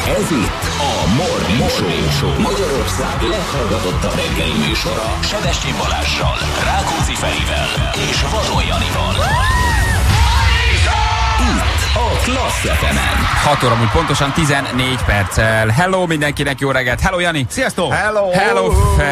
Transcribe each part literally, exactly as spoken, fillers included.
Ez itt a Morning Show, Magyarország leghallgatottabb reggeli műsora. Sebestyén Balázssal, Rákóczi Ferivel és Vadon Janival. Itt a Klassz ef emen. hat óra múlt pontosan tizennégy perccel. Hello mindenkinek, jó reggelt. Hello Jani. Sziasztok. Hello. Hello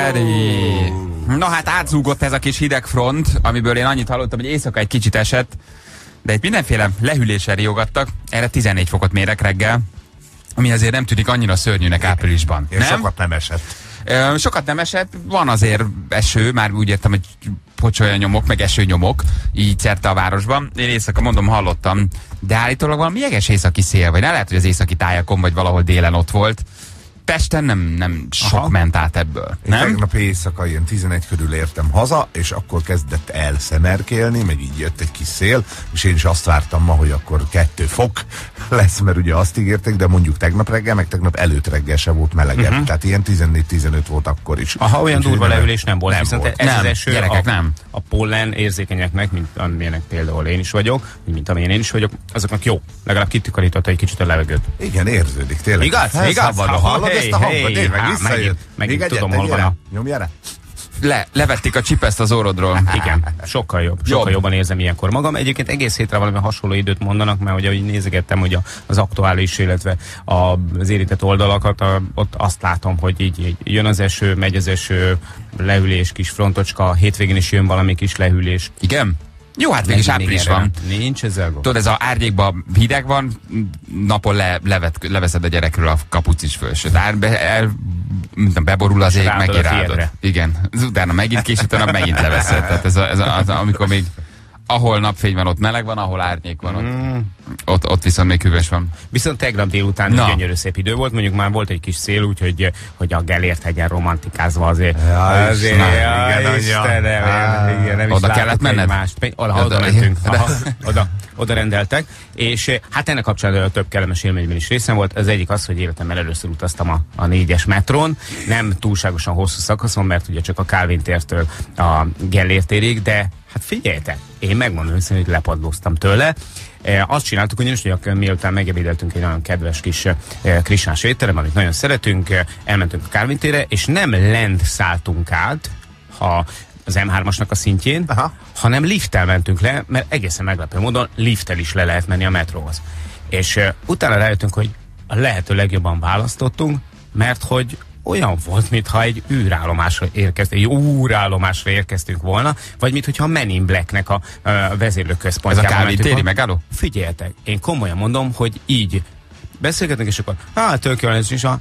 Feri. Na hát átzúgott ez a kis hidegfront, amiből én annyit hallottam, hogy éjszaka egy kicsit esett, de itt mindenféle lehűléssel riogattak. Erre tizennégy fokot mérek reggel, ami azért nem tűnik annyira szörnyűnek áprilisban. Nem? Sokat nem esett. Ö, sokat nem esett, van azért eső, már úgy értem, hogy pocsolya nyomok, meg esőnyomok, így szerte a városban. Én éjszaka mondom, hallottam, de állítólag valami jeges északi szél, vagy nem lehet, hogy az északi tájakon, vagy valahol délen ott volt. Pesten nem, nem sok Aha. ment át ebből. Én nem? Tegnap éjszaka ilyen tizenegy körül értem haza, és akkor kezdett el szemerkélni, meg így jött egy kis szél, és én is azt vártam ma, hogy akkor kettő fok lesz, mert ugye azt ígérték, de mondjuk tegnap reggel, meg tegnap előtt reggel se volt melegebb. Uh-huh. Tehát ilyen tizennégy tizenöt volt akkor is. Aha, olyan úgy, durva leülés nem volt. Nem viszont volt. ez nem, az eső gyerekek, a, nem. a pollen érzékenyeknek, mint amilyenek például én is vagyok, mint amilyen én is vagyok, azoknak jó. Legalább kitükarította egy kicsit a levegőt. Igen, érződik tényleg. Igaz? Igaz? Hallod ezt a hangot? Én meg visszajött. Megint tudom, hol van a... Nyomj erre. Le, levették a csipeszt az orrodról. Igen, sokkal jobb. Sokkal jobb. Jobban érzem ilyenkor magam. Egyébként egész hétre valami hasonló időt mondanak, mert ugye ahogy nézegettem, hogy az aktuális, illetve az érintett oldalakat, a, ott azt látom, hogy így, így jön az eső, megy az eső, leülés, kis frontocska, hétvégén is jön valami kis lehűlés. Igen? Jó, hát végig április van. Nincs ezzel gond. Tudod, ez a árnyékban hideg van, napon le, levet, leveszed a gyerekről a kapucis fölsőt. Ár, be, el, beborul az ég, megirálod. Igen. Utána megint később, utána megint leveszed. Tehát ez, a, ez a, az, amikor még ahol napfény van, ott meleg van, ahol árnyék van, ott, mm. ott, ott viszont még hűvös van. Viszont tegnap délután no. gyönyörű szép idő volt, mondjuk már volt egy kis szél, úgyhogy hogy a Gellért hegyen romantikázva azért. Ja, azért, na, ja, igen, Istenem, ja, igen, nem oda kellett menned? Egymást. Oda, oda mentünk, aha, oda, oda rendeltek, és hát ennek kapcsolatban több kellemes élményben is részem volt. Az egyik az, hogy életemben először utaztam a, a négyes metrón, nem túlságosan hosszú szakaszon, mert ugye csak a Kálvin tértől a Gellért térig, de hát figyeljetek, én megmondom őszintén, hogy lepadlóztam tőle. E, azt csináltuk ugyanis, hogy miután megebédeltünk egy nagyon kedves kis e, krisnás étterem, amit nagyon szeretünk, e, elmentünk a Kálvin térre, és nem lent szálltunk át, ha az em hármasnak a szintjén, Aha. hanem lifttel mentünk le, mert egészen meglepő módon lifttel is le lehet menni a metróhoz. És e, utána rájöttünk, hogy a lehető legjobban választottunk, mert hogy olyan volt, mintha egy űrállomásra érkeztünk, egy úrállomásra érkeztünk volna, vagy mintha a Men in Blacknek a, a vezérlőközpontjában. Ez a Kálvin téri megálló? Figyeljetek, én komolyan mondom, hogy így beszélgetünk, és akkor hát tök jól ez is a...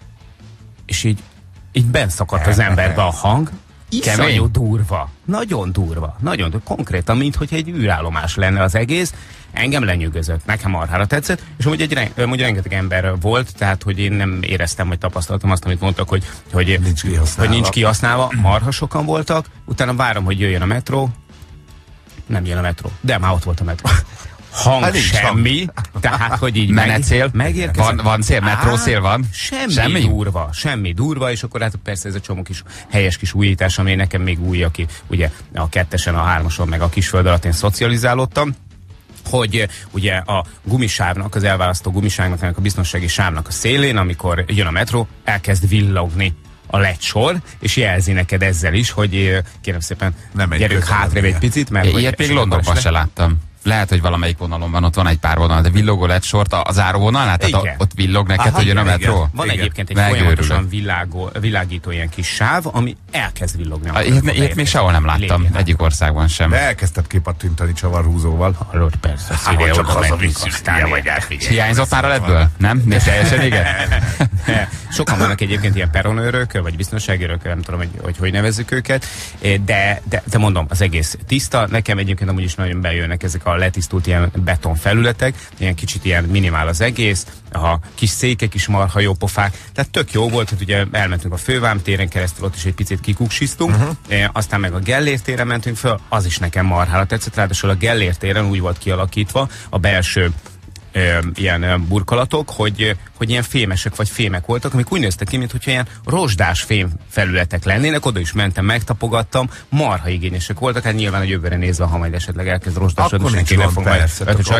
És így, így benszakadt az emberbe a hang, iszonyú durva, nagyon durva, nagyon durva, konkrétan, mintha egy űrállomás lenne az egész. Engem lenyűgözött, nekem marhára tetszett, és amúgy egy mondjuk rengeteg ember volt, tehát hogy én nem éreztem, vagy tapasztaltam azt, amit mondtak, hogy, hogy, nincs, kihasználva. hogy nincs kihasználva, marha sokan voltak, utána várom, hogy jöjjön a metró, nem jön a metró, de már ott volt a metró. Hang hát semmi, tehát hogy így menetszél, megérkezett. Van, van szél, metrószél van? Semmi, semmi durva, semmi durva, és akkor hát persze ez a csomó kis helyes kis újítás, ami nekem még új, aki ugye a kettesen, a hármason, meg a Kisföld alatt én szocializálódtam, hogy ugye a gumisávnak, az elválasztó gumisávnak, a biztonsági sávnak a szélén, amikor jön a metró, elkezd villogni a ledsor, és jelzi neked ezzel is, hogy kérem szépen, gyerünk hátrébb egy picit, mert... Ilyet még Londonban se láttam. Lehet, hogy valamelyik vonalon van, ott van egy pár vonal, de villogó lett sort a záróvonalnál, tehát ott villog neked, Aha, hogy jön a metró. Igen. Van igen. egyébként egy Megőrülök. folyamatosan világó, világító ilyen kis sáv, ami elkezd villogni. A, ilyet, ilyet még sehol nem láttam, Légyen. egyik országban sem. De elkezdted kipattintani csavarhúzóval. Hallod, persze. Há, csak hazavisszük, hiányzott már a ledből? Nem? Még teljesen igen? Sokan vannak egyébként ilyen peronőrök, vagy biztonságőrök, nem tudom, hogy, hogy hogy nevezzük őket, de, de, de mondom, az egész tiszta. Nekem egyébként amúgy is nagyon bejönnek ezek a letisztult ilyen betonfelületek, ilyen kicsit ilyen minimál az egész, a kis székek is marha jó pofák, tehát tök jó volt, hogy ugye elmentünk a Fővám téren keresztül, ott is egy picit kikuksisztunk, uh-huh. e, aztán meg a Gellért téren mentünk föl, az is nekem marhára tetszett, ráadásul a Gellért téren úgy volt kialakítva a belső ö, ilyen ö, burkolatok, hogy, hogy ilyen fémesek vagy fémek voltak, amik úgy néztek ki, mintha ilyen rozsdás fém felületek lennének. Oda is mentem, megtapogattam, marha igényesek voltak, hát nyilván a jövőre nézve, ha majd esetleg elkezd rozsdásodni, senki nem fog majd.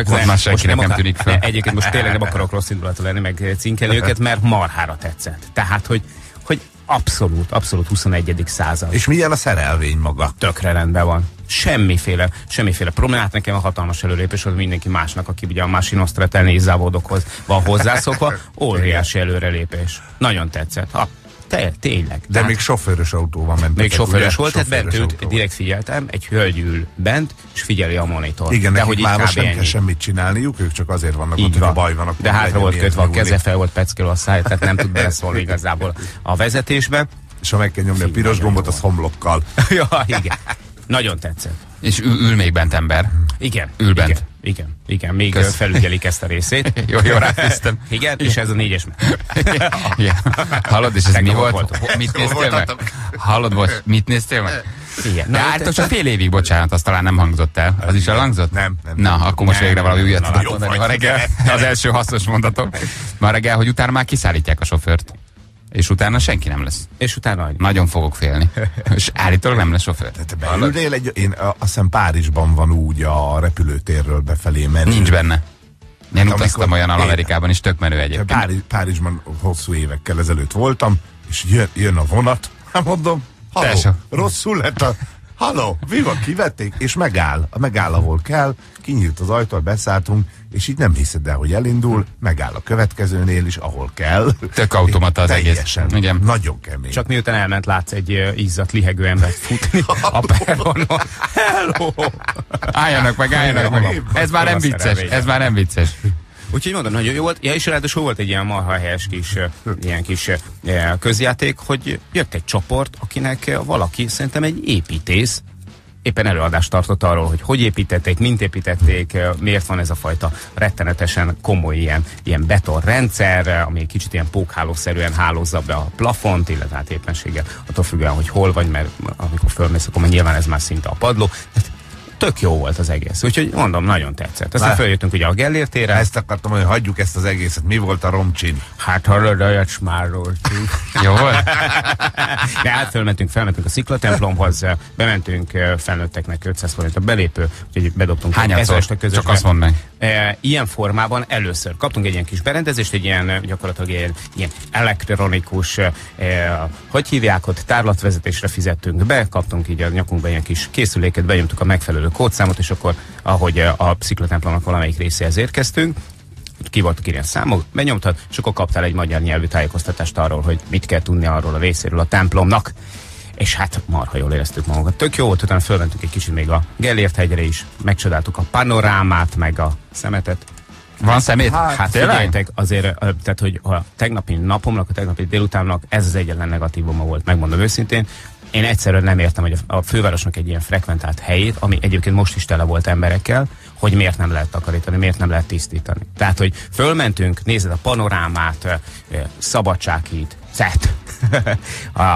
Nem tűnik fel. Egyébként most tényleg nem akarok rossz indulatú lenni, meg cinkelni őket, mert marhára tetszett. Tehát, hogy, hogy abszolút, abszolút huszonegyedik század. És milyen a szerelvény maga? Tökre rendben van. Semmiféle, semmiféle problémát. Nekem a hatalmas előrépés, hogy mindenki másnak, aki ugye a Machine závodokhoz van hozzászokva, óriási előrelépés. Nagyon tetszett. Ha, te, tényleg. De hát, még sofőrös autóval mentek. Még sofőrös volt, tehát bent ült, direkt figyeltem, egy hölgy ül bent, és figyeli a monitor. Igen, de hogy már most nem kell semmit csinálniuk, ők csak azért vannak ott, hogy a baj van. De hátra volt kötve a keze, fel volt peckelő a száj, tehát nem tud beleszólni igazából a vezetésbe. És ha meg kell nyomni a piros gombot, az homlokkal. Ja, igen. Nagyon tetszett. És ül, ül még bent ember. Igen. Ül bent. Igen, igen, igen. Még Kösz. felügyelik ezt a részét. jó, jó, ráfűztem. Igen, és ez a négyes meg. Igen. Hallod, és ez mi volt? volt? Mit néztél meg? Hallod, most mit néztél meg? Igen. De állítólag csak fél évig, bocsánat, azt talán nem hangzott el. Az is elhangzott? Nem, nem. Na, nem, akkor most nem, végre valami nem, újat nem, tudok mondani ma reggel. Az első hasznos mondatok. Ma reggel, hogy utána már kiszállítják a sofőrt. És utána senki nem lesz. És utána annyi. Nagyon fogok félni. És állítólag nem lesz sofőr. Te beülnél egy, én azt hiszem Párizsban van úgy a repülőtérről befelé menni. Nincs benne. Én hát utaztam olyan Amerikában is, tök menő egyébként. Párizs, Párizsban hosszú évekkel ezelőtt voltam, és jön, jön a vonat, hát mondom, haló, rosszul lett a... Haló, mi van, kivették? És megáll, megáll, ahol kell, kinyílt az ajtó, beszálltunk, és így nem hiszed el, hogy elindul, megáll a következőnél is, ahol kell. Tök automata az teljesen, egész. Igen. Nagyon kemény. Csak miután elment, látsz egy uh, izzadt, lihegő embert futni a perronon. Hello! Álljanak meg, álljanak meg. Ez már nem vicces, ez már nem vicces. Úgyhogy mondom, nagyon jó volt. Ja, és ráadásul volt egy ilyen marha helyes kis, ilyen kis közjáték, hogy jött egy csoport, akinek valaki, szerintem egy építész, éppen előadást tartott arról, hogy hogy építették, mint építették, miért van ez a fajta rettenetesen komoly ilyen, ilyen betonrendszer, ami kicsit ilyen pókhálószerűen hálózza be a plafont, illetve hát éppenséggel attól függően, hogy hol vagy, mert amikor fölmész, akkor nyilván ez már szinte a padló. Tök jó volt az egész. Úgyhogy mondom, nagyon tetszett. Aztán följöttünk ugye a Gellért térre. Ezt akartam, hogy hagyjuk ezt az egészet. Mi volt a romcsin? Hát hallod, olyat smároltunk. Jó volt? De hát fölmentünk, felmentünk a Sziklatemplomhoz, bementünk felnőtteknek ötszáz forint a belépő, úgyhogy bedobtunk ezerest a közösbe. Csak azt mondd meg. Ilyen formában először kaptunk egy ilyen kis berendezést, egy ilyen gyakorlatilag ilyen, ilyen elektronikus, eh, hogy hívják ott, tárlatvezetésre fizettünk be, kaptunk így a nyakunkba ilyen kis készüléket, benyomtuk a megfelelő kódszámot, és akkor, ahogy a Sziklatemplomnak valamelyik részéhez érkeztünk, ki voltak ilyen számok, benyomtad, és akkor kaptál egy magyar nyelvű tájékoztatást arról, hogy mit kell tudni arról a részéről a templomnak. És hát marha jól éreztük magunkat. Tök jó volt, utána fölmentünk egy kicsit még a Gellért hegyre is, megcsodáltuk a panorámát, meg a szemetet. Van szemét? Hát, hát figyeljetek, azért, tehát, hogy a tegnapi napomnak, a tegnapi délutánnak ez az egyetlen negatívuma volt, megmondom őszintén. Én egyszerűen nem értem, hogy a fővárosnak egy ilyen frekventált helyét, ami egyébként most is tele volt emberekkel, hogy miért nem lehet takarítani, miért nem lehet tisztítani. Tehát, hogy fölmentünk, nézed a panorámát, Szabadsághíd, Szett, a, a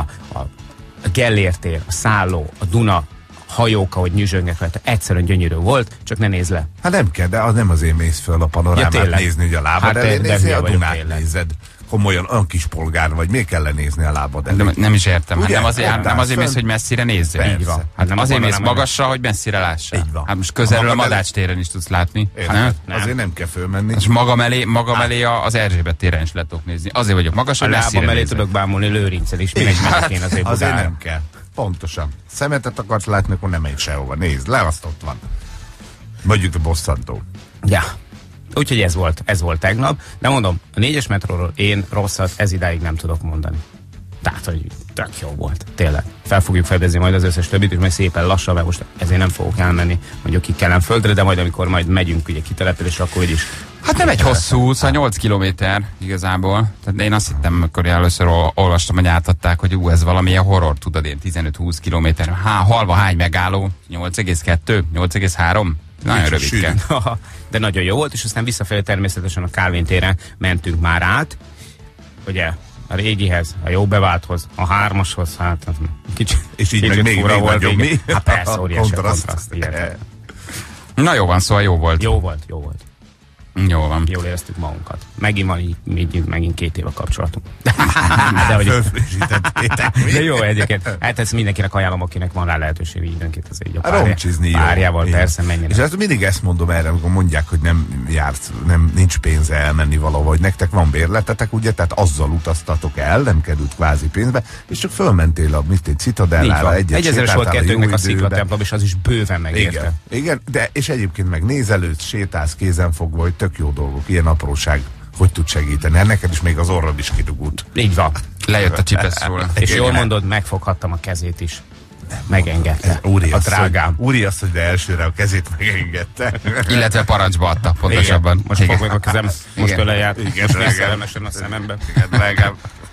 a Gellért tér, a Szálló, a Duna, hajók, ahogy nyüzsöngnek rajta, egyszerűen gyönyörű volt, csak ne nézz le. Hát nem kell, de az nem azért mész föl a panorámát ja, nézni, hogy a lábad hát elé nézni, a Dunát tényleg. Nézed. Komolyan, olyan kis polgár vagy, miért kell lenézni a lábad elé? Nem, nem is értem. Hát nem azért, hát nem azért mész, hogy messzire nézzél. Így van. Hát nem azért mész magasra, hogy messzire lássál. Így van. Hát most közelről a Madács téren is tudsz látni. Nem? Nem. Azért nem kell fölmenni. És magam elé, magam elé az Erzsébet téren is le tudok nézni. Azért vagyok magas, hogy messzire lábam elé tudok bámulni Lőrincel is. Minek megyek én azért Azért nem kell. Pontosan. Szemetet akarsz látni, akkor nem megy sehova. Nézd, le azt ott van. Mondjuk a bosszantó. Ja. Úgyhogy ez volt, ez volt tegnap. De mondom, a négyes metróról én rosszat ez idáig nem tudok mondani. Tehát, hogy tök jó volt. Tényleg. Fel fogjuk fedezni majd az összes többit, és majd szépen lassan, mert most ezért nem fogok elmenni mondjuk ki Kelenföldre, de majd amikor majd megyünk ugye kitelepülésre, akkor így is. Hát nem egy hosszú, szóval nyolc kilométer igazából. Tehát én azt hittem, amikor először olvastam, hogy átadták, hogy ú, ez valamilyen horror, tudod, én tizenöt-húsz kilométer. Há, halva hány megálló? nyolc egész kettő? nyolc egész három? Nagyon rövidke. De nagyon jó volt, és aztán visszafelé természetesen a Kálvin téren mentünk már át. Ugye a régihez, a jó beválthoz, a hármashoz, hát az kicsit. És így meg még, még volt, nagyobb, mi? Hát persze, óriási a kontraszt. Na jó van, szóval jó volt. Jó volt, jó volt. Jó van. Jól éreztük magunkat. Megint van így, így megint két év a kapcsolatunk. De hogy de jó egyébként. Hát ezt mindenkinek ajánlom, akinek van rá lehetőség időnként az így a párja, párjával, jó. persze menjen. És ezt mindig ezt mondom erre, amikor mondják, hogy nem jársz, nem, nincs pénze elmenni valahol, hogy nektek van bérletetek, ugye, tehát azzal utaztatok el, nem került kvázi pénzbe, és csak fölmentél a mit egy Citadellára, egyet Egyezeres volt kettőnknek a sziklatemplom, és az is bőven megérte. Igen, igen, de és egyébként meg nézelődsz, sétálsz kézenfogva, hogy tök jó dolgok, ilyen apróság, hogy tud segíteni. Neked is még az orrod is kidugult. Így van. Lejött a csipesz róla. És jól mondod, megfoghattam a kezét is. Megengedte. Úri a drágám. Úri azt, hogy de elsőre a kezét megengedte. Illetve parancsba adta, pontosabban. Igen, most fog meg a kezem, most ölejárt. Igen, szerelmesen a szememben. Igen, drágám.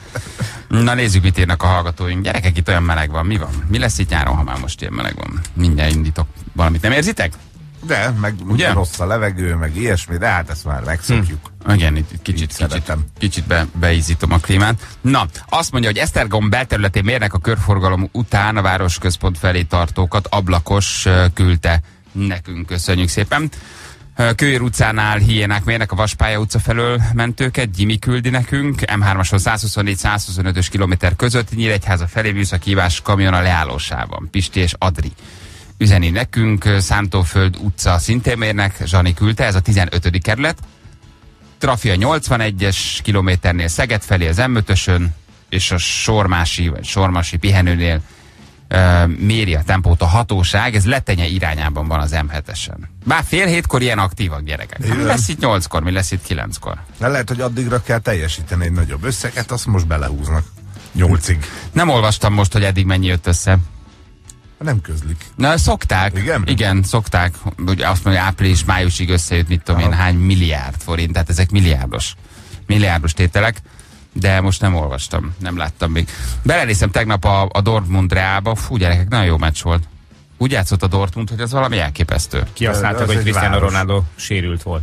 Na nézzük, mit írnak a hallgatóink. Gyerekek, itt olyan meleg van. Mi van? Mi lesz itt nyáron, ha már most ilyen meleg van? Mindjárt indítok valamit. Nem érzitek? De, meg ugye rossz a levegő, meg ilyesmi, de hát ezt már megszokjuk. Hm. Igen, itt kicsit, kicsit, kicsit be, beízítom a klímát. Na, azt mondja, hogy Esztergom belterületén mérnek a körforgalom után a városközpont felé tartókat. Ablakos küldte nekünk, köszönjük szépen. Kőér utcánál hiénák mérnek a Vaspálya utca felől mentőket, Gyimi küldi nekünk, em hármason százhuszonnégy százhuszonötös kilométer között, Nyíregyháza felé műszakívás kamion a leállósában. Pisti és Adri üzeni nekünk, Szántóföld utca szintén mérnek, Zsani küldte, ez a tizenötödik kerület. Trafia nyolcvanegyes kilométernél Szeged felé az em ötösön, és a Sormási, vagy Sormasi pihenőnél uh, méri a tempót a hatóság, ez Letenye irányában van az em hetesen. Bár fél hétkor ilyen aktívak gyerekek. Mi lesz itt nyolckor, mi lesz itt kilenckor? De lehet, hogy addigra kell teljesíteni egy nagyobb összeget, azt most belehúznak. Nyolcig. Nem olvastam most, hogy eddig mennyi jött össze. Nem közlik. Na, szokták. Igen? Igen, szokták. Ugye azt mondja, április, májusig összejött, mit tudom én, hány milliárd forint. Tehát ezek milliárdos. Milliárdos tételek. De most nem olvastam. Nem láttam még. Belenéztem tegnap a, a Dortmund Reálba. Fú, gyerekek, nagyon jó meccs volt. Úgy játszott a Dortmund, hogy az valami elképesztő. Kihasználtak, hogy Cristiano Ronaldo sérült volt.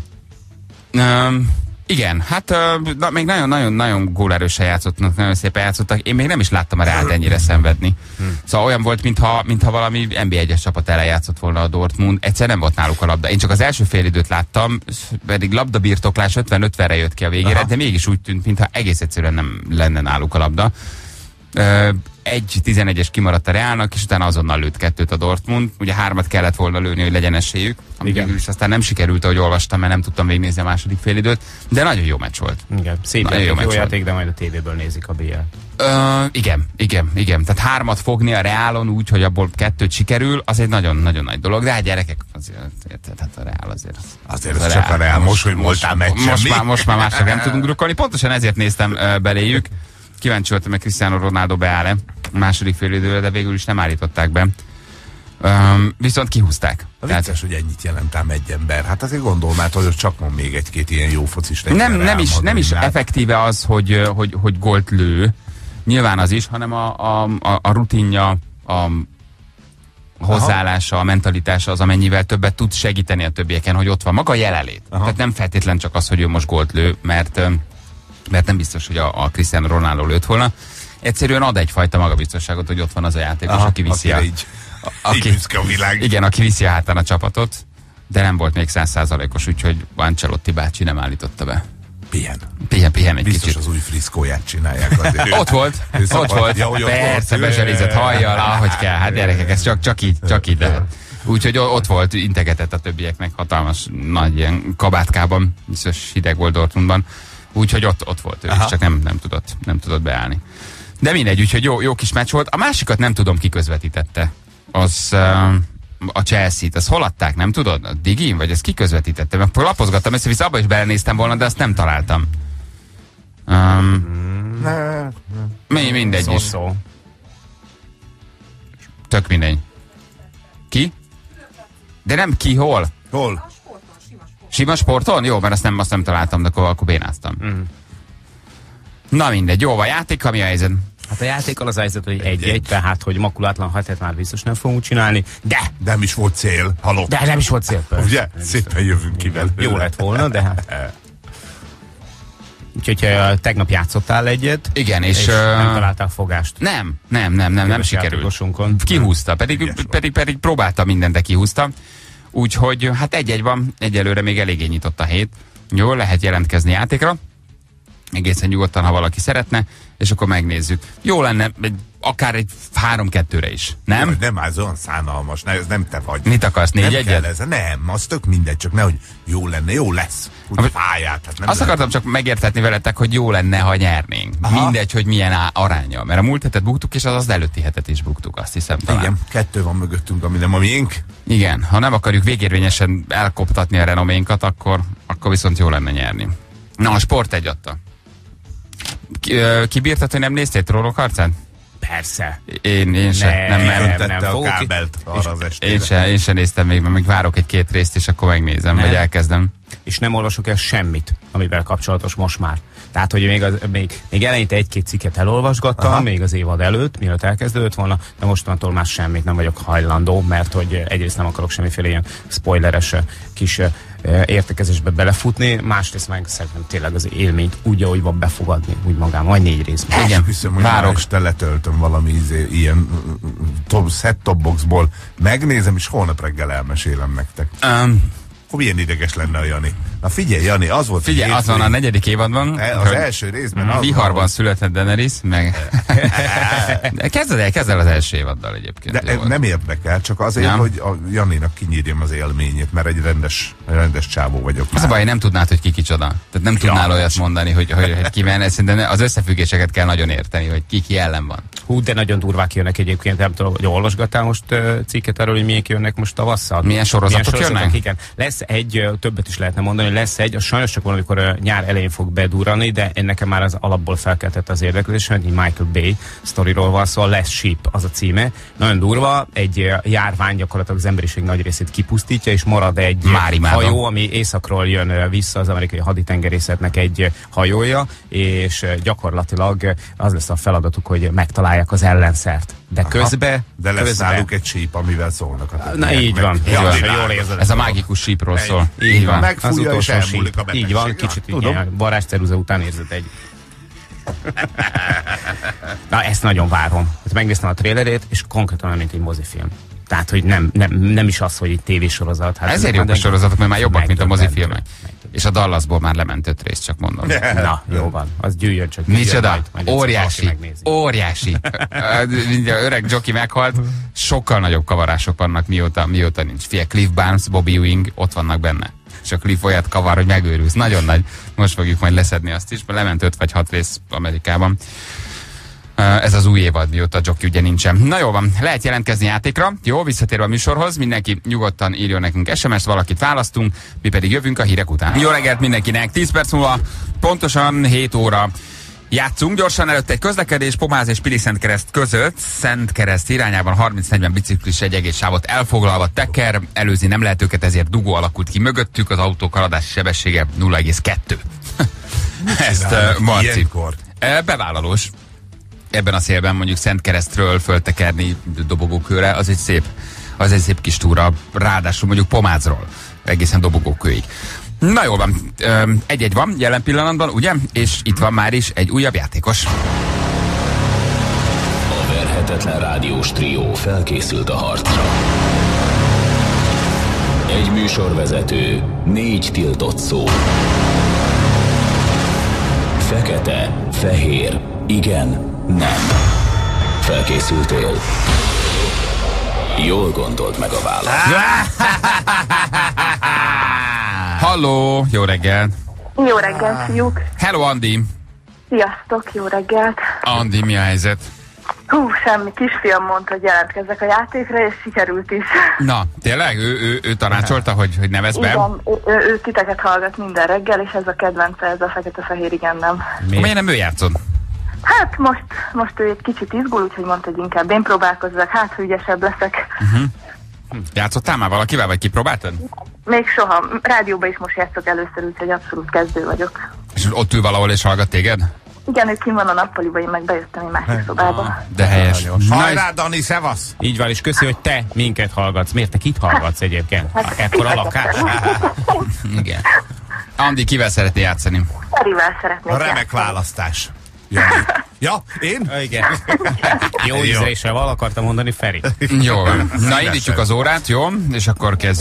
Um, Igen, hát na, még nagyon-nagyon gólerősen játszottak, nagyon szépen játszottak. Én még nem is láttam a Reált ennyire szenvedni. Hmm. Szóval olyan volt, mintha, mintha valami en bé egyes csapat ellen játszott volna a Dortmund. Egyszer nem volt náluk a labda. Én csak az első fél időt láttam, pedig labdabirtoklás ötven ötvenre jött ki a végére, aha, de mégis úgy tűnt, mintha egész egyszerűen nem lenne náluk a labda. Egy tizenegyes kimaradt a Reálnak, és utána azonnal lőtt kettőt a Dortmund. Ugye hármat kellett volna lőni, hogy legyen esélyük. Végül is aztán nem sikerült, ahogy olvastam, mert nem tudtam végignézni a második félidőt, de nagyon jó meccs volt. Igen, szép játék, jó, jó játék, de majd a tévéből nézik a bé el. Ö, igen, igen, igen. Tehát hármat fogni a Reálon úgy, hogy abból kettőt sikerül, az egy nagyon-nagyon nagy dolog. De hát gyerekek, azért, azért hát a Reál azért. Azért az ez csak a Reál, most, hogy voltál meccsen. Most már, most már másra nem tudunk drukkolni. Pontosan ezért néztem uh, beléjük. Kíváncsi voltam, hogy Cristiano Ronaldo beáll-e a második fél időre, de végül is nem állították be. Um, viszont kihúzták. A vicces, tehát, hogy ennyit jelent ám egy ember. Hát azért gondolom, hát, hogy csak van még egy-két ilyen jó focista. Nem, nem is, nem is effektíve az, hogy, hogy, hogy gólt lő. Nyilván az is, hanem a, a, a, a rutinja, a hozzáállása, a mentalitása az, amennyivel többet tud segíteni a többieken, hogy ott van maga a jelenlét. Aha. Tehát nem feltétlen csak az, hogy ő most gólt lő, mert mert nem biztos, hogy a, a Cristiano Ronaldo lőtt volna. Egyszerűen ad egyfajta magabiztosságot, hogy ott van az a játékos, aha, aki viszi a, így, aki, így a világ. Igen, aki viszi a hátán a csapatot, de nem volt még száz százalékos, úgyhogy Ancelotti bácsi nem állította be. Pihen. Pihen, pihen egy biztos kicsit. Az új friszkóját csinálják azért. Ott volt, ott volt. Ja, persze, bezselizett hajjal, ahogy kell. Hát gyerekek, ez csak, csak így, csak így lehet. Úgyhogy ott volt, integetett a többieknek hatalmas nagy ilyen kabátkában, biztos hideg volt Dortmundban. Úgyhogy ott, ott volt ő, és csak nem, nem, tudott, nem tudott beállni. De mindegy, úgyhogy jó, jó kis meccs volt. A másikat nem tudom, ki közvetítette. Az uh, a Chelsea-t. Azt hol adták, nem tudod? A Digin? Vagy ezt ki közvetítette? Meg lapozgattam össze-vissza, abba is belenéztem volna, de azt nem találtam. Um, mi, mindegy is. Szó. Tök mindegy. Ki? De nem ki, hol? Hol? Sima sporton? Jó, mert azt nem, azt nem találtam, de akkor, akkor bénáztam. Mm. Na mindegy, jó, a játék, ami a helyzet? Hát a játékkal az helyzet, hogy egy-egy, tehát, hogy makulátlan hajtát már biztos nem fogunk csinálni, de... De nem is volt cél, haló. De nem is volt cél, persze. Ugye? Szépen jövünk ki belőle. Jó lett volna, de hát... Úgyhogy uh, tegnap játszottál egyet. Igen, és... és uh, nem találtál fogást. Nem, nem, nem, nem, nem sikerült. Kihúzta, pedig, pedig, pedig próbálta mindent, de kihúzta. Úgyhogy hát egy-egy van, egyelőre még eléggé nyitott a hét. Jó, lehet jelentkezni játékra. Egészen nyugodtan, ha valaki szeretne, és akkor megnézzük. Jó lenne, egy, akár egy három-kettőre is, nem? Jó, nem, az olyan szánalmas, ne, ez nem te vagy. Mit akarsz, négy egyet? Nem, az tök mindegy, csak nehogy jó lenne, jó lesz. Úgy fáját. Hát nem azt akartam csak megértetni veletek, hogy jó lenne, ha nyernénk. Aha. Mindegy, hogy milyen aránya. Mert a múlt hetet buktuk, és az az előtti hetet is buktuk, azt hiszem talán. Igen, kettő van mögöttünk, ami nem a miénk. Igen, ha nem akarjuk végérvényesen elkoptatni a renoménkat, akkor, akkor viszont jó lenne nyerni. Na, a Sport egy adta. Kibírtad, hogy nem néztél Trollok harcát? Persze. Én, én sem. Ne, nem, nem, nem, nem nem. a kábelt arra az estére. Én sem, én sem néztem még, mert még várok egy-két részt, és akkor megnézem, ne. vagy elkezdem. És nem olvasok el semmit, amivel kapcsolatos most már. Tehát, hogy még, az, még, még eleinte egy-két cikket elolvasgattam, Aha. még az évad előtt, mielőtt elkezdődött volna, de mostantól már semmit nem vagyok hajlandó, mert hogy egyrészt nem akarok semmiféle ilyen spoileres kis értekezésbe belefutni, másrészt meg szerintem tényleg az élményt úgy, ahogy van befogadni, úgy magán, majd négy részben. Igen, hiszem, hogy várok. Este letöltöm valami izé, ilyen set-top boxból, megnézem, és holnap reggel elmesélem nektek. Um, Milyen ideges lenne a Jani. Na figyelj, Jani, az volt... Figyelj, az van a negyedik évadban. Az első részben az viharban van, született Daenerys, meg... kezded el, kezd el az első évaddal egyébként. De nem érdekel, csak azért, nem? hogy a Janinak kinyírjam az élményét, mert egy rendes, rendes csávó vagyok. Az a baj, nem tudnád, hogy ki kicsoda. Tehát nem tudnál ja, olyat mondani, hogy, hogy, hogy ki van. Szerintem az összefüggéseket kell nagyon érteni, hogy ki ki ellen van. Hú, de nagyon durvák jönnek egyébként. Nem tudom, hogy olvasgattál most uh, cikket erről, hogy milyen jönnek most tavasszal? Milyen sorozatok, Milyen sorozatok jönnek? Igen. Lesz egy, többet is lehetne mondani, hogy lesz egy, az sajnos csak valamikor uh, nyár elején fog bedurrani, de ennek már az alapból felkeltett az érdeklődés, hogy Michael Bay sztoriról van szó, szóval Last Ship az a címe. Nagyon durva, egy uh, járvány gyakorlatilag az emberiség nagy részét kipusztítja, és marad egy hajó, ami északról jön uh, vissza, az amerikai haditengerészetnek egy uh, hajója, és uh, gyakorlatilag az lesz a feladatuk, hogy megtalálják az ellenszert. De közben... De lesz közbe... náluk egy síp, amivel szólnak a Na így van. Így van. Jól érzed. Ez a mágikus sípról szól. Így, így van. Megfújja és elmúlik a betegség. Így van, kicsit így ilyen varázsceruza után érzed egy... Na, ezt nagyon várom. Hát megnéztem a trailerét, és konkrétan nem, mint egy mozifilm. Tehát, hogy nem, nem, nem is az, hogy egy tévésorozat. Hát ezért jobb a sorozatok, mert már jobbak, mint a mozifilmek. És a Dallasból már lement öt részt, csak mondom. Na, jó van. Az gyűjjön csak. Micsoda? Óriási. Óriási. Öreg Jockey meghalt. Sokkal nagyobb kavarások vannak, mióta, mióta nincs. Fia, Cliff Barnes, Bobby Ewing, ott vannak benne. És a Cliff olyat kavar, hogy megőrülsz. Nagyon nagy. Most fogjuk majd leszedni azt is, mert lement öt vagy hat rész Amerikában. Ez az új évad, mióta a Jockey ugye nincsen. Na jó van, lehet jelentkezni játékra. Jó, visszatérve a műsorhoz, mindenki nyugodtan írjon nekünk es em es-t, valakit választunk, mi pedig jövünk a hírek után. Jó reggelt mindenkinek, tíz perc múlva, pontosan hét óra. Játszunk gyorsan, előtte egy közlekedés, Pomáz és Pilisentkereszt között, Szentkereszt irányában harminc-negyven biciklis egy egész sávot elfoglalva teker, előzni nem lehet őket, ezért dugó alakult ki mögöttük, az autók haladási sebessége nulla egész kettő. Ezt uh, Marci. E, bevállalós. Ebben a szélben mondjuk Szentkeresztről föltekerni dobogókőre, az egy szép, az egy szép kis túra, ráadásul mondjuk Pomázról egészen dobogókőig. Na jól van, egy-egy van jelen pillanatban, ugye? És itt van már is egy újabb játékos. A verhetetlen rádiós trió felkészült a harcra. Egy műsorvezető, négy tiltott szó. Fekete, fehér, igen, nem. Felkészültél? Jól gondolt meg a választ. Halló, jó reggelt! Jó reggelt, fiúk! Hello, Andi! Sziasztok, jó reggelt! Andi, mi a helyzet? Hú, semmi, kisfiam mondta, hogy jelentkezzek a játékra, és sikerült is. Na, tényleg? Ő, ő, ő tanácsolta, hogy, hogy nevez be? Igen, ő, ő, ő titeket hallgat minden reggel, és ez a kedvence, ez a fekete-fehér, igen, nem. Mi? Miért nem ő játszod? Hát most, most ő egy kicsit izgul, úgyhogy mondta, hogy inkább én próbálkozzak, hát, hogy ügyesebb leszek. Uh-huh. Játszottál már valakivel, vagy kipróbáltad? Még soha. Rádióban is most játszok először, úgyhogy abszolút kezdő vagyok. És ott ül valahol és hallgat téged? Igen, ő kim van a nappaliba, én meg bejöttem egy másik szobába. De helyes. Hajrá, Dani, szevasz! Így van, és köszi, hogy te minket hallgatsz. Miért te kit hallgatsz egyébként? Hát, ekkor a lakás? Igen. Andi, kivel szeretné játszani? Ferivel szeretnék Remek játszani. Választás. Ja, ja, én? Igen. Jó ízlésre val, akartam mondani Feri. Jó, na indítjuk az órát, jó? És akkor kezdjük.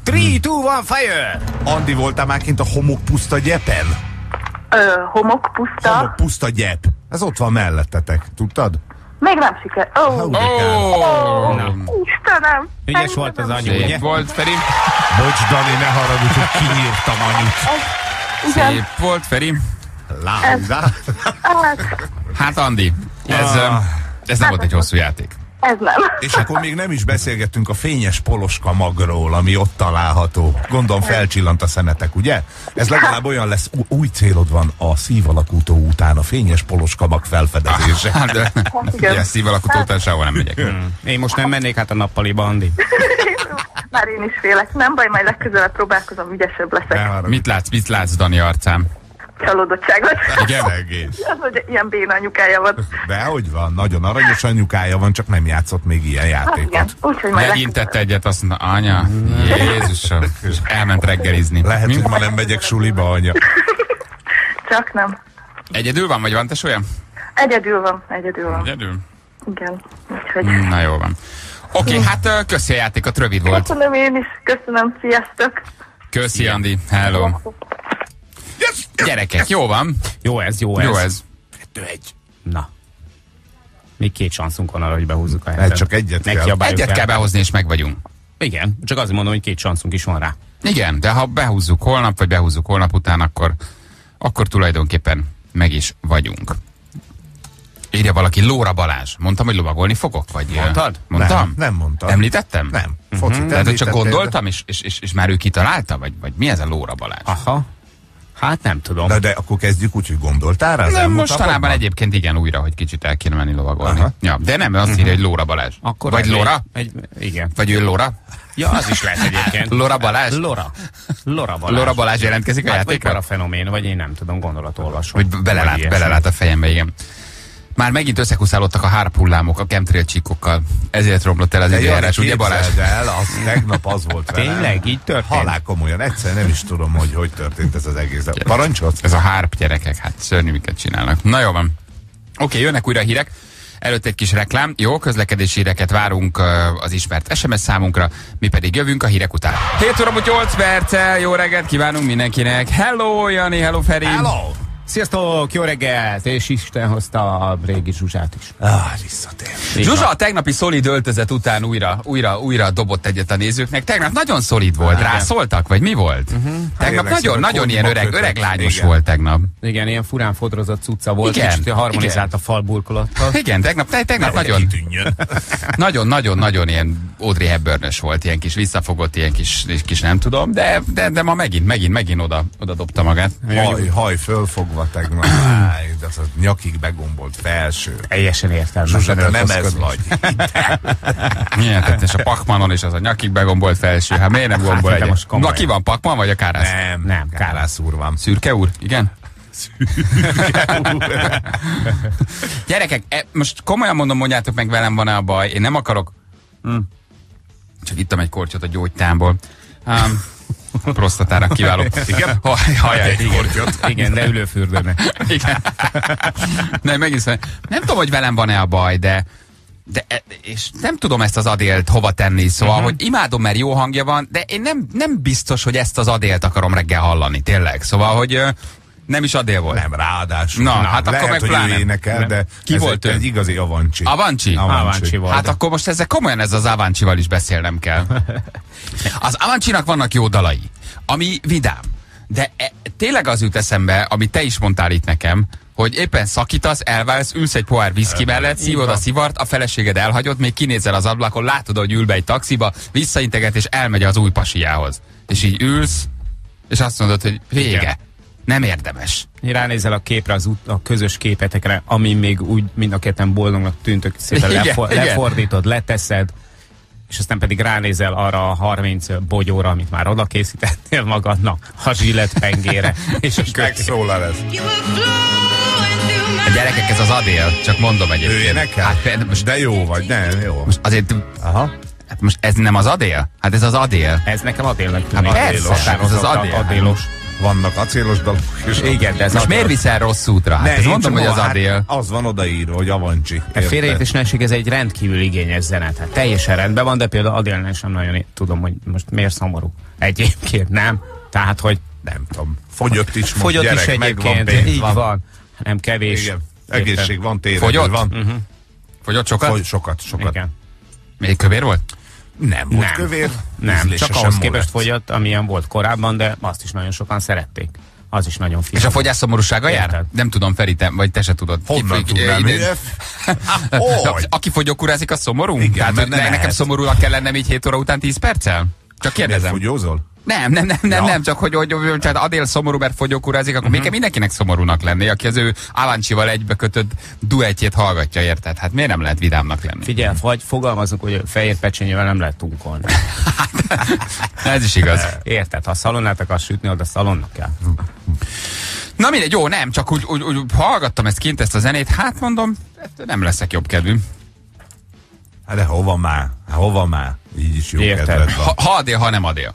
Three, two, one, fire! Andi, voltál már kint a homokpuszta gyepen? Ö, homokpuszta. Homokpuszta gyep. Ez ott van mellettetek, tudtad? Még nem siker. Ó, Hú, de Ó, oh, Na. Istenem. Ügyes volt az anyu, ugye? szép volt, Feri. Bocs, Dani, ne haragudj, hogy kinyírtam anyut. Igen. Szép volt, Feri. Lázzál. Hát, Hát, Andi, ez, ö, ez nem volt egy hosszú játék. ez nem. És akkor még nem is beszélgettünk a fényes poloska magról, ami ott található. Gondolom felcsillant a szemetek, ugye? Ez legalább olyan lesz, ú- új célod van a szívalakútó után, a fényes poloska mag felfedezése. Hát, de igen. ilyen szívalakutó után sehol nem megyek. Én most nem mennék hát a nappaliba, Andi. Már én is félek. Nem baj, majd legközelebb próbálkozom, ügyesebb leszek. Mit látsz, mit látsz Dani arcán? Csalódottságot. Igen? Egész. Az, hogy ilyen béna anyukája van. De hogy van, nagyon aranyos anyukája van, csak nem játszott még ilyen Hát igen, játékot. úgyhogy majd Megintett egyet, azt mondta, anya, Jézusom, és elment reggelizni. Lehet, Mi? hogy ma nem megyek suliba, anya. Csak nem. Egyedül van, vagy van tesója? Egyedül van, egyedül van. Egyedül? Igen. Úgyhogy... Na jó van. Oké, okay, hát ö, köszi a játékot, rövid volt. Köszönöm én is, köszönöm, sziasztok. Köszi, Andi. Hello. Gyerekek, jó van. Jó ez, jó ez. Jó ez. Kettő egy. Na. Még két szanszunk van arra, hogy behúzzuk a hetet. Hát csak egyet kell. Megkiabáljuk Egyet el. kell behozni, és meg vagyunk. Igen, csak azért mondom, hogy két szanszunk is van rá. Igen, de ha behúzzuk holnap, vagy behúzzuk holnap után, akkor, akkor tulajdonképpen meg is vagyunk. Írja valaki, Lóra Balázs. Mondtam, hogy lovagolni fogok? Vagy, Mondtad? Mondtam? Nem, nem mondtam. Említettem? Nem. Focit Tehát, hogy csak említettél, gondoltam, és, és, és, és már ő kitalálta? Vagy, vagy mi ez a Lóra Balázs? Aha. Hát nem tudom. De, de akkor kezdjük úgy, hogy gondoltál rá? az Nem, elmúlt mostanában napokban? egyébként igen, újra, hogy kicsit el kéne menni lovagolni. Aha. Ja, de nem, azt írja, hogy Lóra Balázs. Akkor vagy egy- Lóra? Egy, igen. Vagy ő Lóra? Ja, az is lehet egyébként. Lóra Balázs? Lora. Lora Balázs. Lóra Balázs jelentkezik a Hát, vagy játékra? parafenomén, vagy én nem tudom, gondolatolvasó. Hogy belelát, Vagy ilyesmi. belelát a fejembe, igen. Már megint összekuszálódtak a harp hullámok a chemtrail csíkokkal. Ezért romlott el az De Jani, időjárás, ugye Balázs? képzeld el, az tegnap az volt velem. Tényleg, így történt? Halál komolyan, egyszer nem is tudom, hogy hogy történt ez az egész. Parancsolsz? Ez a harp gyerekek, hát szörnyű, miket csinálnak. Na jó van. Oké, okay, jönnek újra a hírek. Előtt egy kis reklám. Jó, közlekedési híreket várunk uh, az ismert es em es számunkra, mi pedig jövünk a hírek után. hét óra nyolc perccel, jó reggelt kívánunk mindenkinek. Hello, Jani, hello, Feri. Hello! Sziasztok, jó reggelt! És Isten hozta a régi Zsuzsát is. Ah, visszatér. Zsuzsa a tegnapi szolid öltözet után újra, újra, újra dobott egyet a nézőknek. Tegnap nagyon szolid volt, Igen. rá szóltak, vagy mi volt? Uh-huh. Tegnap Tényleg, nagyon, nagyon ilyen öreg, kötött. öreg lányos Igen. volt tegnap. Igen, ilyen furán fodrozott cucca volt, Igen, kicsit harmonizált igen. a falburkolattal. Igen, tegnap, te- tegnap nagyon, Kitűnjön. nagyon, nagyon, nagyon ilyen Audrey Hepburn-ös volt, ilyen kis visszafogott, ilyen kis, kis nem tudom, de, de, de ma megint, megint, megint oda, oda dobta magát. Haj, haj fölfogva tegnap. Áj, de az a nyakig begombolt felső. Teljesen értelmes. Zsuzsa, te nem ez vagy. Milyen tettes a Pakmanon, és az a nyakig begombolt felső. Hát miért nem gombol de egyet? most komolyan. Na ki van, Pakman vagy a Kárász? Nem, Nem, Kárász úr van. Szürke úr? Igen? Gyerekek, e, most komolyan mondom, mondjátok meg, velem van-e a baj. Én nem akarok... Hm. Csak ittam egy kortyot a gyógytámból. Um, a prostatára kiváló. Igen? Haj, hajaj, Egy igen. kortyot. Igen, de ülőfürdőnek. Igen. Nem, megint szóval, nem tudom, hogy velem van-e a baj, de, de e- és nem tudom ezt az Adélt hova tenni, szóval, uh-huh. hogy imádom, mert jó hangja van, de én nem, nem biztos, hogy ezt az Adélt akarom reggel hallani, tényleg. Szóval, hogy ö, nem is Adél volt. Nem, ráadásul. Na, Na, hát akkor lehet, meg hogy pláne. ő énekel, de Ki ez volt egy, ő? egy igazi Avancsi. Avancsi? Avancsi volt. Hát akkor most ezzel komolyan ez az Avancsival is beszélnem kell. Az Avancsinak vannak jó dalai, ami vidám. De e, tényleg az jut eszembe, amit te is mondtál itt nekem, hogy éppen szakítasz, elválsz, ülsz egy pohár viszki mellett, szívod a szivart, a feleséged elhagyott, még kinézel az ablakon, látod, hogy ül be egy taxiba, visszainteget és elmegy az új pasiához. És így ülsz, és azt mondod, hogy vége. Igen. Nem érdemes. Ránézel a képre, az út, a közös képetekre, ami még úgy mind a ketten boldognak tűntök, szépen Igen, lefor, igen. lefordítod, leteszed, és aztán pedig ránézel arra a harminc bogyóra, amit már oda készítettél magadnak, a zsillet pengére, és a Megszólal ez. A gyerekek, ez az Adél, csak mondom egyébként. Ő énekel? Hát, pe- most, De jó vagy, nem, jó. most azért, Aha. hát most ez nem az Adél? Hát ez az Adél. Ez nekem Adélnek tűnik. Hát persze, ez az Adél. Adélos. vannak acélos dalok. És igen, de ez most miért viszel rossz útra? Hát ez mondom, hogy az Adél. Hát az van odaírva, hogy Avancsi. Félreértés ne esik, ez egy rendkívül igényes zene. Tehát teljesen rendben van, de például Adélnél sem nagyon tudom, hogy most miért szomorú. Egyébként nem. Tehát, hogy nem tudom. Fogyott is most, Fogyott gyerek, is egyébként, pénz, így van. van. Nem kevés. Igen. Egészség van, tényleg. Fogyott? Van. Uh-huh. Fogyott sokat? Fogy, sokat, sokat. Igen. Még kövér volt? Nem volt Nem. kövér. Nem, csak ahhoz képest lett. fogyott, amilyen volt korábban, de azt is nagyon sokan szerették. Az is nagyon finom. És a fogyás szomorúsága jár? Érted? Nem tudom, Feri, te, vagy te se tudod. Honnan Ki- tudnám? ide- Hogy? Aki fogyókúrázik, az szomorú? Igen, Tehát, mert hogy nem ne, nekem lehet. szomorúnak kell lennem így hét óra után tíz perccel? Csak kérdezem. Fogyózol? Nem, nem, nem, nem, Ja. nem, csak hogy, hogy, hogy tehát Adél szomorú, mert fogyókúrázik, akkor uh-huh. még kell mindenkinek szomorúnak lenni, aki az ő Avancsival egybekötött duettjét hallgatja, érted? Hát miért nem lehet vidámnak lenni? Figyelj, vagy fogalmazunk, hogy fehér pecsenyével nem lehet tunkolni. Ez is igaz. Érted? Ha a szalonnát akarsz sütni, oda szalonnak kell. Na mindegy, jó, nem, csak úgy, úgy, úgy hallgattam ezt kint, ezt a zenét, hát mondom, nem leszek jobb kedvű. Hát de hova már? Hova már? Így is jó Érted. kedved van. Ha, ha Adél, ha nem Adél.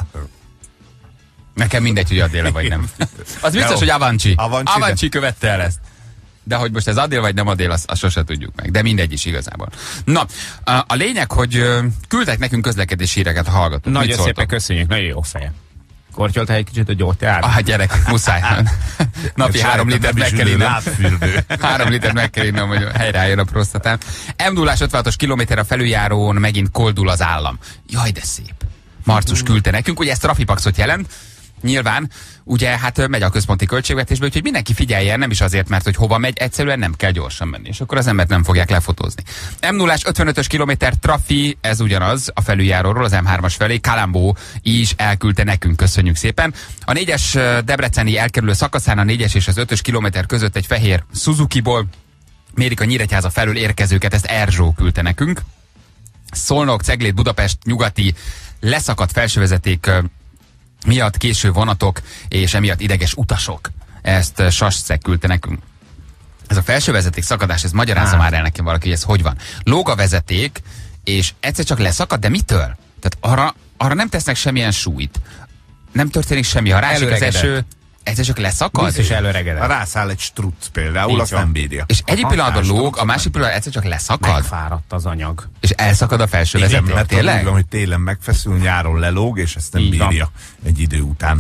Nekem mindegy, hogy Adél vagy nem. Az biztos, Jó. hogy Avancsi. Avancsi, Avancsi követte el ezt. De hogy most ez Adél vagy nem Adél, azt, azt sose tudjuk meg. De mindegy is igazából. Na, a, a lényeg, hogy ö, küldtek nekünk közlekedési híreket a hallgatók. Nagyon Mit szépen szóltak? köszönjük, nagyon jó feje. Kortyoltál egy kicsit a gyógyteát? Ah, gyerek, muszáj. Napi három litert meg kell innom. Három litert meg kell innom, hogy helyreálljon a prostatám. em nulla ötvenhatos kilométer a felüljárón megint koldul az állam. Jaj, de szép. Marcus küldte nekünk, ugye ez trafipaxot jelent. Nyilván, ugye hát megy a központi költségvetésbe, úgyhogy mindenki figyeljen, nem is azért, mert hogy hova megy, egyszerűen nem kell gyorsan menni, és akkor az embert nem fogják lefotózni. em nulla ötvenötös kilométer trafi, ez ugyanaz a felüljáróról, az em hármas felé, Kalambó is elküldte nekünk, köszönjük szépen. A négyes debreceni elkerülő szakaszán a négyes és az ötös kilométer között egy fehér Suzukiból mérik a Nyíregyháza felől érkezőket, ezt Erzsó küldte nekünk. Szolnok, Ceglét, Budapest, nyugati leszakadt felsővezeték miatt késő vonatok, és emiatt ideges utasok. Ezt Sasszeg küldte nekünk. Ez a felsővezeték szakadás, ez magyarázza már el nekem valaki, hogy ez hogy van. Lóg a vezeték, és egyszer csak leszakad, de mitől? Tehát arra, arra nem tesznek semmilyen súlyt. Nem történik semmi, ha rásik az eső, egyszer csak leszakad. Biztos előregedett. Ha rászáll egy struc például, Így azt van. nem bírja. És egyik pillanatban Hatás lóg, a struc másik nem pillanatban egyszer csak leszakad, Megfáradt az anyag. és elszakad a felsővezeték. Igen, mert Tényleg? úgy van, hogy télen megfeszül, nyáron lelóg, és ezt nem Így van. bírja egy idő után.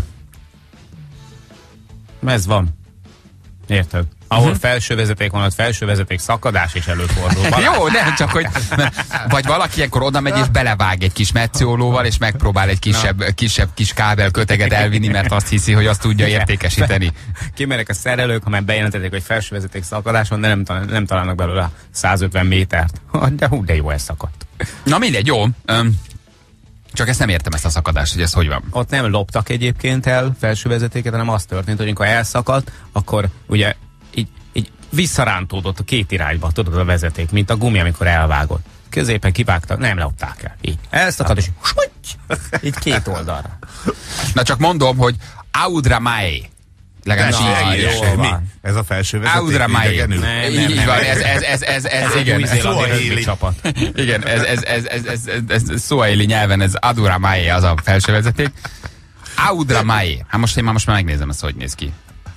Ez van. Érted? Ahol uh-huh. felső vezeték van, ott felső vezeték szakadás is előfordul. Jó, nem csak, hogy vagy valaki ilyenkor oda megy és belevág egy kis metszólóval, és megpróbál egy kisebb, kisebb kis kábel köteget elvinni, mert azt hiszi, hogy azt tudja értékesíteni. Kimerek a szerelők, ha már bejelentették, hogy felső vezeték szakadás van, de nem, talál, nem találnak belőle százötven métert. De hú, de jó, ez szakadt. Na mindegy, jó. Öm, csak ezt nem értem, ezt a szakadást, hogy ez hogy van. Ott nem loptak egyébként el felső vezetéket, hanem az történt, hogy amikor elszakadt, akkor ugye így, így visszarántódott a két irányba, tudod, a vezeték, mint a gumi, amikor elvágod. Középen kivágtak, nem lopták el. Így. Elszakadt, és így két oldalra. Na csak mondom, hogy Audra Mae. Legalábbis Na, így jó is. van. Mi? Ez a felső vezeték? Audra Mae. idegenül? Nem, nem, Így nem. van, ez, ez, ez, ez, ez, Ez egy igen. új-zélandi Swahili. rögbi csapat. Igen, ez, ez, ez, ez, ez, ez, ez Swahili nyelven, ez Audra Mae az a felsővezeték. Audra Mae. Hát most én már most már megnézem, ez hogy néz ki.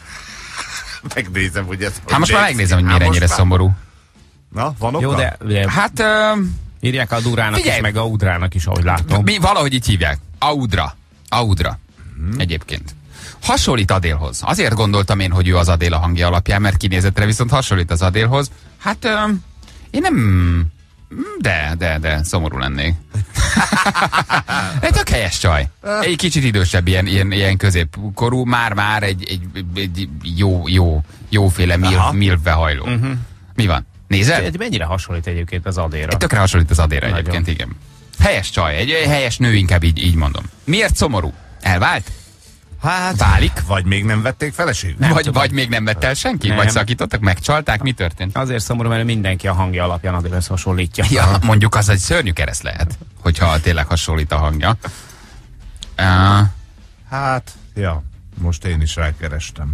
Megnézem, hogy ez... Hát most már megnézem, hogy miért Hát ennyire most már- szomorú. Na, van oka? Jó, de ugye, Hát uh, írják a Durának Figyelj! is, meg a Udrának is, ahogy látom. mi valahogy így hívják. Audra. Audra. Hmm. Egyébként. Hasonlít Adélhoz. Azért gondoltam én, hogy ő az Adél a hangja alapján, mert kinézetre viszont hasonlít az Adélhoz. Hát uh, én nem... De, de, de, szomorú lennék. Egy tök helyes csaj. Egy kicsit idősebb, ilyen, ilyen, ilyen középkorú, már-már egy, egy, egy jó, jó, jóféle mil, milvehajló. Uh-huh. Mi van? Nézed? Egy mennyire hasonlít egyébként az Adélra? Egy tökre hasonlít az Adélra Nagyon. egyébként, igen. Helyes csaj, egy helyes nő, inkább így, így mondom. Miért szomorú? Elvált? Hát, Válik? vagy még nem vették feleségül? Nem vagy, vagy még nem vett el senki? Nem. Vagy szakítottak, megcsalták? Mi történt? Azért szomorú, mert mindenki a hangja alapján Adélhez hasonlítja. Ja, mondjuk az egy szörnyű kereszt lehet, hogyha tényleg hasonlít a hangja. Uh, Hát, ja, most én is rákerestem.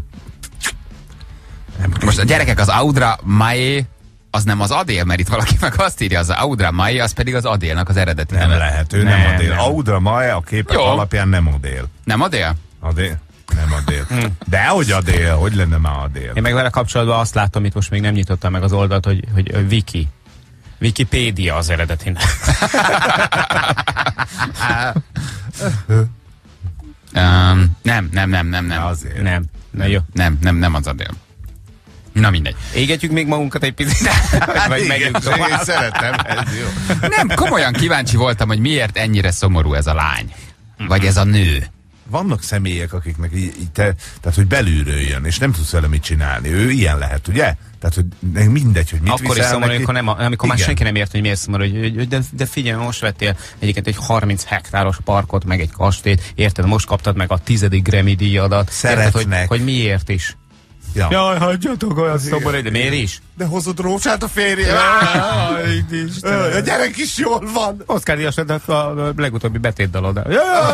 Nem most a gyerekek, az Audra Mae az nem az Adél, mert itt valaki meg azt írja, az Audra Mae, az pedig az Adélnak az eredeti Nem neve. lehet, ő nem, Nem, nem Adél. nem. Audra Mae a képek Jó. alapján nem Adél. Nem Adél? Adél? Nem Adél. De hogy Adél? Hogy lenne már Adél? Én meg vele kapcsolatban azt látom, itt most még nem nyitottam meg az oldalt, hogy, hogy Wiki. Wikipédia az eredetén. um, nem, nem, nem, nem, nem. Azért. Nem. Na jó. Nem, nem, nem az Adél. Na mindegy. Égetjük még magunkat egy picit? Vagy megyünk tovább? Én szeretem, ez jó. Nem, komolyan kíváncsi voltam, hogy miért ennyire szomorú ez a lány. Vagy ez a nő. Vannak személyek, akiknek így, így te, tehát, hogy belülről jön, és nem tudsz vele mit csinálni. Ő ilyen lehet, ugye? Tehát, hogy mindegy, hogy mit akkor is szomorú, amikor, nem, amikor már senki nem ért, hogy miért szomorú, hogy, hogy de, de figyelj, most vettél egyébként egy harminc hektáros parkot, meg egy kastélyt, érted, most kaptad meg a tizedik Grammy díjadat. Szeretnek. Érted, hogy, hogy miért is. Ja. Jaj, hagyjatok olyan szomorú, de miért is? De hozod Rózsát a férje. A gyerek is jól van. Oscar Díjas lett a legutóbbi betétdalod.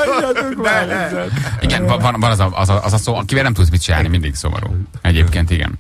Igen, van, van az, a, az, a, az a szó, akivel nem tudsz mit csinálni, mindig szomorú. Egyébként igen.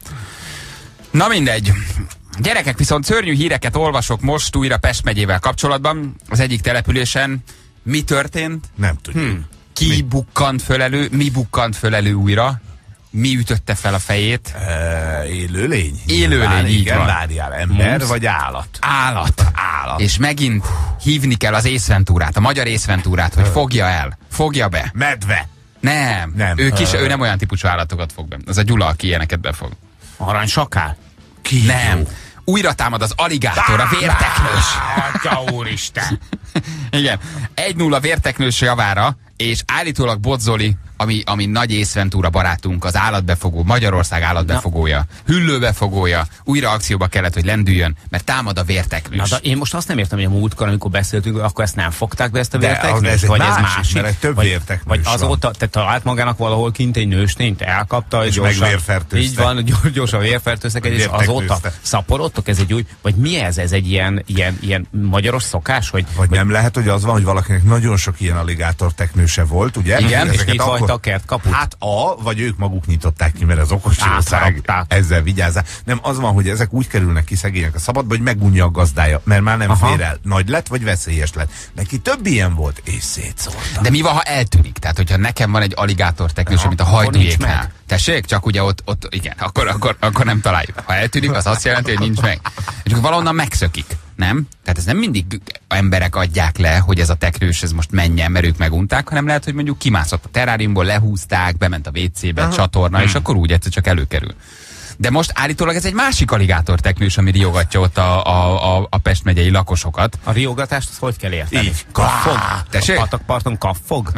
Na mindegy. Gyerekek, viszont szörnyű híreket olvasok most újra Pest megyével kapcsolatban. Az egyik településen mi történt? Nem tudjuk. Hmm. Ki mi? bukkant föl elő? Mi bukkant föl elő újra? Mi ütötte fel a fejét? E, élőlény? Élőlény, így igen, van. Várjál, ember Most? vagy állat? Állat. Állat. És megint hívni kell az észventúrát, a magyar észventúrát, hogy fogja el, fogja be. Medve. Nem, nem. Ő, kis, ő nem olyan típusú állatokat fog be. Az a Gyula, aki ilyeneket befog. Aranysakál? Ki? Nem. Újra támad az aligátor, a vérteknős. Atya úristen. Igen. egy nulla vérteknős javára, és állítólag Bodzoli, ami, ami nagy észventúra barátunk, az állatbefogó, Magyarország állatbefogója, hüllőbefogója, újra akcióba kellett, hogy lendüljön, mert támad a vérteknős. Na, de én most azt nem értem, hogy a múltkor, amikor beszéltünk, akkor ezt nem fogták be, ezt a De vérteknőst? ez egy vagy másik, ez másik? mert egy több vagy, vérteknős vagy azóta te talált magának valahol kint egy nőstényt, elkapta, és gyorsan, meg vérfertőzte. Így van, gyors, gyorsan vérfertőztek, és azóta szaporodtok, ez egy új, vagy mi ez? Ez egy ilyen, ilyen, ilyen magyaros szokás? Hogy, vagy nem lehet, hogy az van, hogy valakinek nagyon sok ilyen aligátor teknőse volt, ugye? Igen, és itt hagyta a kert kaput. Hát a, vagy ők maguk nyitották ki, mert az okosság ezzel vigyázzák. Nem, az van, hogy ezek úgy kerülnek ki szegények a szabadba, hogy megunja a gazdája, mert már nem fér el. Nagy lett, vagy veszélyes lett. Neki több ilyen volt, és szétszórta. De mi van, ha eltűnik? Tehát, hogyha nekem van egy aligátor teknős, mint a hajdújéknál. Tessék? Csak ugye ott, ott igen, akkor, akkor, akkor nem találjuk. Ha eltűnik, az azt jelenti, hogy nincs meg. És akkor valahonnan megszökik. Nem? Tehát ez nem mindig emberek adják le, hogy ez a teknős ez most menjen, mert ők megunták, hanem lehet, hogy mondjuk kimászott a terráriumból, lehúzták, bement a vécébe, csatorna, hmm. és akkor úgy egyszer csak előkerül. De most állítólag ez egy másik aligátor teknős, ami riogatja ott a, a, a, a Pest megyei lakosokat. A riogatást azt hogy kell érteni? Így. Kaffog? Tessék? A patakparton kaffog?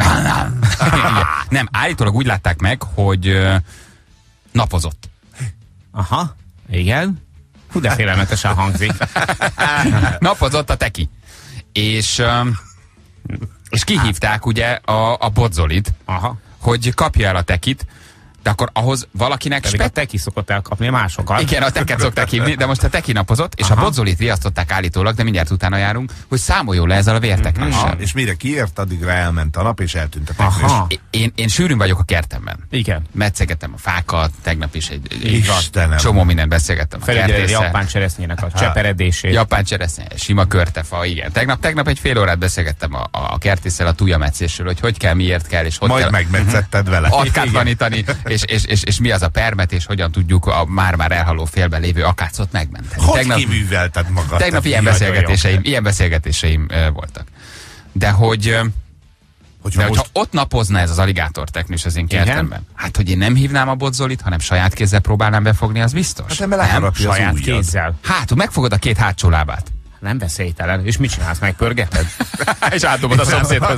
Nem, állítólag úgy látták meg, hogy uh, napozott. Aha, igen. Hú, de félelmetesen hangzik. Napozott a teki. És, um, és kihívták ugye a, a Bodzolit, Aha. hogy kapja el a tekit, de akkor ahhoz valakinek... Pedig spe... a teki szokott elkapni másokat. Igen, a teket szokták hívni, de most a teki napozott, és Aha. a Bodzolit riasztották állítólag, de mindjárt utána járunk, hogy számoljon le ezzel a vérteknéssel. És mire kiért, addigra elment a nap, és eltűnt a teknős. Én, én sűrűn vagyok a kertemben. Igen. Metszegettem a fákat, tegnap is egy, egy Istenem. csomó mindent beszélgettem a kertésszel. Japán cseresznyének a cseperedését. Japán cseresznye, sima körtefa, igen. Tegnap, tegnap egy fél órát beszélgettem a, a kertésszel a tujametszésről, hogy hogy kell, miért kell, és hogy Majd kell megmetszetted vele. akátlanítani, és, és, és, és mi az a permet, és hogyan tudjuk a már-már elhaló félben lévő akácot megmenteni. Hogy tegnap, kiművelted magad? Tegnap ilyen beszélgetéseim, ilyen beszélgetéseim uh, voltak. De hogy, uh, hogyha, de most... hogyha ott napozna ez az aligátor teknős az én kertemben, hát hogy én nem hívnám a Bodzolit, hanem saját kézzel próbálnám befogni, az biztos. Hát nem, saját kézzel. Hát, megfogod a két hátsó lábát. Nem veszélytelen. És mit csinálsz? Megpörgeted? És átdobod a szomszédhoz.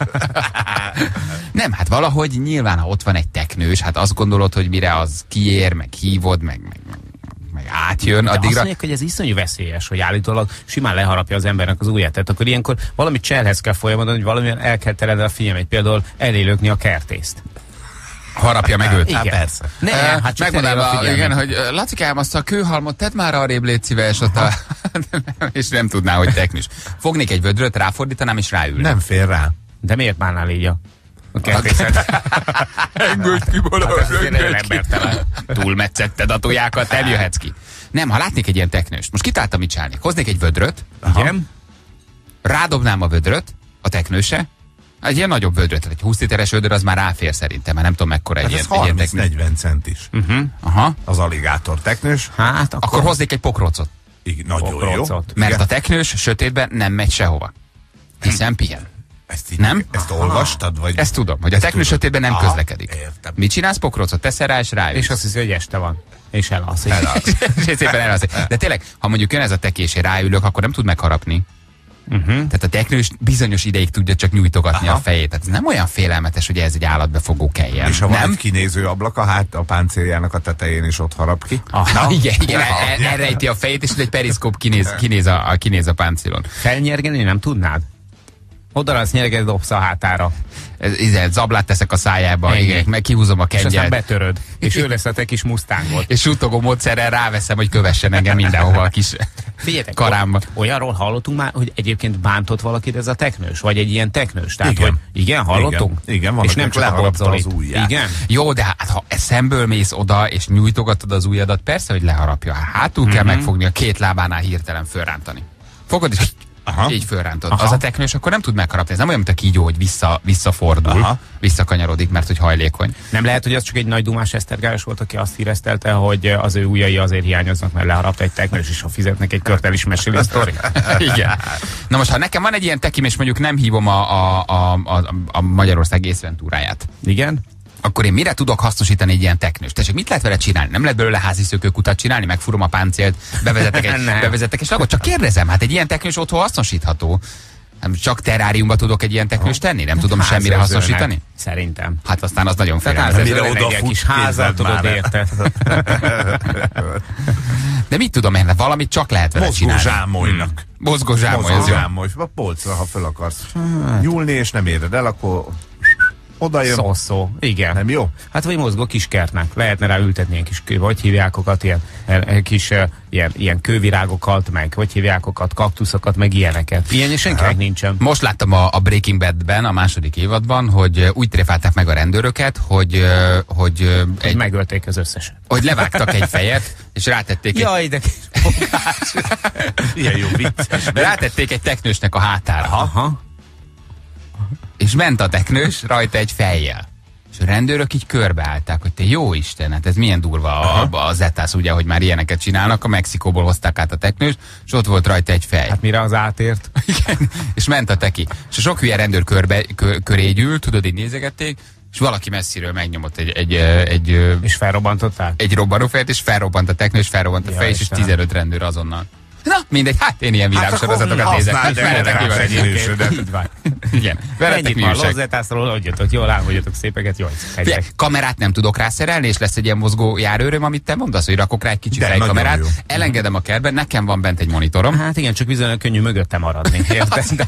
Nem, hát valahogy nyilván, ha ott van egy teknős, hát azt gondolod, hogy mire az kiér, meg hívod, meg, meg, meg, meg átjön. De addigra... azt mondják, hogy ez iszonyú veszélyes, hogy állítólag simán leharapja az embernek az ujját. Tehát akkor ilyenkor valami cselhez kell folyamodni, hogy valamilyen el kell teredni a figyelmet, például elélökni a kertészt. Harapja meg őt. Hát persze. Ne, uh, hát csak megmondanám, igen, hogy Lacikám, azt a kőhalmot tedd már arrébb, légy szíves, ott a... és nem tudná, hogy teknős. Fognék egy vödröt, ráfordítanám, és ráülne. Nem fér rá. De miért bánnál így a, a kertészet? Engedj ki, Balázs, engedj ki. Túlmetszetted a tojákat, eljöhetsz ki. Nem, ha látnék egy ilyen teknőst, most kitáltam, mit csinálnék. Hoznék egy vödröt, igen, rádobnám a vödröt, a teknőse, Egy ilyen nagyobb vödröt, tehát egy húsz literes vödör az már ráfér szerintem, mert nem tudom mekkora egy hát ilyen. harminc-negyven centis. Uh-huh. Aha. Az aligátor teknős. Hát akkor, akkor hoznék egy pokrócot. Igen, nagyon pokrócot. jó. Mert igen. a teknős sötétben nem megy sehova. Hiszen pihen. Ezt így, nem? Ezt olvastad? Vagy? Ezt tudom, hogy a teknős sötétben nem Aha, közlekedik. Értem. Mit csinálsz, pokrócot teszel rá, és rájössz. És azt hiszi, hogy este van. És elalszik. És szépen elalszik. De tényleg, ha mondjuk jön ez a tekés, és ráülök, akkor nem tud megharapni. Uh-huh. Tehát a teknős bizonyos ideig tudja csak nyújtogatni Aha. a fejét. Tehát ez nem olyan félelmetes, hogy ez egy állatbefogó kelljen. És ha van nem? egy kinéző ablak a, hát, a páncéljának a tetején, és ott harap ki. Aha, igen, igen, el, elrejti a fejét, és egy periszkóp kinéz, kinéz, a, kinéz a páncélon. Felnyergeni nem tudnád? Oda az nyerget dobsz a hátára. Ez, ez, zablát teszek a szájába, igen, meg kihúzom a kengyelt. És aztán kengyelt. betöröd. És ő lesz a te kis mustángot. És suttogó módszerrel ráveszem, hogy kövessen engem mindenhova a kis Figyeljetek, karámba. Olyanról hallottunk már, hogy egyébként bántott valakit ez a teknős? Vagy egy ilyen teknős? Tehát, Igen. Hogy igen, hallottunk? Igen, igen, van, és nem csak a leharapta Bob Zolit. az ujját. Igen. Jó, de hát ha szemből mész oda, és nyújtogatod az ujjadat, persze, hogy leharapja. Hátul mm-hmm. kell megfogni, a két lábánál hirtelen fölrántani. Fogod, és Aha. így fölrántod. Aha. Az a teknős akkor nem tud megharapni. Ez nem olyan, mint a kígyó, hogy vissza, visszafordul, Aha. visszakanyarodik, mert hogy hajlékony. Nem lehet, hogy az csak egy nagy dumás esztergályos volt, aki azt híresztelte, hogy az ő ujjai azért hiányoznak, mert leharapta egy teknős, és ha fizetnek egy kört, el is meséli a sztori. Igen. Na most, ha nekem van egy ilyen tekim, és mondjuk nem hívom a, a, a, a, a Magyarország észventúráját. Igen? Akkor én mire tudok hasznosítani egy ilyen teknőst? Tessék, mit lehet vele csinálni? Nem lehet belőle házi szökőkutat csinálni, megfúrom a páncélt, bevezetek egy, bevezetek egy slagot? Csak kérdezem, hát egy ilyen teknős otthon hasznosítható. Nem csak teráriumba tudok egy ilyen teknőst tenni? Nem tudom semmire hasznosítani? Szerintem. Hát aztán az nagyon félelmetes. Tehát mire oda egy kis házat tudod érted. De mit tudom én, valamit csak lehet vele csinálni. Mozgózsámolynak. Mozgózsámoly, ez jó. Mozgózsámoly. A polcra, ha föl akarsz nyúlni, és nem éred el, akkor oda jön. Szó-szó. Igen. Nem jó? Hát vagy mozgó kiskertnek. Lehetne rá ültetni ilyen kis kő, hogy hívjákokat, ilyen, kis ilyen, ilyen kővirágokat, meg hogy hívjákokat, kaktuszokat, meg ilyeneket. Ilyen senkinek nincsen. Most láttam a, a Breaking Badben, a második évadban, hogy úgy tréfálták meg a rendőröket, hogy, hogy, egy, megölték az összeset. Hogy levágtak egy fejet, és rátették egy... Jaj, de kis ilyen jó vicces. Rátették egy teknősnek a hátára. Aha. És ment a teknős rajta egy fejjel. És a rendőrök így körbeállták, hogy te jó Isten, hát ez milyen durva a, a zetász, ugye, hogy már ilyeneket csinálnak. A Mexikóból hozták át a teknőst, és ott volt rajta egy fej. Hát mire az átért? Igen, és ment a teki. És a sok hülye rendőr körbe, kö, köré gyűlt, tudod, így nézegették, és valaki messziről megnyomott egy... egy, egy és felrobbantották? Egy robbanófejet, és felrobbant a teknős, felrobbant a fej, és tizenöt rendőr azonnal. Na, mindegy, hát én ilyen világsorozatokat hát nézek. Veletek mi van egyébként? Így van. Igen, veletek mi van Lozetászról, hogy jöttök, jól áll, hogy jöttök szépeket, jól Fie, kamerát nem tudok rászerelni, és lesz egy ilyen mozgó járőröm, amit te mondasz, hogy rakok rá egy kicsi fejkamerát, elengedem a kertben, nekem van bent egy monitorom. Hát igen, csak bizony könnyű mögötte maradni. Érted?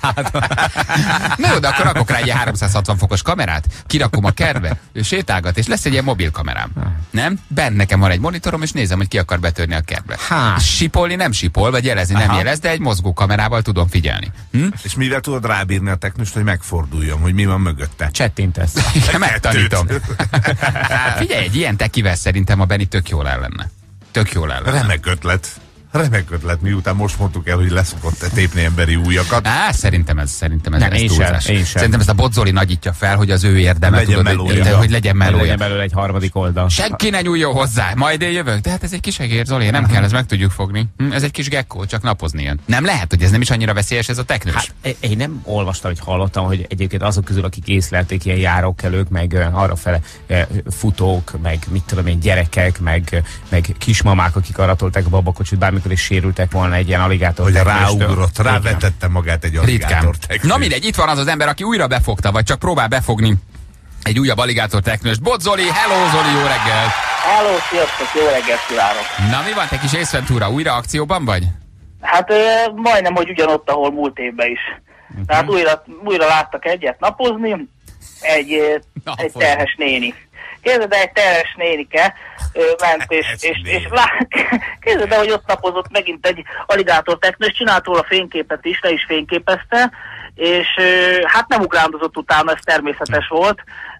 Na jó, de akkor rakok rá egy háromszázhatvan fokos kamerát, kirakom a kertbe, ő sétálgat, és lesz egy ilyen mobil kamerám. Nem? Bent nekem van egy monitorom, és nézem, hogy ki akar betörni a kertbe. Sipolni nem sipol, vagy jelezni Aha. nem jelez, de egy mozgó kamerával tudom figyelni. Hm? És mivel tudod rábírni a teknőst, hogy megforduljon, hogy mi van mögötte? Csettintesz. Megtanítom. Figyelj, egy ilyen tekivel szerintem a Benni tök jól el lenne. Tök jól el lenne. Remek ötlet. Remek ötlet, miután most mondtuk el, hogy leszokott tépni emberi újakat. Á, szerintem ez, szerintem ez, nem, ez túlzás. Sem, szerintem ezt a Bob Zoli nagyítja fel, hogy az ő érdeme, legyen tudod, melója. hogy, hogy legyen melója. Legyen belőle egy harmadik oldal. Senki ne nyúljon hozzá, majd én jövök. De hát ez egy kis egér, Zoli, nem kell, ez meg tudjuk fogni. Hm, ez egy kis gekkó, csak napozni jön. Nem lehet, hogy ez nem is annyira veszélyes ez a teknős. Hát, én nem olvastam, hogy hallottam, hogy egyébként azok közül, akik észlelték ilyen járókelők, meg uh, arrafele uh, futók, meg mit tudom én, gyerekek, meg, meg kismamák, akik aratolták a babakocsit, bármikor is sérültek volna egy ilyen aligátor. Hogy ráugrott, rávetette magát egy aligátor teknős. Na mindegy, itt van az az ember, aki újra befogta, vagy csak próbál befogni egy újabb aligátor teknőst. Bob Zoli, hello Zoli, jó reggelt! Hello, sziasztok, jó reggelt kívánok! Na mi van, te kis észventúra, újra akcióban vagy? Hát ö, majdnem, hogy ugyanott, ahol múlt évben is. Uh-huh. Tehát újra, újra láttak egyet napozni, egy, Na, egy terhes néni. Képzeld el, egy terhes nénike ö, ment, és, és, és lá... képzeld el, hogy ott napozott megint egy aligátor teknős, csinált róla fényképet is, le is fényképezte, és ö, hát nem ugrándozott utána, ez természetes volt,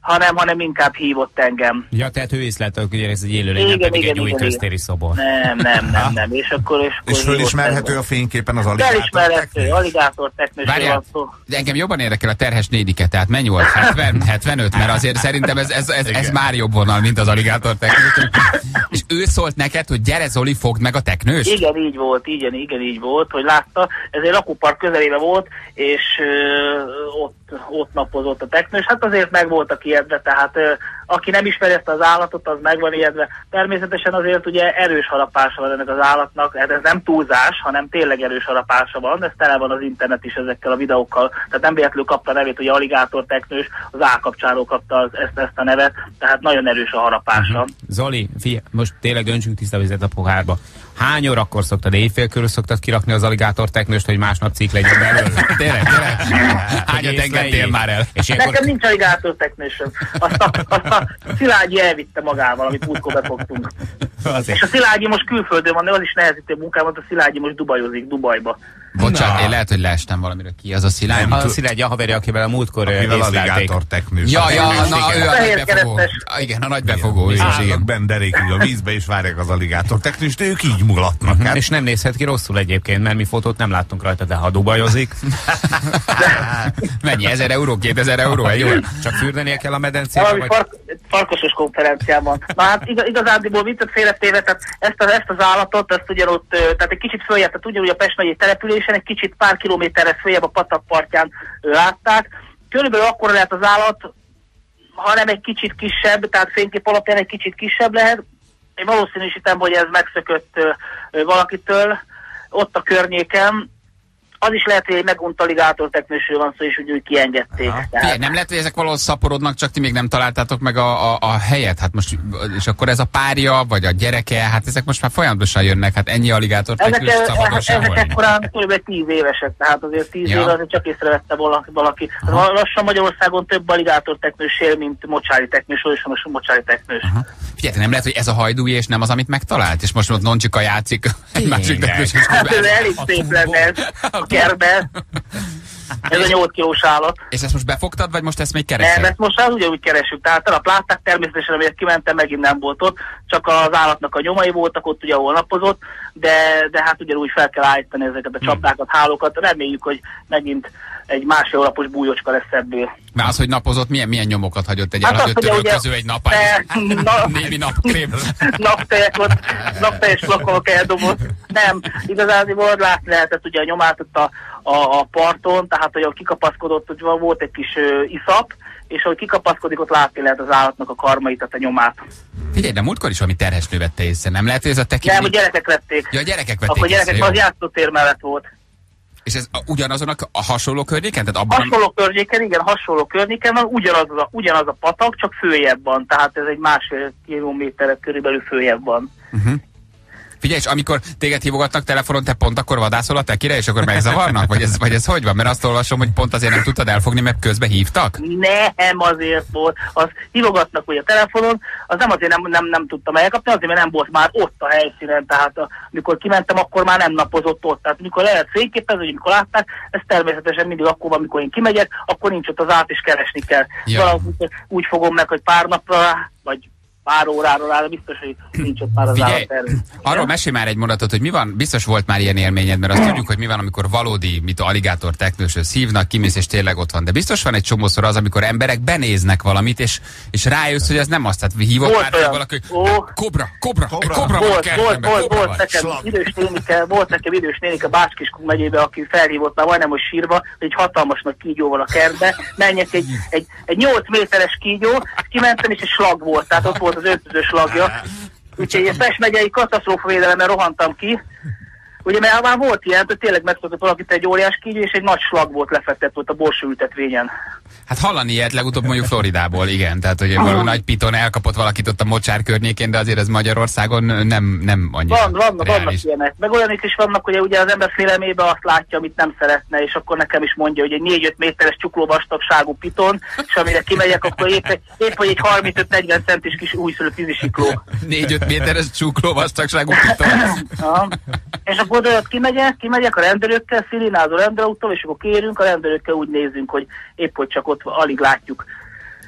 hanem, hanem inkább hívott engem. Ja, tehát ő észlelt, hogy ez egy élőlény, nem pedig egy új köztéri szobor. Nem, nem, nem, nem. És akkor... És, akkor és fölismerhető a fényképen az aligátor Felismerhető, aligátor teknősről van. De engem jobban érdekel a terhes nédike, tehát mennyi volt? hetven, hetvenöt, mert azért szerintem ez, ez, ez, ez már jobb vonal, mint az aligátor teknős. És ő szólt neked, hogy gyere Zoli, fogd meg a teknőst? Igen, így volt, igen, igen, így volt, hogy látta. Ez egy lakópark közelébe volt, és ö, ott, ott napozott a teknős. Hát azért meg voltak ijedve, tehát ö, aki nem ismeri ezt az állatot, az meg van ijedve. Természetesen azért ugye erős harapása van ennek az állatnak, ez nem túlzás, hanem tényleg erős harapása van, ez tele van az internet is ezekkel a videókkal, tehát nem véletlenül kapta a nevét, hogy aligátor teknős, az állkapcsáról kapta az, ezt, ezt a nevet, tehát nagyon erős a harapása. Uh-huh. Zoli, figyelj, most tényleg öntsünk tiszta vizet a pohárba. Hány órakor szoktad, éjfél körül szoktad kirakni az aligátor teknőst, hogy másnap cikk legyen belőle? Tényleg, tényleg? Hányat engedtél már el? És nekem akkor... nincs aligátor teknősöm. Azt a, azt a Szilágyi elvitte magával, amit múltkor befogtunk. És a Szilágyi most külföldön van, de az is nehezíti a munkámat, a Szilágyi most Dubajozik, Dubajba. Bocsánat, én lehet, hogy leestem valamiről. Ki az a Szilágyi? A Szilágyi a haverja, akivel a múltkor akivel aligátor teknős. Ja, ja, na, ő a nagy befogó. Igen, a nagy befogó. Állnak benn derékig a vízbe, és várják az aligátor teknőst, ők így mulatnak. Uh-huh. És nem nézhet ki rosszul egyébként, mert mi fotót nem láttunk rajta, de ha dubajozik. Mennyi? ezer euró, kétezer euró egy óra? Csak fürdenie kell a medencébe? Valami vagy... fark, farkosos konferenciában. Na hát igaz, igazándiból viccet félretéve, tehát ezt, az, ezt az állatot, ezt ugyanott, tehát egy kicsit följebb, tehát ugyanúgy a Pest megyei településen, egy kicsit pár kilométerre följebb a patak partján látták. Körülbelül akkora lehet az állat, hanem egy kicsit kisebb, tehát fénykép alapján egy kicsit kisebb lehet. Én valószínűsítem, hogy ez megszökött ö, valakitől ott a környéken. Az is lehet, hogy egy megunt aligátor teknősről van szó, és úgy, úgy kiengedték. Figyelj, nem lehet, hogy ezek valahol szaporodnak, csak ti még nem találtátok meg a, a, a helyet? Hát most, és akkor ez a párja, vagy a gyereke, hát ezek most már folyamatosan jönnek, hát ennyi aligátor teknős szabadon sehol. Ezek ekkorán kb. tíz évesek, tehát azért tíz ja. éve azért csak észrevette valaki. valaki. Lassan Magyarországon több aligátor teknős él, mint mocsári teknős, és most mocsári teknős. Aha. Figyelj, nem lehet, hogy ez a hajdúi, és nem az, amit megtalált? És most ott Noncsika játszik egy másik teknős. Hát ez elég szép lenne ez. Kerbe. Ez a nyolc kilós állat. És ezt most befogtad, vagy most ezt még keresed? Nem, ezt most már ugyanúgy keresünk. Tehát a látták, természetesen, amelyet kimentem, megint nem volt ott. Csak az állatnak a nyomai voltak ott, ugye, ahol napozott, de, de hát ugyanúgy fel kell állítani ezeket a csapdákat, hálókat. Reméljük, hogy megint egy másfél órapos bújócska lesz ebből. Mert az, hogy napozott, milyen, milyen nyomokat hagyott egy hát elhagyott törölköző egy napán? Na, némi napkrém. Naptejakot, napteljes flakonok eldobott. Nem, igazából látni lehetett ugye a nyomát ott a, a, a parton, tehát hogy kikapaszkodott, hogy volt egy kis ö, iszap, és ahogy kikapaszkodik, ott látni lehet az állatnak a karmait, tehát a nyomát. Figyelj, de múltkor is valami terhesnő vette észre, nem lehet, hogy ez a tekint? Nem, a gyerekek vették. Ja, a gyerekek vették Akkor gyerekek, észre, az játszótér mellett volt. És ez ugyanazon a, a hasonló környéken? Tehát abban hasonló a... környéken, igen, hasonló környéken van, ugyanaz a, ugyanaz a patak, csak följebb van, tehát ez egy másfél kilométerre körülbelül följebb van. Uh-huh. Figyelj, és amikor téged hívogatnak telefonon, te pont akkor vadászol a tekire, és akkor megzavarnak? Vagy ez, vagy ez hogy van? Mert azt olvasom, hogy pont azért nem tudtad elfogni, mert közben hívtak? Nem azért volt. Az hívogatnak ugye a telefonon, az nem azért nem, nem, nem tudtam elkapni, azért mert nem volt már ott a helyszínen, tehát amikor kimentem, akkor már nem napozott ott. Tehát amikor lehet fényképezni, hogy amikor látták, ez természetesen mindig akkor van, amikor én kimegyek, akkor nincs ott az át, és keresni kell. Ja. Valahogy úgy, úgy fogom meg, hogy pár napra, vagy pár óráról áll, biztos, hogy nincs ott már az állat erő. Arról mesélj már egy mondatot, hogy mi van, biztos volt már ilyen élményed, mert azt tudjuk, hogy mi van, amikor valódi, mit a aligátor teknőshöz hívnak, kimész és tényleg ott van. De biztos van egy csomószor az, amikor emberek benéznek valamit, és, és rájössz, hogy ez nem azt, tehát hívott volt már olyan. Valaki, hogy kobra, kobra, kobra, kobra volt, van volt, volt, volt, nekem idős nénike, volt nekem idős nénike Bács-Kiskun megyébe, aki felhívott már majdnem, hogy sírva, hogy egy hatalmas nagy kígyóval a kertbe, menjek egy, egy, egy nyolc méteres kígyó, kimentem, és egy slag volt, tehát ott volt az öntözős slagja. Úgyhogy egy Pest megyei katasztrófavédelemmel rohantam ki. Ugye, mert már volt ilyen, hogy tényleg megszokott valakit egy óriás kígyó, és egy nagy slag volt lefektetve ott a borsó ültetvényen. Hát hallani ilyet legutóbb mondjuk Floridából, igen. Tehát, hogy valami nagy piton elkapott valakit ott a mocsár környékén, de azért ez Magyarországon nem, nem annyira Van, vannak, vannak ilyenek. Meg olyanok is vannak, hogy ugye az ember félelmében azt látja, amit nem szeretne, és akkor nekem is mondja, hogy egy négy-öt méteres csuklóvastagságú piton, és amire kimegyek, akkor épp, épp hogy egy harmincöt-negyven centis kis újszülött vízisikló. négy-öt méteres csuklóvastagságú piton. Ja. És akkor oda kimegyek, kimegyek a rendőrökkel, szilinázó rendőrautóval, és akkor kérünk, a rendőrökkel úgy nézzünk, hogy épp hogy csak ott alig látjuk.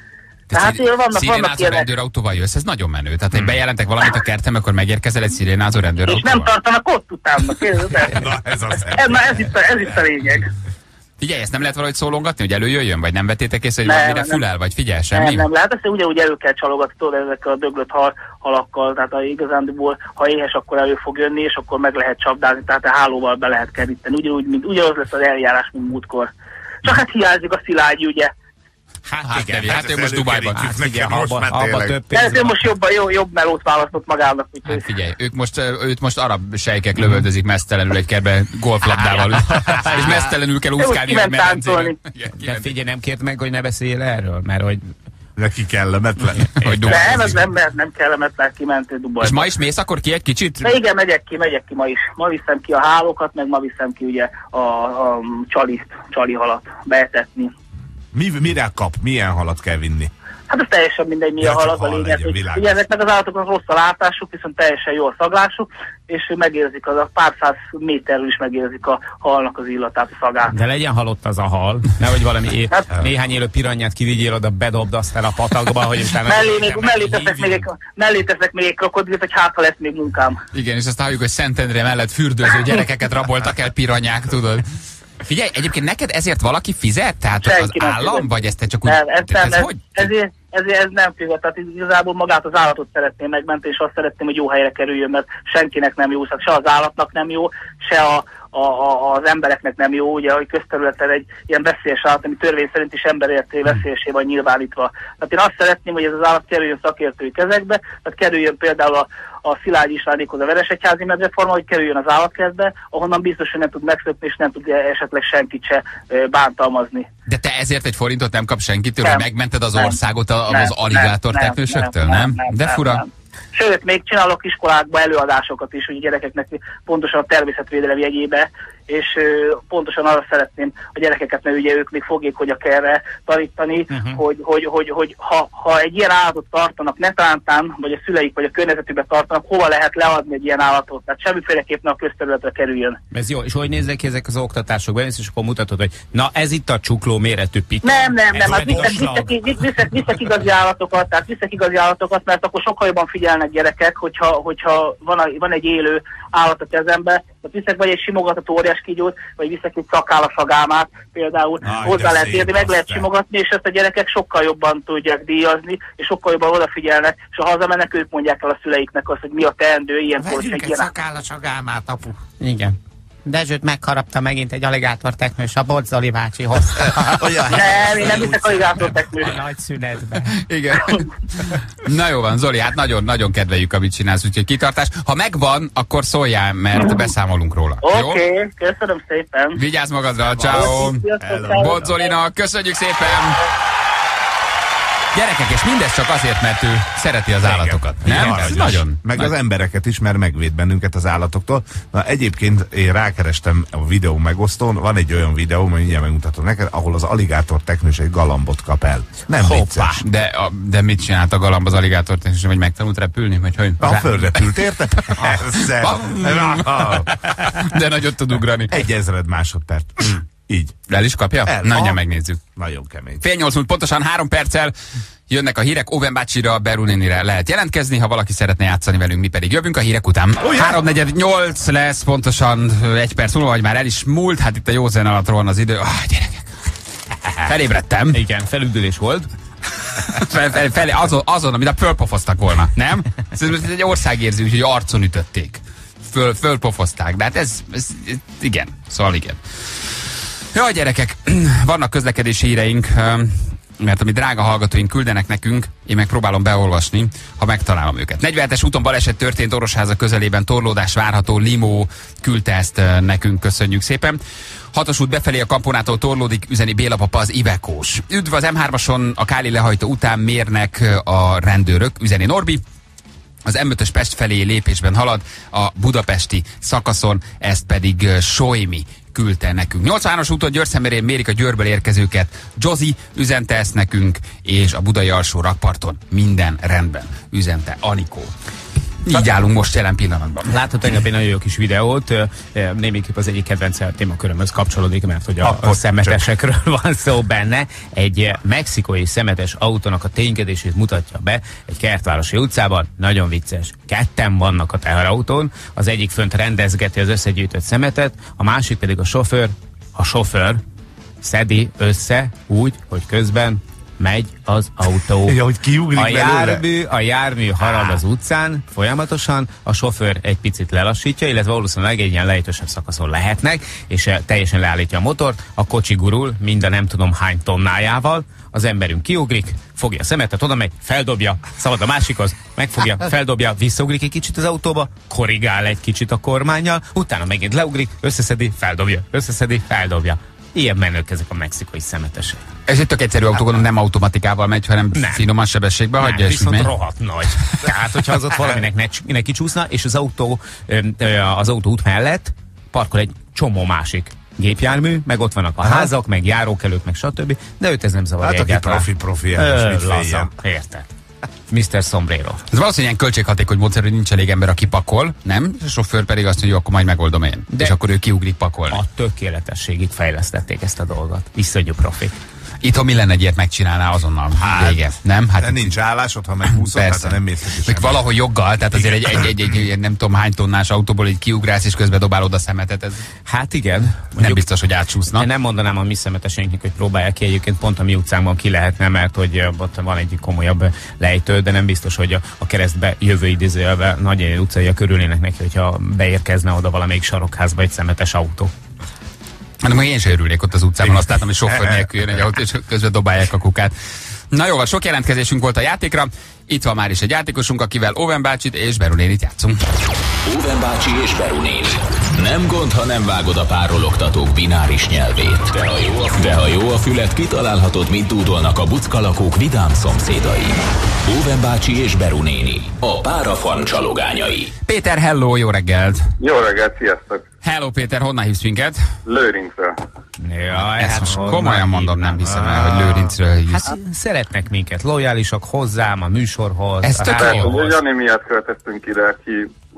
Tehát vannak, szirénázó vannak rendőrautóval jössz, ez nagyon menő. Tehát, hogy bejelentek valamit a kertem, akkor megérkezel egy szirénázó rendőrautóval. És nem tartanak ott utána. Na, ez az ez, na, ez, itt a, ez itt a lényeg. Figyelj, ezt nem lehet valahogy szólongatni, hogy előjöjjön? Vagy nem vettétek észre, hogy valamire fülel? Vagy figyelj, semmi? Nem, nem lehet, ezt ugyanúgy elő kell csalogatni, tudod, ezekkel a döglött hal, halakkal, tehát a igazándiból, ha éhes, akkor elő fog jönni, és akkor meg lehet csapdázni, tehát a hálóval be lehet keríteni. Ugyanúgy, mint, ugyanaz lesz az eljárás, mint múltkor. Csak hát hiányzik a Szilágyi, ugye? Hát, hát, igen, hát ő most Dubájban. Hát figyelj, abba, abba több pénz van. Ő most jobban, jó, jobb melót választott magának. Hát figyelj, ők most, őt most arab sejkek lövöldözik mesztelenül egy kertbe golflabdával. És mesztelenül kell úszkálni a medencében. De figyelj, nem kért meg, hogy ne beszéljél erről, mert hogy... Neki kellemetlen. Nem, ez nem, nem kellemetlen, kimentél Dubajba. És ma is mész akkor ki egy kicsit? De igen, megyek ki, megyek ki ma is. Ma viszem ki a hálókat, meg ma viszem ki ugye a, a csali, csali halat beetetni. Mi, mire kap? Milyen halat kell vinni? Hát ez teljesen mindegy, mi ja, a halat, a lényeg. Ugye ezeknek az állatoknak rossz a látásuk, viszont teljesen jó a szaglásuk, és megérzik, az a pár száz méterről is megérzik a halnak az illatát, a szagát. De legyen halott az a hal, nehogy valami é- hát, néhány élő piranyát kivigyél oda, bedobd azt el a patakba, hogy utána... mellé, még, mellé, teszek még egy, mellé teszek még egy krokodilt, hogy hát, ha lesz még munkám. Igen, és azt halljuk, hogy Szentendre mellett fürdőző gyerekeket raboltak el piranyák, tudod? Figyelj, egyébként neked ezért valaki fizet? Tehát senki az állam, fizet. Vagy ezt te csak úgy... Nem, ez, nem, ez, ez, hogy? Ezért, ezért ez nem fizet. Tehát igazából magát az állatot szeretném megmenteni, és azt szeretném, hogy jó helyre kerüljön, mert senkinek nem jó, se az állatnak nem jó, se a, a, a, az embereknek nem jó, ugye, hogy közterületen egy ilyen veszélyes állat, ami törvény szerint is emberérté veszélyesé van nyilvánítva. Tehát én azt szeretném, hogy ez az állat kerüljön szakértői kezekbe, tehát kerüljön például a a Szilágyi Istvánnékhoz a Veresegyházi medvefarma, hogy kerüljön az állatkertbe, ahonnan biztos, hogy nem tud megszökni, és nem tud esetleg senkit se bántalmazni. De te ezért egy forintot nem kap senkitől, hogy megmented az nem, országot az nem, aligátor teknősöktől, nem, nem, nem? De fura. Nem, nem. Sőt, még csinálok iskolákba előadásokat is, hogy gyerekeknek pontosan a természetvédelem jegyébe, és uh, pontosan arra szeretném a gyerekeket, mert ugye ők még fogékonyak erre tanítani, uh-huh. hogy, hogy, hogy, hogy ha, ha egy ilyen állatot tartanak netántán, vagy a szüleik, vagy a környezetükben tartanak, hova lehet leadni egy ilyen állatot? Tehát semmiféleképpen a közterületre kerüljön. Ez jó, és hogy néznek ki ezek az oktatások? Bemész, és akkor mutatod, hogy na ez itt a csukló méretű pika. Nem, nem, nem, hát viszek, viszek, viszek, viszek, viszek igazi állatokat, tehát viszek igazi állatokat, mert akkor sokkal jobban figyelnek gyerekek, hogyha, hogyha van, a, van egy élő állat a kezembe, tehát viszek vagy egy simogatható óriás kígyót, vagy viszek egy szakállasagámát, például ah, hozzá lehet érni, meg lehet simogatni, és ezt a gyerekek sokkal jobban tudják díjazni, és sokkal jobban odafigyelnek, és ha hazamennek, ők mondják el a szüleiknek azt, hogy mi a teendő, ilyenkor. Vegyünk egy szakállasagámát, apu. Igen. Dezsőt megharapta megint egy aligátor teknős a Bodzoli bácsihoz. Nem, én nem hiszek aligátor teknős. A nagy szünetben. Igen. Na jó van, Zoli, hát nagyon-nagyon kedveljük, amit csinálsz, úgyhogy kitartás. Ha megvan, akkor szóljál, mert beszámolunk róla. Oké, okay, köszönöm szépen. Vigyázz magadra, ciao. Bodzolinak, köszönjük szépen. Gyerekek, és mindez csak azért, mert ő szereti az állatokat. Nem? Nem? Ez nagyon. Meg nagy. Az embereket is, mert megvéd bennünket az állatoktól. Na egyébként én rákerestem a videó megosztón, van egy olyan videó, majd mindjárt megmutatom neked, ahol az aligátor teknős egy galambot kap el. Nem Hoppá. vicces. De, a, de mit csinált a galamb az aligátor teknős, vagy megtanult repülni? Vagy hogy? A fölrepült, érted? De nagyot tud ugrani. Egy ezred másodperc. Így. El is kapja? El. Na, ugye megnézzük. Nagyon kemény. Fél nyolc múlt pontosan három perccel jönnek a hírek. Óven bácsira, Berulinire lehet jelentkezni, ha valaki szeretne játszani velünk, mi pedig jövünk a hírek után. Oh, három negyed nyolc lesz pontosan egy perc múlva, vagy már el is múlt. Hát itt a jó zen alatt rohan az idő. Ah, gyerekek. Felébredtem. Igen, felüldülés volt. fel, fel, fel, azon, azon, amit a fölpofoztak volna, nem? Ez egy országérző, úgyhogy arcon ütötték. Föl, fölpofozták, de hát ez, ez, ez igen, szóval igen. Jaj, gyerekek, vannak közlekedési híreink, mert ami drága hallgatóink küldenek nekünk, én megpróbálom beolvasni, ha megtalálom őket. negyvenhetes úton baleset történt Orosháza közelében, torlódás várható, Limó küldte ezt nekünk, köszönjük szépen. Hatos út befelé a Kamponától torlódik, üzeni Béla papa az Ivekós. Üdv az em hármason, a Káli lehajtó után mérnek a rendőrök, üzeni Norbi. Az em ötös Pest felé lépésben halad, a budapesti szakaszon, ezt pedig Soimi küldte nekünk. nyolcvanas úton Győr-Szentmérén mérik a Győrből érkezőket. Jozi üzente ezt nekünk, és a budai alsó rakparton minden rendben, üzente Anikó. Így állunk most jelen pillanatban. Látod tegnap egy nagyon jó kis videót, némiképp az egyik kedvenc témakörömhöz kapcsolódik, mert hogy a, a szemetesekről van szó benne. Egy mexikói szemetes autónak a ténykedését mutatja be egy kertvárosi utcában, nagyon vicces. Ketten vannak a teherautón, az egyik fönt rendezgeti az összegyűjtött szemetet, a másik pedig a sofőr, a sofőr szedi össze úgy, hogy közben megy az autó. Ja, hogy kiugrik a jármű, a jármű harad az utcán folyamatosan, a sofőr egy picit lelassítja, illetve valószínűleg egy ilyen lejtősebb szakaszon lehetnek, és teljesen leállítja a motort, a kocsi gurul, mind a nem tudom hány tonnájával, az emberünk kiugrik, fogja a szemetet, oda megy, feldobja, szabad a másikhoz, megfogja, feldobja, visszaugrik egy kicsit az autóba, korrigál egy kicsit a kormánnyal, utána megint leugrik, összeszedi, feldobja, összeszedi, feldobja. Ilyen menők ezek a mexikai szemetesek. Ez egy tök egyszerű autó, gondolom nem automatikával megy, hanem nem. Finoman sebességben hagyja. Nem, viszont rohadt nagy. Tehát, hogyha az ott valaminek ne, ne kicsúszna, és az autó, az autó út mellett parkol egy csomó másik gépjármű, meg ott vannak a Aha. házak, meg járókelők, meg stb. De őt ez nem zavarja hát, egyáltalán. Hát aki profi-profi, el, mit féljen. Érted. miszter Sombrero. Ez valószínűleg ilyen költséghatékony módszer, hogy nincs elég ember, aki pakol, nem? És a sofőr pedig azt mondja, akkor majd megoldom én. De és akkor ő kiugrik pakolni. A tökéletességig fejlesztették ezt a dolgot. Iszonyú profik. Itthon mi lenne, egy ilyet megcsinálná azonnal? Hát, vége. Nem? Hát de nincs állásod, ha meghúzod, hát nem mész ki. Valahogy joggal, tehát azért egy, egy, egy, egy, egy nem tudom hány tonnás autóból egy kiugrálsz, és közben dobálod a szemetet. Ez hát igen. Mondjuk, nem biztos, hogy átsúszna. Én nem mondanám a mi szemeteseinknek, hogy próbálják ki, egyébként pont a mi utcánkban ki lehetne, mert hogy ott van egy komolyabb lejtő, de nem biztos, hogy a, a keresztbe jövő idézőjelben nagy utcai körülnének neki, hogyha beérkezne oda valamelyik sarokházba egy szemetes autó. hanem én sem örülnék ott az utcában, azt láttam, hogy sofőr nélkül jön egy autó, és közben dobálják a kukát. Na jó, sok jelentkezésünk volt a játékra. Itt van már is egy játékosunk, akivel Óven bácsit és Beru nénit játszunk. Óven bácsi és Beru néni. Nem gond, ha nem vágod a párologtatók bináris nyelvét. De ha jó a, de ha jó a fület, kitalálhatod, mit dúdolnak a buckalakók vidám szomszédai. Óven bácsi és Beru néni. A párafan csalogányai. Péter, hello, jó reggelt! Jó reggelt, sziasztok! Hello Péter, honnan hívsz minket? Lőrincről. Jaj, ezt hát most komolyan mondom, nem hiszem el, hogy Lőrincről hívsz. Hát szeretnek minket, lojálisak hozzám, a műsorhoz. Ez tök jó. Jani miatt költöztünk ide, aki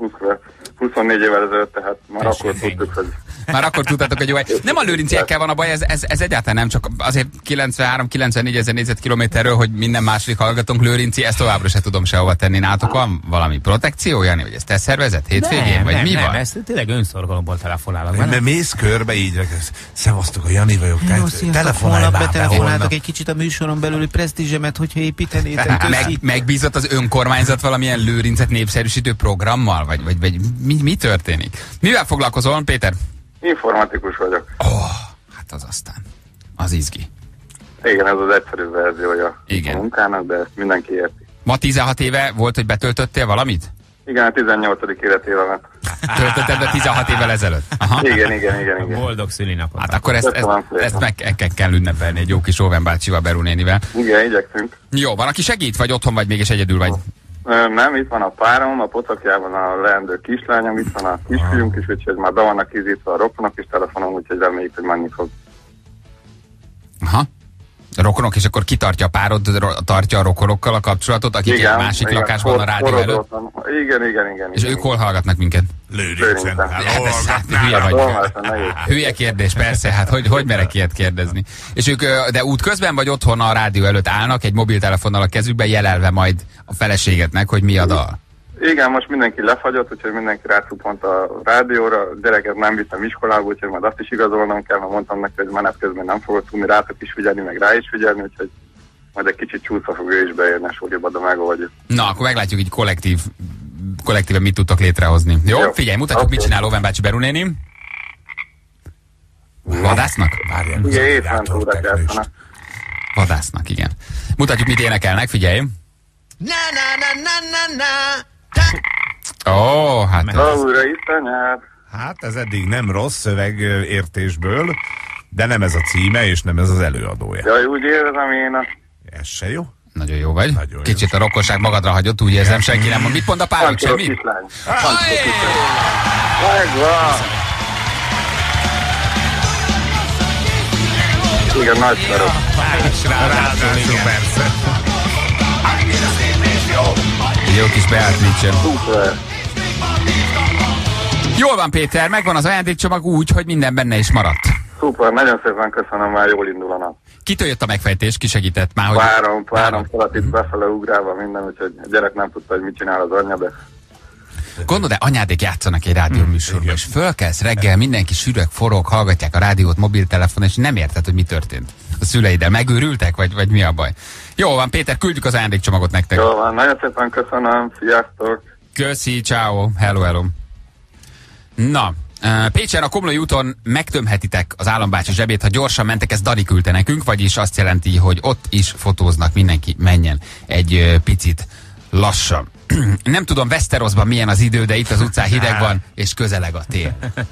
huszonnégy évvel ezelőtt, tehát már Tessék. akkor tudtuk, hogy... Már akkor tudtátok, hogy jó. Nem a lőrinciekkel van a baj, ez, ez, ez egyáltalán nem, csak azért kilencvenhárom-kilencvennégy ezer négyzetkilométerről, hogy minden második hallgatónk lőrinci, ezt továbbra se tudom sehova tenni. Nátok van valami protekció, Jani, vagy ezt te szervezed hétvégén, nem, vagy nem, mi nem, van? ezt tényleg önszorgalomból telefonálok. Nem, mész körbe így, szevasztok, a Jani vagyok, telefonálj már be, betelefonáltok egy kicsit a műsoron belüli presztízsemet, hogyha építenétek. Meg, megbízott az önkormányzat valamilyen lőrincet népszerűsítő programmal, vagy, vagy, vagy mi, mi történik? Mivel foglalkozol, Péter? Informatikus vagyok. Ó, oh, hát az aztán. Az izgi. Igen, ez az egyszerű verziója Igen. a munkának, de ezt mindenki érti. Ma tizenhat éve volt, hogy betöltöttél valamit? Igen, a tizennyolcadik életélemet. Töltötted be tizenhat évvel ezelőtt? Aha. Igen, igen, igen, igen. Boldog szülinapot. Hát akkor ezt, ezt, ezt meg meg kell ünnepelni egy jó kis Óven bácsival, Beru nénivel. Igen, igyekszünk. Jó, van, aki segít, vagy otthon vagy, mégis egyedül vagy? Nem, itt van a párom, a pocakjában a leendő kislányom, itt van a kisfiunk is, úgyhogy már be vannak ízítva a rokonok is telefonon, úgyhogy reméljük, hogy menni fog. Aha. A rokonok, és akkor kitartja a párod, tartja a rokonokkal a kapcsolatot, akik igen, egy másik igen, lakásban for, a rádió előtt? Igen, igen, igen. És igen, ők hol hallgatnak minket? Lőrincen. Hát, hülye vagy. Hülye kérdés, persze, hát hogy, hogy merek ilyet kérdezni. És ők, de útközben vagy otthon a rádió előtt állnak, egy mobiltelefonnal a kezükben, jelelve majd a feleségetnek, hogy mi a dal? Igen, most mindenki lefagyott, úgyhogy mindenki rácupont a rádióra, a gyereket nem viszem iskolába, úgyhogy majd azt is igazolnom kell, mert mondtam neki, hogy menet közben nem fogok tudni rátok is figyelni, meg rá is figyelni, úgyhogy majd egy kicsit csúszva fog ő is beérni a sóriba, de megoldjuk. Na, akkor meglátjuk, így kollektív, kollektíven mit tudtok létrehozni. Jó, Jó. Figyelj, mutatjuk, okay. Mit csinál Óven bácsi, Beru néni. Vadásznak? Várján, igen, étlen túlra játszanak. Vadásznak, igen. Mutatjuk, mit énekelnek, figyelj. Na na na na na na. Ó, oh, hát... Újra iszonyát. Hát ez eddig nem rossz szövegértésből, de nem ez a címe, és nem ez az előadója. Jaj, úgy érzem én a... Ez se jó? Nagyon jó vagy. Nagyon Kicsit jó. A rokkosság magadra hagyott, úgy érzem, senki nem. Mit mond a párod, semmi? Megvan! Igen, nagy szarok. Ráadásul persze. Jó kis Beatrice. Szuper. Jól van, Péter, megvan az ajándékcsomag úgy, hogy minden benne is maradt. Szuper, nagyon szépen köszönöm, már jól indul a nap. Kitől jött a megfejtés, ki segített már? Hogy... Várom, várom, szaladt itt befele ugrálva minden, úgyhogy a gyerek nem tudta, hogy mit csinál az anyja, de... Gondolod, de anyádék játszanak egy rádióműsorban, és fölkelsz reggel, mindenki sürög, forog, hallgatják a rádiót, mobiltelefon, és nem érted, hogy mi történt. A szüleiddel megőrültek, vagy, vagy mi a baj? Jó van, Péter, küldjük az ajándékcsomagot nektek. Jó van, nagyon szépen köszönöm, sziasztok! Köszi, ciao, hello, hello. Na, Pécsen a Komlói úton megtömhetitek az állambácsi zsebét, ha gyorsan mentek, ezt Dani küldte nekünk, vagyis azt jelenti, hogy ott is fotóznak, mindenki menjen egy picit lassan. Nem tudom, Westerosban milyen az idő, de itt az utcán hideg van, és közeleg a tél.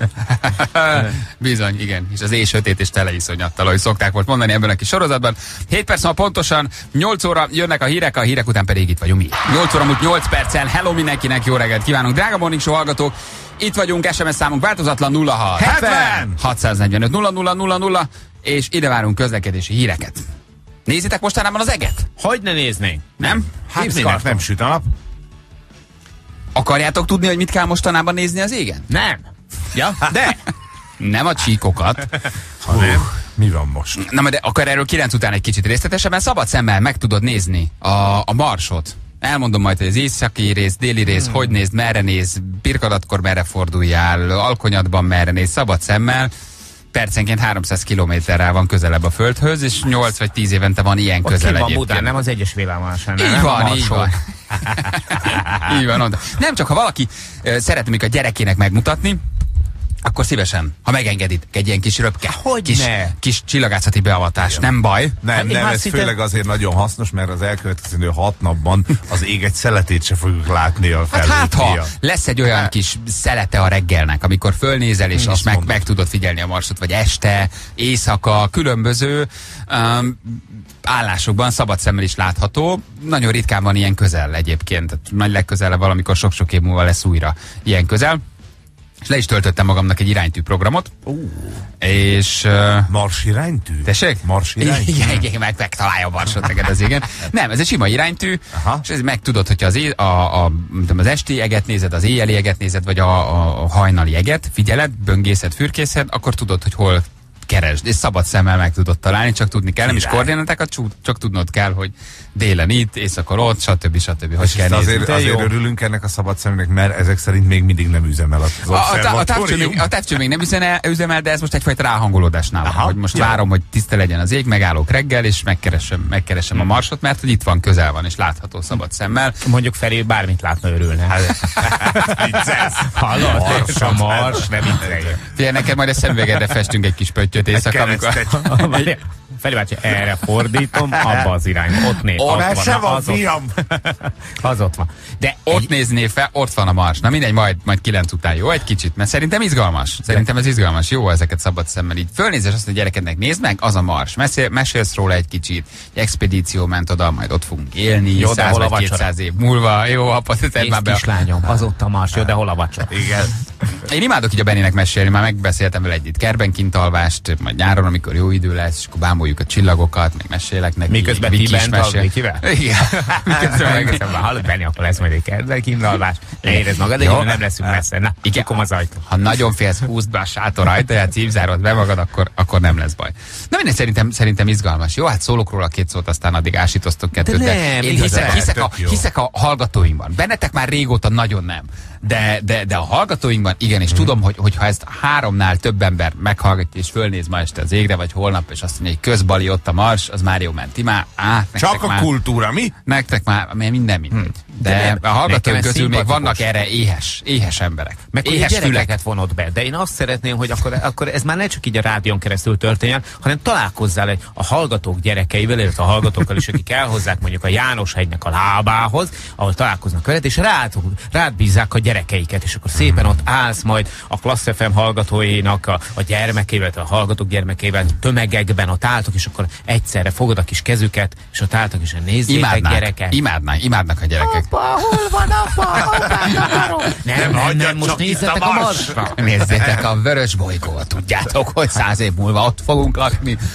Bizony, igen. És az éj sötét és tele iszonyattal, ahogy szokták volt mondani ebben a kis sorozatban. hét perc ma pontosan, nyolc óra jönnek a hírek, a hírek után pedig itt vagyunk mi. nyolc óra múlt nyolc perccel, hello mindenkinek, jó reggelt kívánunk. Drága Morning Show hallgatók, itt vagyunk, es em es számunk változatlan nulla hat hetven hatszáznegyvenöt nulla nulla nulla nulla, és ide várunk közlekedési híreket. Nézitek mostanában az eget? Hogy ne néznénk? Nem? Hát minek nem süt a nap? Akarjátok tudni, hogy mit kell mostanában nézni az égen? Nem. Ja, de. Nem a csíkokat. Hanem, mi van most? Na, de akkor erről kilenc után egy kicsit részletesebben szabad szemmel meg tudod nézni a, a Marsot. Elmondom majd, hogy az északi rész, déli rész, hmm. hogy nézd, merre néz, birkadatkor merre forduljál, alkonyatban merre néz, szabad szemmel. Percenként háromszáz kilométerrel van közelebb a Földhöz, és nyolc vagy tíz évente van ilyen ott közel egyébként. Budán, nem az egyes villámosán. Így van, így van. Így van. Nem csak, ha valaki uh, szeretne a gyerekének megmutatni, akkor szívesen, ha megengedid, egy ilyen kis röpke, hogy kis, ne? kis csillagászati beavatás, igen. Nem baj. Nem, hát nem, ez szinte... főleg azért nagyon hasznos, mert az elkövetkező hat napban az ég egy szeletét se fogjuk látni a felhőt. Hát, hát ha lesz egy olyan hát. kis szelete a reggelnek, amikor fölnézel és, és meg, meg tudod figyelni a Marsot, vagy este, éjszaka, különböző um, állásokban szabad szemmel is látható. Nagyon ritkán van ilyen közel egyébként. Tehát nagy legközelebb valamikor sok-sok év múlva lesz újra ilyen közel. És le is töltöttem magamnak egy iránytű programot. Uh. És... Uh, Mars iránytű? Tessék? Mars iránytű? Igen, igen, meg megtalálja a Marsot neked az igen. Nem, ez egy sima iránytű, aha. És ez meg tudod, hogyha az, é, a, a, az esti eget nézed, az éjjeli eget nézed, vagy a, a hajnali eget, figyeled, böngészed, fürkészed, akkor tudod, hogy hol keresd, és szabad szemmel meg tudod találni, csak tudni kell, nem is koordinátákat, csak tudnod kell, hogy délen itt, éjszakor ott, stb. stb. Hogy kell azért, azért örülünk ennek a szabad szemnek, mert ezek szerint még mindig nem üzemel az obszervatórium. A távcső még nem üzemel, üzemel, de ez most egyfajta ráhangolódás nálam, hogy most ja. várom, hogy tiszta legyen az ég, megállok reggel, és megkeresem, megkeresem hmm. a Marsot, mert hogy itt van, közel van, és látható szabad szemmel. Mondjuk felé bármit látna, örülne. Hallod? Mars, a Mars, nem viccelje. Figyelj, neked majd a szemüvegedre festünk egy kis pöttyöt éjszaka, amikor... Feli bácsi, erre fordítom, abba az irányba. Ott néz. Ó, mert se van, fiam! Az ott van. De ott egy... néznél fel, ott van a Mars. Na mindegy, majd, majd kilenc után jó, egy kicsit, mert szerintem izgalmas. Szerintem ez izgalmas, jó ezeket szabad szemmel így. Fölnézés azt, hogy gyerekednek, nézd meg, az a Mars. Mesél, mesélsz róla egy kicsit. Egy expedíció ment oda, majd ott fogunk élni, jó, száz vagy kétszáz év múlva. Jó, apa, tedd már be. Kislányom, az ott a Mars, jó, de hol a vacsora? Igen. Én imádok így a Bennének mesélni, már megbeszéltem vele együtt kertben kintalvást, majd nyáron, amikor jó idő lesz, és akkor bámoljuk a csillagokat, meg mesélek neki. Miközben ti bent mesél... Vikivel? Igen. Miközben meg... Hallod, Benni, akkor lesz majd egy kertben kintalvás. Ne érezd magad, de nem leszünk messze. Na, igen, az ajtó. Ha nagyon félsz, húzd be a sátor ajtaját, címzárod be magad, akkor, akkor nem lesz baj. Na minden szerintem, szerintem izgalmas. Jó, hát szólok róla két szót, aztán addig ásítoztok kettőt. De, de én hiszek, hiszek, a, hiszek a hallgatóinkban. Bennetek már régóta nagyon nem. De, de, de a hallgatóinkban igen, és hmm. tudom, hogy, hogy ha ezt háromnál több ember meghallgatja, és fölnéz ma este az égre, vagy holnap, és azt mondja, hogy közbali ott a Mars, az már jó ment. Ti már, á, csak a már, kultúra, mi? Nektek már minden mindegy. Hmm. De, de, de a hallgatóink közül még vannak erre éhes, éhes emberek. Meg éhes gyerekeket vonod be. De én azt szeretném, hogy akkor, akkor ez már ne csak így a rádión keresztül történjen, hanem találkozzál egy a hallgatók gyerekeivel, illetve a hallgatókkal is, akik elhozzák mondjuk a Jánoshegynek a lábához, ahol találkoznak veled, és rád, rád bízzák a gyerekeiket, és akkor szépen ott állsz majd a Klassz ef em hallgatóinak a, a gyermekével, a hallgatók gyermekével tömegekben ott álltok, és akkor egyszerre fogod a kis kezüket, és ott álltok, és nézzétek imádnák, gyerekek. Imádnák, imádnak a gyerekek. Apa, hol van apa? Apát akarom. Nem, nem, nem, most nézzetek a Marsra. Nézzétek a vörös bolygót, tudjátok, hogy száz év múlva ott fogunk lakni.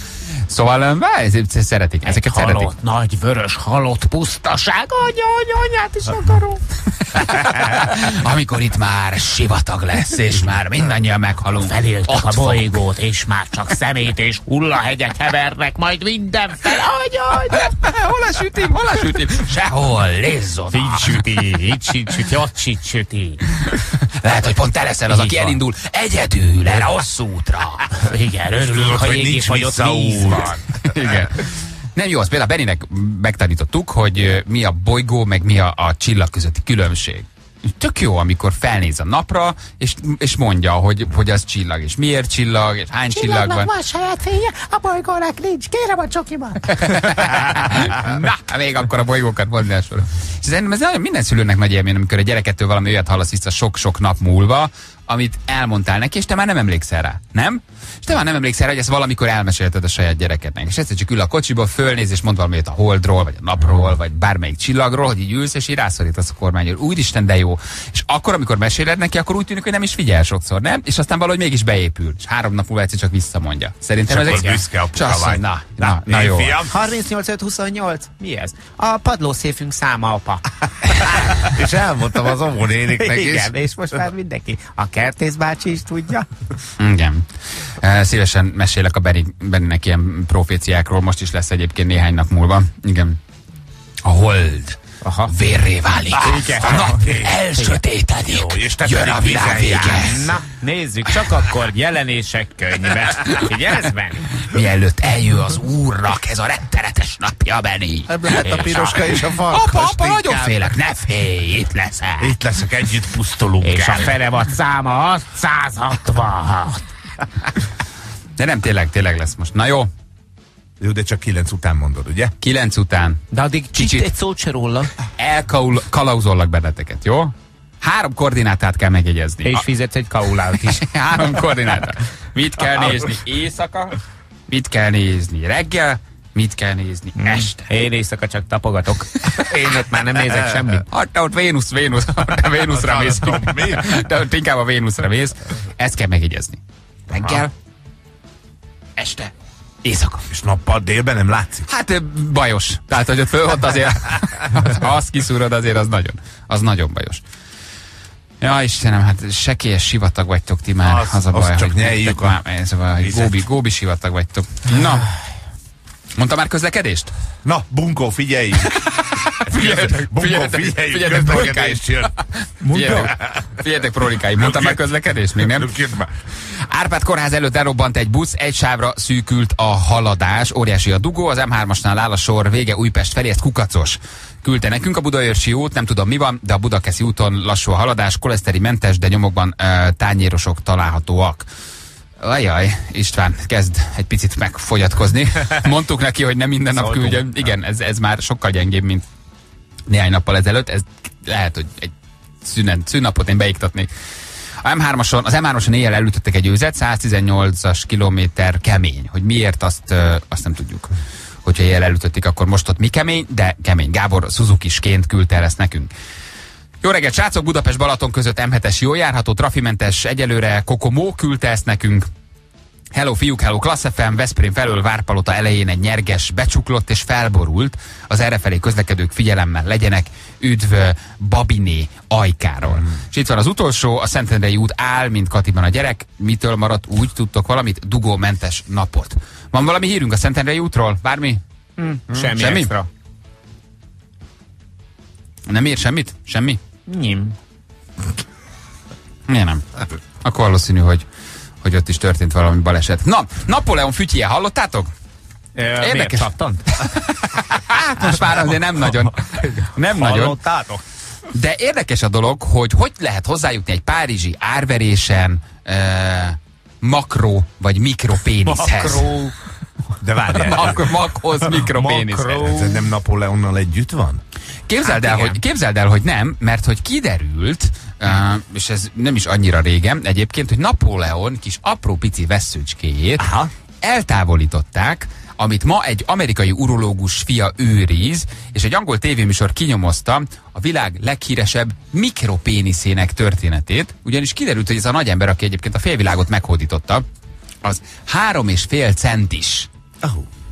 Szóval szeretik, ezeket halott, szeretik. nagy vörös halott pusztaság, anya, anya, anyát is akarom. Amikor itt már sivatag lesz, és már mindannyian meghalunk. Feléltek a bolygót, és már csak szemét és hullahegyek hevernek, majd mindenfel. Anya, anya. Hol a sütim, hol a sütim? Sehol, nézz oda. Így süti, így süti, ott süti. Lehet, hogy pont te leszel az, aki elindul egyedül erre hosszú útra. Igen, örülünk, hogy így vagy ott víz van. Igen. Nem jó, az például Beninek megtanítottuk, hogy mi a bolygó, meg mi a, a csillag közötti különbség. Tök jó, amikor felnéz a napra, és, és mondja, hogy, hogy az csillag, és miért csillag, és hány csillag van. van saját fénye, a bolygónak nincs, kérem a csokiban. Na, még akkor a bolygókat mondni el sorra. És szerintem ez nagyon minden szülőnek nagy élmény, amikor a gyerekettől valami olyat hallasz vissza sok-sok nap múlva, amit elmondtál neki, és te már nem emlékszel rá, nem? És te már nem emlékszel rá, hogy ezt valamikor elmesélted a saját gyerekednek. És egyszer csak ül a kocsiba, fölnéz, és mond valamit a holdról, vagy a napról, vagy bármelyik csillagról, hogy így ülsz, és így rászorítasz a kormányról. Úristen, de jó. És akkor, amikor meséled neki, akkor úgy tűnik, hogy nem is figyel sokszor, nem? És aztán valahogy mégis beépül. És három nap múlva egyszer csak visszamondja. Szerintem ez egy büszke apuka vagy. Na, na, na jó. harmincnyolc öt huszonnyolc. Mi ez? A padlószéfünk száma, apa. És elmondtam az omonéniknek is. Igen, és most már mindenki. A Kertész bácsi is tudja. Igen. Szívesen mesélek a Benni, Benninek ilyen proféciákról, most is lesz egyébként néhány nap múlva. Igen. A hold Aha. vérré válik. Ah, igen. A nap elsötétedik. Jó, és jön a világ vége. Na, nézzük, csak akkor jelenések könyve. Figyelsz, Benni? Mielőtt eljön az úrnak ez a rettenetes napja, Benni. Lehet a piroska és a farkas. Apa, apa, nagyon félek, ne félj, itt leszel. Itt leszek, együtt pusztulunk. És el. A fenevad száma száz hatvanhat. De nem, tényleg, tényleg lesz most. Na jó. Jó, de csak kilenc után mondod, ugye? Kilenc után. De addig kicsit egy szót se róla. Elkalauzollak benneteket, jó? Három koordinátát kell megjegyezni. És fizetsz egy kaulát is. Három koordinátát. Mit kell nézni éjszaka? Mit kell nézni reggel? Mit kell nézni hmm. este? Én éjszaka csak tapogatok. Én ott már nem nézek semmit. Hát te ott Vénusz, Vénusz, te Vénuszra mész. Te ott inkább a Vénuszra mész. Ezt kell megjegyezni. Reggel, este, éjszaka. És nappal délben nem látszik? Hát bajos. Tehát, hogy ott föl ott azért, ha azt kiszúrod, azért az nagyon, az nagyon bajos. Ja, Istenem, hát sekélyes sivatag vagytok ti már. Az, az a baj, csak nyeljük a... Szóval, góbi, góbi sivatag vagytok. Na, mondta már közlekedést? Na, bunkó, figyeljünk! Figyeljetek, bunkó, figyeljünk! Figyeljetek, figyeljetek, prolikáim. Mondtam már közlekedést? Még nem? Árpád kórház előtt elrobbant egy busz, egy sávra szűkült a haladás, óriási a dugó, az em hármasnál áll a sor, vége Újpest felé, ez Kukacos. Küldte nekünk a Budaörsi út, nem tudom mi van, de a Budakeszi úton lassú a haladás, koleszterimentes, de nyomokban uh, tányérosok találhatóak. Ajaj, István, kezd egy picit megfogyatkozni. Mondtuk neki, hogy nem minden nap küldjön. Igen, ez, ez már sokkal gyengébb, mint néhány nappal ezelőtt. Ez lehet, hogy egy szünet, szünnapot én beiktatnék. A em hármason, az em hármason éjjel elütöttek egy őzet, száztizennyolcas kilométer kemény. Hogy miért, azt, azt nem tudjuk. Hogyha éjjel elütötték, akkor most ott mi kemény, de kemény. Gábor Suzuki-sként küldte el ezt nekünk. Jó reggelt, srácok! Budapest-Balaton között em hetes jól járható, trafimentes egyelőre. Kokomó küldte ezt nekünk. Hello fiúk, hello Klassz ef em, Veszprém felől Várpalota elején egy nyerges becsuklott és felborult. Az errefelé közlekedők figyelemmel legyenek. Üdv Babiné Ajkáról. Mm. És itt van az utolsó, a Szentendrei út áll, mint Katiban a gyerek. Mitől maradt? Úgy tudtok valamit? Dugómentes napot. Van valami hírünk a Szentendrei útról? Bármi? Mm. Mm. Semmi, Semmi extra. Nem ér semmit? Semmi? Nem. Miért nem? Akkor valószínű, hogy, hogy ott is történt valami baleset. Na, Napóleon fütyje, hallottátok? Érdekes. Csattant? Hát most már azért nem nagyon. Nem nagyon. Hallottátok? De érdekes a dolog, hogy hogy lehet hozzájutni egy párizsi árverésen eh, makro vagy mikropéniszhez. Makro. De várjál. Mak makhoz, mikropéniszhez. Ez nem Napóleonnal együtt van? Képzeld, hát el, hogy, képzeld el, hogy nem, mert hogy kiderült, uh, és ez nem is annyira régen egyébként, hogy Napóleon kis apró pici vesszőcskéjét Aha. eltávolították, amit ma egy amerikai urológus fia őriz, és egy angol tévéműsor kinyomozta a világ leghíresebb mikropéniszének történetét, ugyanis kiderült, hogy ez a nagy ember, aki egyébként a félvilágot meghódította, az három és fél centis. Oh.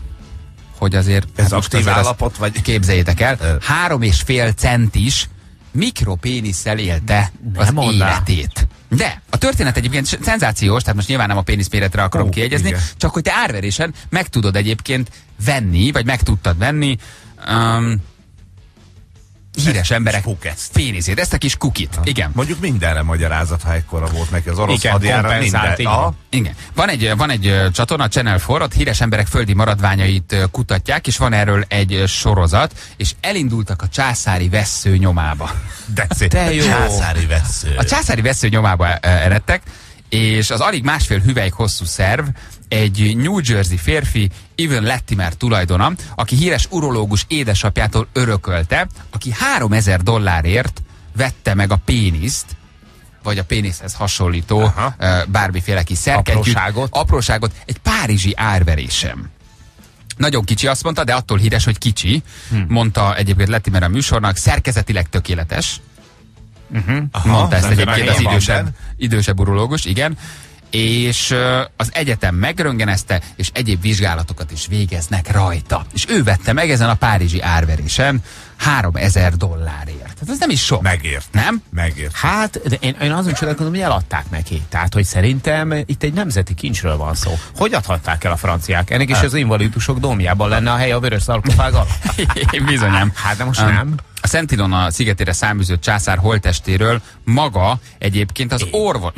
hogy azért... Ez aktív állapot, vagy? Képzeljétek el, három és fél centis mikropénisszel élte nem az mondá. életét. De a történet egyébként szenzációs, tehát most nyilván nem a péniszméretre akarom oh, kiegyezni, igen. csak hogy te árverésen meg tudod egyébként venni, vagy meg tudtad venni um, híres emberek péniszét, ezt a kis kukit. Ha. Igen. Mondjuk mindenre magyarázat, ha ekkora volt neki az orosz hadjárat. Minden. Igen. Igen. Van egy, van egy csatorna, a Channel négy, ott híres emberek földi maradványait kutatják, és van erről egy sorozat, és elindultak a császári vessző nyomába. De szép. De jó. Császári vessző. A császári vessző nyomába eredtek, és az alig másfél hüvelyk hosszú szerv egy New Jersey férfi, Evan Latimer tulajdona, aki híres urológus édesapjától örökölte, aki háromezer dollárért vette meg a péniszt, vagy a péniszhez hasonlító Aha. bármiféle kis szerkentyűt, apróságot. apróságot egy párizsi árverésem. Nagyon kicsi, azt mondta, de attól híres, hogy kicsi, hmm. mondta egyébként Latimer a műsornak, szerkezetileg tökéletes. Uh-huh. Aha, mondta ezt egyébként az idősebb, idősebb urológus, igen. És az egyetem megröntgenezte, és egyéb vizsgálatokat is végeznek rajta. És ő vette meg ezen a párizsi árverésen háromezer dollárért. Tehát ez nem is sok. Megért. Nem? Megért. Hát, de én, én azon csodálkozom, hogy eladták neki. Tehát, hogy szerintem itt egy nemzeti kincsről van szó. Hogy adhatták el a franciák? Ennek is az invalidusok domjában lenne a hely a vörös szarkofág alatt. Bizonyám. Hát, de most um, nem. A Szent Ilona szigetére száműzött császár holttestéről maga egyébként az orvos...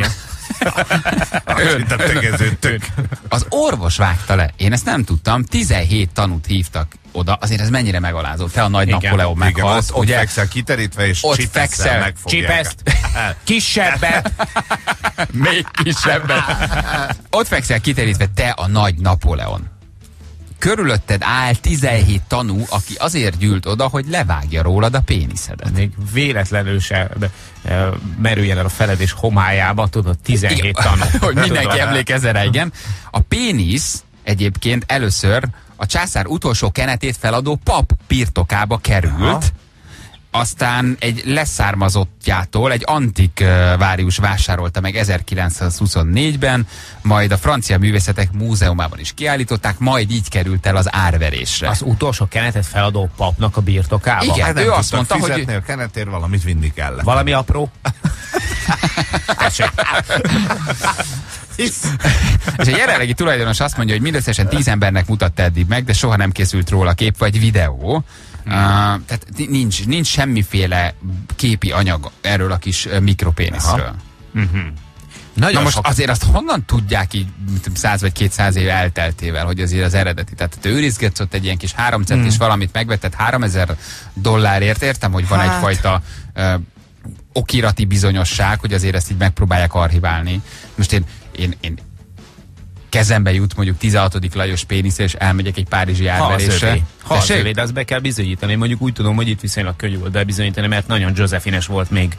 Az orvos vágta le. Én ezt nem tudtam. tizenhét tanút hívtak oda. Azért ez mennyire megalázó. Te a nagy igen, Napóleon meghalsz. Ott, ott fekszel kiterítve, és ott fekszel, megfogják. Csipeszt. Kisebbet. Még kisebbet. Ott fekszel kiterítve, te a nagy Napóleon. Körülötted áll tizenhét tanú, aki azért gyűlt oda, hogy levágja rólad a péniszedet. Még véletlenül se e, merüljen el a feledés homályába, tudod, tizenhét igen, tanú. Hogy mindenki emlékezzen rá, igen. A pénisz egyébként először a császár utolsó kenetét feladó pap birtokába került, aha. Aztán egy leszármazottjától, egy antikvárius vásárolta meg ezerkilencszázhuszonnégyben, majd a Francia Művészetek Múzeumában is kiállították, majd így került el az árverésre. Az utolsó kenetet feladó papnak a birtokába? Igen, hát ő azt mondta, hogy... a kenetért valamit vinni kellett. Valami apró? És a jelenlegi tulajdonos azt mondja, hogy mindösszesen tíz embernek mutatta eddig meg, de soha nem készült róla kép vagy videó. Hmm. Uh, tehát nincs, nincs semmiféle képi anyag erről a kis uh, mikropéniszről. Uh-huh. Na most azért azt honnan tudják így száz vagy kétszáz év elteltével, hogy azért az eredeti. Tehát te őrizgetsz ott egy ilyen kis három centis hmm. valamit megvetted háromezer dollárért, értem, hogy van hát. egyfajta uh, okirati bizonyosság, hogy azért ezt így megpróbálják archiválni. Most én, én, én kezembe jut mondjuk tizenhatodik Lajos pénisz, és elmegyek egy párizsi árverésre. Ha az övé, de azt be kell bizonyítani. Mondjuk úgy tudom, hogy itt viszonylag könnyű volt bebizonyítani, mert nagyon Josephines volt még.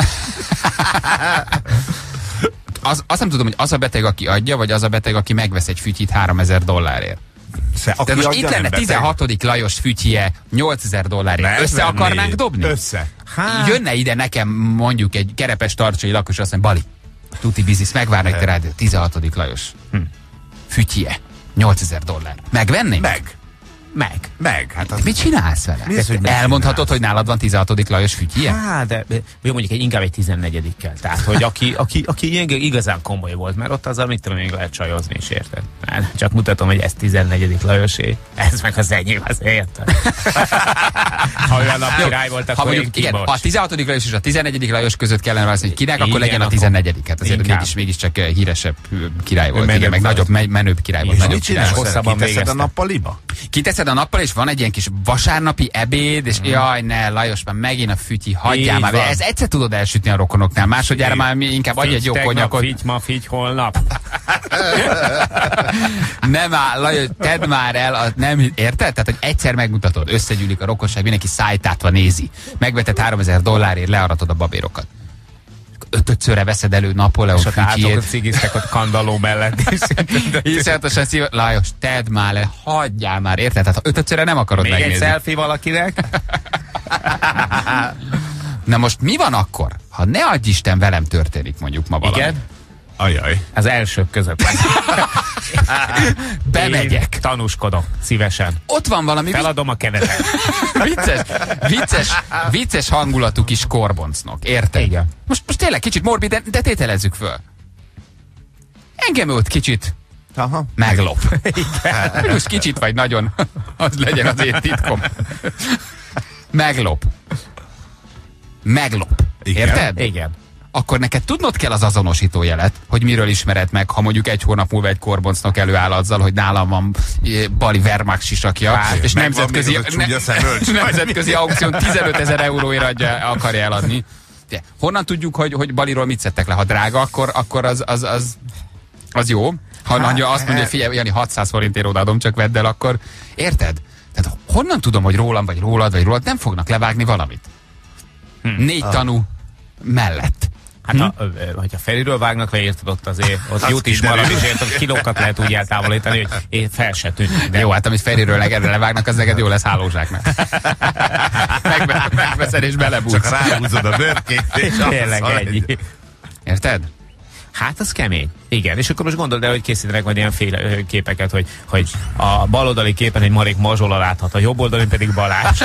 az, azt nem tudom, hogy az a beteg, aki adja, vagy az a beteg, aki megvesz egy fütyit háromezer dollárért. De most itt lenne tizenhatodik Lajos fütyje nyolcezer dollárért. Nem, össze akarnánk négy. dobni? Össze. Hát. Jönne ide nekem mondjuk egy Kerepes tartsai lakos, azt mondja, Bali, tuti biznisz, megvárnak te rádió. tizenhatodik Lajos. Hm. Fütyje. nyolcezer dollár. Megvenni? Meg. Meg. Meg. Hát az... Mit csinálsz vele? Mi az, hogy elmondhatod, hogy nálad van tizenhatodik Lajos fütyje? Hát, de jó, mondjuk egy, inkább egy tizennegyedikkel. Tehát, hogy aki, aki, aki igazán komoly volt, mert ott azzal mit tudom, még lehet csajozni is, érted? Hát, csak mutatom, hogy ez tizennegyedik Lajosé, ez meg az enyém, az érted? Ha olyan nap király volt, akkor mondjuk, igen, ha a tizenhatodik Lajos és a tizennegyedik Lajos között kellene választani, hogy kinek, akkor legyen a tizennegyedik. Hát azért mégis, mégiscsak híresebb király volt, igen, meg nagyobb, menőbb király volt. Mit csinálsz? Kiteszed a nappaliba? Kiteszed a nappal, és van egy ilyen kis vasárnapi ebéd, és mm. jaj, ne, Lajos, már megint a fütyi, hagyjál már. Ez egyszer tudod elsütni a rokonoknál, másodjára már inkább adj egy jó konyakot. Figy ma, figy holnap. Nem áll, Lajos, tedd már el, a, nem, érted? Tehát, hogy egyszer megmutatod, összegyűlik a rokonság, mindenki szájtátva nézi. Megvetett háromezer dollárért, learatod a babérokat. Ötödszörre veszed elő Napóleon fütyjét. És a cigiztek ott kandalló mellett is. Iszonyatosan szív... Lajos, tedd már le, hagyjál már, érted? Tehát ha ötödszörre nem akarod még megnézni. Még egy selfie valakinek? Na most mi van akkor, ha ne adj Isten velem történik mondjuk ma valami? Igen? Ajaj. Az elsők között. Bemegyek. Én tanúskodok szívesen. Ott van valami... Feladom a kenetet. vicces, vicces, vicces hangulatú kis korboncnok. Érted? Igen. Most, most tényleg kicsit morbid, de, de tételezzük föl. Engem őt kicsit Aha. meglop. Igen. Most kicsit vagy nagyon, az legyen az én titkom. Meglop. Meglop. Igen. Érted? Igen. Akkor neked tudnod kell az azonosító jelet, hogy miről ismered meg, ha mondjuk egy hónap múlva egy korboncnak előáll azzal, hogy nálam van e, Bali Wehrmacht sisakja, Há, és nemzetközi, ne, nemzetközi aukción tizenötezer euróért adja, akarja eladni. De honnan tudjuk, hogy, hogy Baliról mit szedtek le? Ha drága, akkor, akkor az, az, az, az jó. Ha hát, azt mondja, hogy figyelj, Jani, hatszáz forintért odaadom, csak vedd el, akkor érted? Tehát honnan tudom, hogy rólam, vagy rólad, vagy rólad nem fognak levágni valamit? Hm. Négy ah. tanú mellett. Hát hm? ha, hogyha Feriről vágnak le, érted, ott azért ott jót is marad, és érted, kilókat lehet úgy eltávolítani, hogy én fel se tűnik. De jó, hát amit Feriről levágnak, az neked jó lesz hálózsáknak. Megve, megveszed és belebújsz. Csak ráhúzod a bőrkét, és tényleg ennyi. Érted? Hát az kemény. Igen, és akkor most gondold el, hogy készítenek majd ilyen féle képeket, hogy, hogy a baloldali képen egy Marék Mazsola láthat, a jobb oldalon pedig Balázs.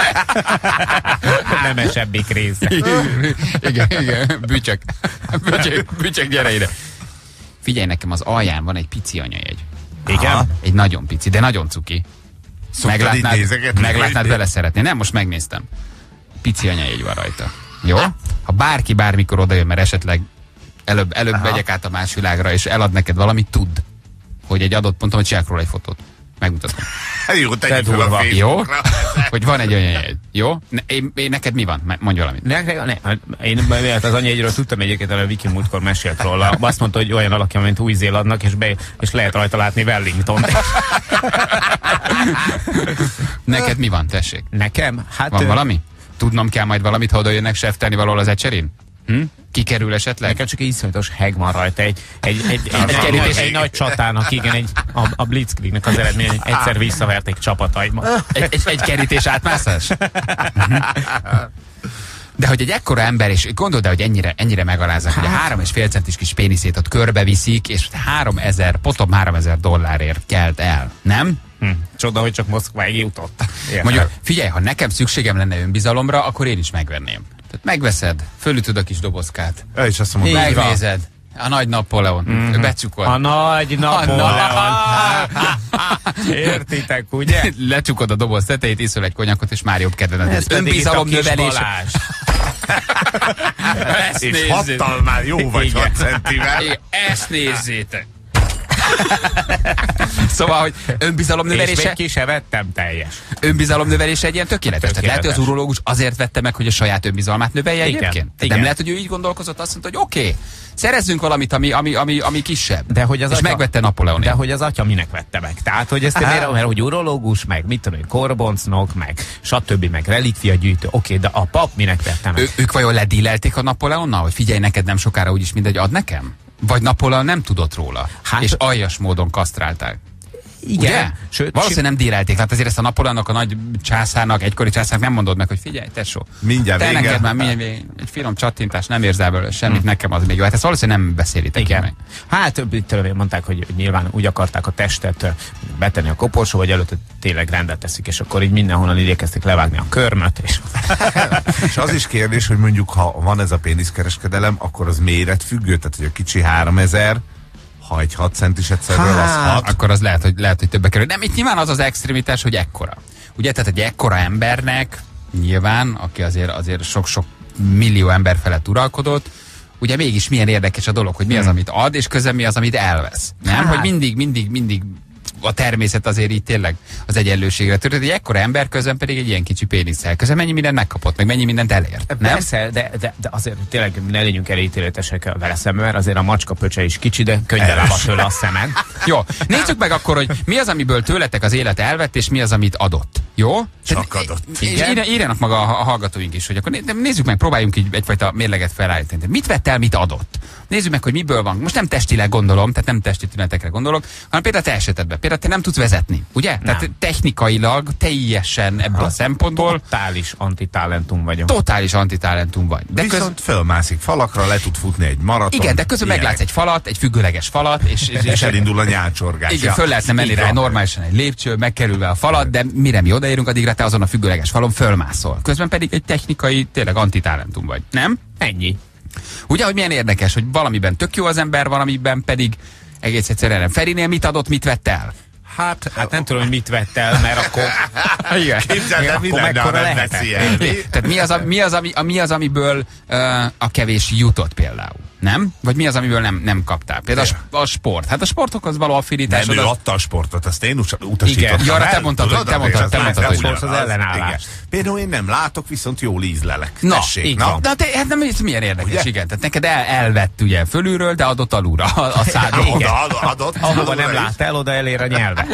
Nemesebbik része. Igen, igen, bücsök. Bücsök, bücsök, gyere ide. Figyelj, nekem az alján van egy pici anyajegy. Igen? Aha, egy nagyon pici, de nagyon cuki. Meglátnád, meglátnád vele szeretni. Nem, most megnéztem. Pici anyajegy van rajta. Jó? Ha bárki bármikor odajön, mert esetleg Előbb, előbb megyek át a más világra, és elad neked valamit, tudd, hogy egy adott ponton, hogy csinálok róla egy fotót. Megmutatom. Jó, tegyük fel a Facebookra. Jó? Hogy van egy olyan jegy. Jó? Ne, én, én, neked mi van? Mondj valamit. Ne, ne, én az anyajegyről tudtam egyébként, a Viki múltkor mesélt róla. Azt mondta, hogy olyan alakja, mint Új-Zélandnak, és, be, és lehet rajta látni Wellington. Neked mi van, tessék? Nekem? Hát van valami? Tudnom kell majd valamit, ha oda jönnek seftelni valahol az ecserén? Hm? Kikerül esetleg? Nekem csak egy iszonyatos heg van rajta, egy, egy, egy, egy, egy, egy, egy nagy csatának, igen, egy, a, a Blitzkriegnek az eredmény, egy, egyszer visszaverték csapataimmal. Egy, egy, egy kerítés átmászás? De hogy egy ekkora ember, és gondold el, hogy ennyire, ennyire megalázzák, hát. Hogy a három és fél centis kis péniszét ott körbeviszik, és háromezer, potom háromezer dollárért kelt el, nem? Hm. Csoda, hogy csak Moszkváig jutott. Mondjuk, figyelj, ha nekem szükségem lenne önbizalomra, akkor én is megvenném. Tehát megveszed, fölütöd a kis dobozkát. Ja, és azt mondom, megnézed. A nagy Napóleon. Mm-hmm. Becsukod. A nagy Napóleon. Értitek, ugye? Lecsukod a doboz tetejét, iszol egy konyakot, és már jobb kedved. Ez önbizalom növelés. És hattal már jó vagy hat centivel. Ezt nézzétek. Szóval, hogy önbizalomnövelése... És még ki se vettem teljes. Önbizalomnövelése egy ilyen tökéletes. tökéletes. Tehát lehet, hogy az urológus azért vette meg, hogy a saját önbizalmát növelje igen, egyébként? Igen. Nem lehet, hogy ő így gondolkozott, azt mondta, hogy oké, okay, szerezzünk valamit, ami, ami, ami, ami kisebb. De hogy az és atya, megvette Napóleonét. De hogy az atya minek vette meg? Tehát, hogy ezt miért, mert hogy urológus, meg mit tudom, korboncnok, meg stb. Meg relikvia gyűjtő. Oké, okay, de a pap minek vette meg? Ő, ők vajon ledílelték a Napóleonnal, hogy figyelj, neked nem sokára úgyis mindegy, ad nekem? Vagy Napóleon nem tudott róla, hát, és aljas módon kasztrálták. Igen. Ugye? Sőt, valószínűleg nem dírelték. Tehát azért ezt a Napóleonnak, a nagy császárnak, egykori császárnak nem mondod meg, hogy figyelj, tesó. Mindjárt te vége. Neked már mindjárt, egy finom csattintás, nem érzel belőle semmit, hmm. nekem az még jó. Hát ezt valószínűleg nem beszélitek. Igen. Meg. Hát itt mondták, hogy nyilván úgy akarták a testet betenni a koporsó, vagy előtte tényleg rendet teszik, és akkor így mindenhonnan igyekeztek levágni a körmöt. És... és az is kérdés, hogy mondjuk ha van ez a péniszkereskedelem, akkor az méretfüggő, tehát hogy a kicsi háromezer, ha egy hat centiset szedről, az hat. Akkor az lehet, hogy, lehet, hogy többe kerül. Nem, itt nyilván az az extremitás, hogy ekkora. Ugye, tehát egy ekkora embernek, nyilván, aki azért, azért sok-sok millió ember felett uralkodott, ugye mégis milyen érdekes a dolog, hogy mi az, hmm. amit ad, és közben mi az, amit elvesz. Nem? Hát. Hogy mindig, mindig, mindig a természet azért így tényleg az egyenlőségre történt. Egy ekkora ember közben pedig egy ilyen kicsi pénisszel. Közben mennyi mindent megkapott, meg mennyi mindent elért. Nem? Persze, de, de, de azért tényleg ne legyünk elítéletesek vele szemben, mert azért a macska pöcse is kicsi, de könnyen lábad tőle a szemed. Jó, nézzük meg akkor, hogy mi az, amiből tőletek az élet elvett, és mi az, amit adott. Jó? Csak adott. És írjanak maga a hallgatóink is, hogy akkor nézzük meg, próbáljunk így egyfajta mérleget felállítani. Mit vett el, mit adott? Nézzük meg, hogy miből van. Most nem testileg gondolom, tehát nem testi tünetekre gondolok, hanem például te esetedben. Például te nem tudsz vezetni, ugye? Nem. Tehát technikailag teljesen ebből ha. a szempontból. Totális antitalentum vagyok. Totális antitalentum vagy. De viszont köz... fölmászik falakra, le tud futni egy maraton. Igen, de közben meglátsz egy falat, egy függőleges falat, és, és, és elindul a nyálcsorgás. Igen, föl lehetne menni rá normálisan egy lépcső, megkerülve a falat, de mire mi odaérünk, addigra te azon a függőleges falon fölmászol. Közben pedig egy technikai, tényleg antitalentum vagy. Nem? Ennyi. Ugye, hogy milyen érdekes, hogy valamiben tök jó az ember, valamiben pedig egész egyszerűen nem. Ferinél mit adott, mit vett el? Hát, hát nem tudom, hogy mit vett el, mert akkor... Igen. Képzeld el, mi lenne, ha nem veszi el. Tehát mi az, a, mi, az, ami, a, mi az, amiből uh, a kevés jutott például? Nem? Vagy mi az, amiből nem, nem kaptál? Például a, a sport. Hát a sportokhoz való affinitás. Nem, ő az... adta a sportot, azt én utasítottam. Ja, te mondtad, hogy te mondtad, te mondtad, hogy az ellenállás. Például én nem látok, viszont jól ízlelek. Na, tessék, na. De te, hát nem, ez milyen érdekes, ugye? Igen. Tehát neked el, elvett ugye fölülről, de adott alulra a, a szádba. Oda, adott. Ahova nem láttál, oda elér a nyelve.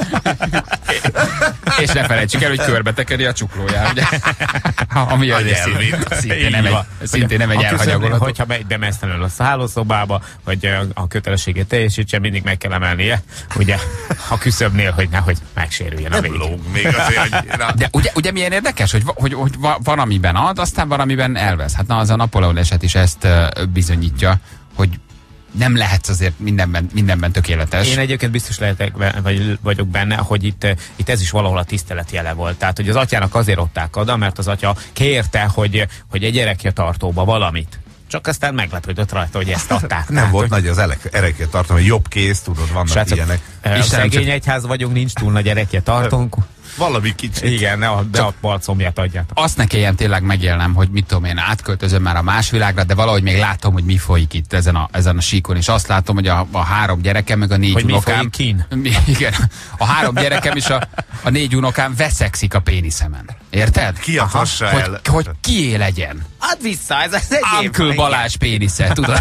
És ne felejtsük el, hogy körbe tekeri a csuklóját, ugye? Ami a nyelvét. Szintén nem egy, szintén nem egy elhanyagolható. Hogyha megy bemesztelenül a hálószobába, hogy a kötelességét teljesítse, mindig meg kell emelnie, ugye, a küszöbnél, hogy nehogy megsérüljön a végig. Még azért, de ugye, ugye milyen érdekes, hogy, hogy, hogy van, amiben ad, aztán van, amiben elvesz. Hát na, az a Napóleon eset is ezt bizonyítja, hogy nem lehetsz azért mindenben, mindenben tökéletes. Én egyébként biztos lehetek, vagy vagyok benne, hogy itt, itt ez is valahol a tisztelet jele volt. Tehát, hogy az atyának azért adták oda, mert az atya kérte, hogy, hogy egy erekjetartóba valamit. Csak aztán meglepődött rajta, hogy ezt adták. Nem volt nagy az erekjetartó, hogy jobb kéz, tudod, vannak Srácok, ilyenek. És szegény csak... egyház vagyunk, nincs túl nagy erekjetartónk. Valami kicsit. Igen, ne a, de a palcomját adjátok. Azt ne kelljen tényleg megélnem, hogy mit tudom én, átköltözöm már a más világra, de valahogy még látom, hogy mi folyik itt ezen a, ezen a síkon, és azt látom, hogy a, a három gyerekem, meg a négy hogy unokám... mi kín? Igen, a három gyerekem és a, a négy unokám veszekszik a péniszemen. Érted? Ki adhassa el? Hogy, hogy kié legyen. Add vissza, ez az egy Uncle Balázs pénisze, tudod?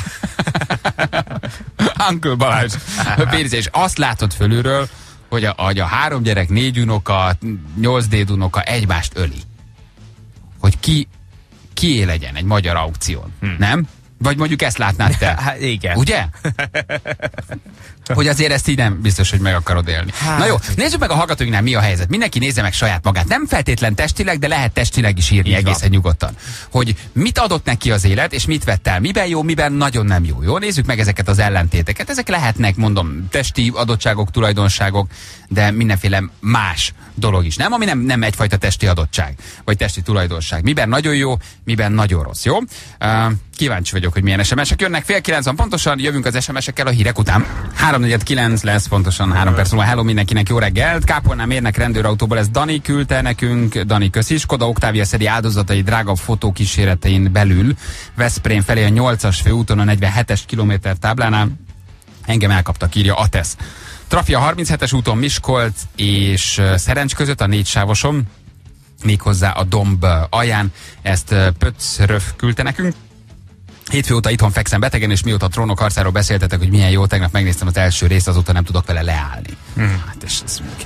Uncle Balázs pénisze, és azt látod fölülről, hogy a, a, a három gyerek, négy unoka, nyolc déd unoka egymást öli. Hogy ki, kié legyen egy magyar aukción. Hm. Nem? Vagy mondjuk ezt látnád te? Hát igen. Ugye? Hogy azért ezt így nem biztos, hogy meg akarod élni. Hát, na jó, nézzük meg a hallgatóinknál mi a helyzet. Mindenki nézze meg saját magát. Nem feltétlen testileg, de lehet testileg is írni egészen van. Nyugodtan. Hogy mit adott neki az élet, és mit vett el. Miben jó, miben nagyon nem jó. Jó, nézzük meg ezeket az ellentéteket. Ezek lehetnek, mondom, testi adottságok, tulajdonságok, de mindenféle más dolog is. Nem, ami nem, nem egyfajta testi adottság, vagy testi tulajdonság. Miben nagyon jó, miben nagyon rossz. Jó? Uh, kíváncsi vagyok, hogy milyen es em esek jönnek. Fél kilenc van pontosan, jövünk az es em esekkel a hírek után. három negyven kilenc lesz pontosan három perc múlva. Hello mindenkinek, jó reggelt. Kápolnán érnek rendőrautóból, ez Dani küldte nekünk. Dani, köszi. Skoda Octavia szedi áldozatai drága fotókíséretein belül Veszprém felé a nyolcas főúton a negyvenhetes kilométer táblánál. Engem elkaptak, írja Atesz. Trafia harminchetes úton Miskolc és Szerencs között a négy sávoson, méghozzá a domb alján. Ezt Pöcröf küldte nekünk. Hétfő óta itthon fekszem betegen, és mióta a Trónok harcáról beszéltetek, hogy milyen jó, tegnap megnéztem az első részt, azóta nem tudok vele leállni. Hmm. Hát és ez még,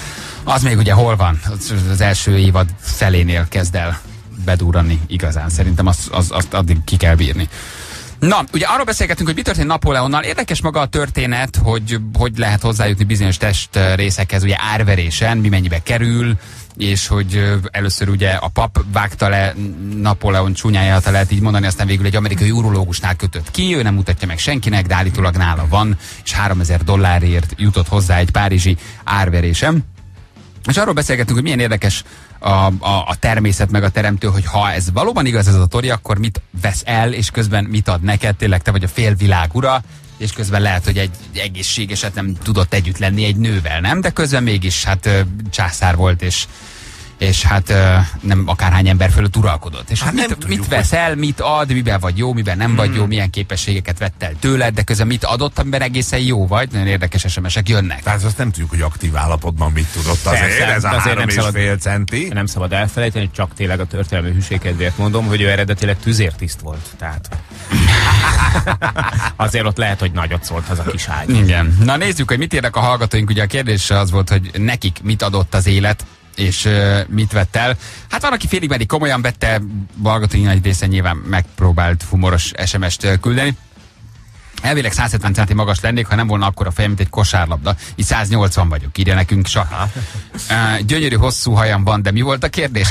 az még ugye hol van? Az első évad felénél kezd el bedurrani igazán. Szerintem azt az, az addig ki kell bírni. Na, ugye arról beszélgetünk, hogy mi történt Napóleonnal. Érdekes maga a történet, hogy hogy lehet hozzájutni bizonyos testrészekhez, ugye árverésen, mi mennyibe kerül, és hogy először ugye a pap vágta le Napóleon csúnyáját, lehet így mondani, aztán végül egy amerikai urológusnál kötött ki, ő nem mutatja meg senkinek, de állítólag nála van, és háromezer dollárért jutott hozzá egy párizsi árverésem. És arról beszélgetünk, hogy milyen érdekes a, a, a természet meg a teremtő, hogy ha ez valóban igaz ez a tori, akkor mit vesz el, és közben mit ad neked, tényleg te vagy a félvilág ura, és közben lehet, hogy egy egészségeset nem tudott együtt lenni egy nővel, nem? De közben mégis hát császár volt, és és hát nem akárhány ember fölött uralkodott. És hát, hát mit, tudjuk, mit vesz el, mit ad, miben vagy jó, miben nem hmm. vagy jó, milyen képességeket vett el tőled, de közben mit adott, amiben egészen jó vagy. Nagyon érdekes es em esek jönnek. Tehát azt nem tudjuk, hogy aktív állapotban mit tudott azért. Persze, ez a azért három és fél centi. Nem szabad elfelejteni, hogy csak tényleg a történelmi hűségkedvéért mondom, hogy ő eredetileg tüzértiszt volt. Tehát azért ott lehet, hogy nagyot szólt az a kis ágy. Igen. Na nézzük, hogy mit érnek a hallgatóink. Ugye a kérdés az volt, hogy nekik mit adott az élet. és uh, mit vett el. Hát van, aki félig meddig komolyan vette, hallgatói nagy része nyilván megpróbált humoros es em est küldeni. Elvileg száz hetven centi magas lennék, ha nem volna akkora fejem, mint egy kosárlabda. Így száz nyolcvan vagyok, írja nekünk Saka. Uh, gyönyörű hosszú hajam van, de mi volt a kérdés?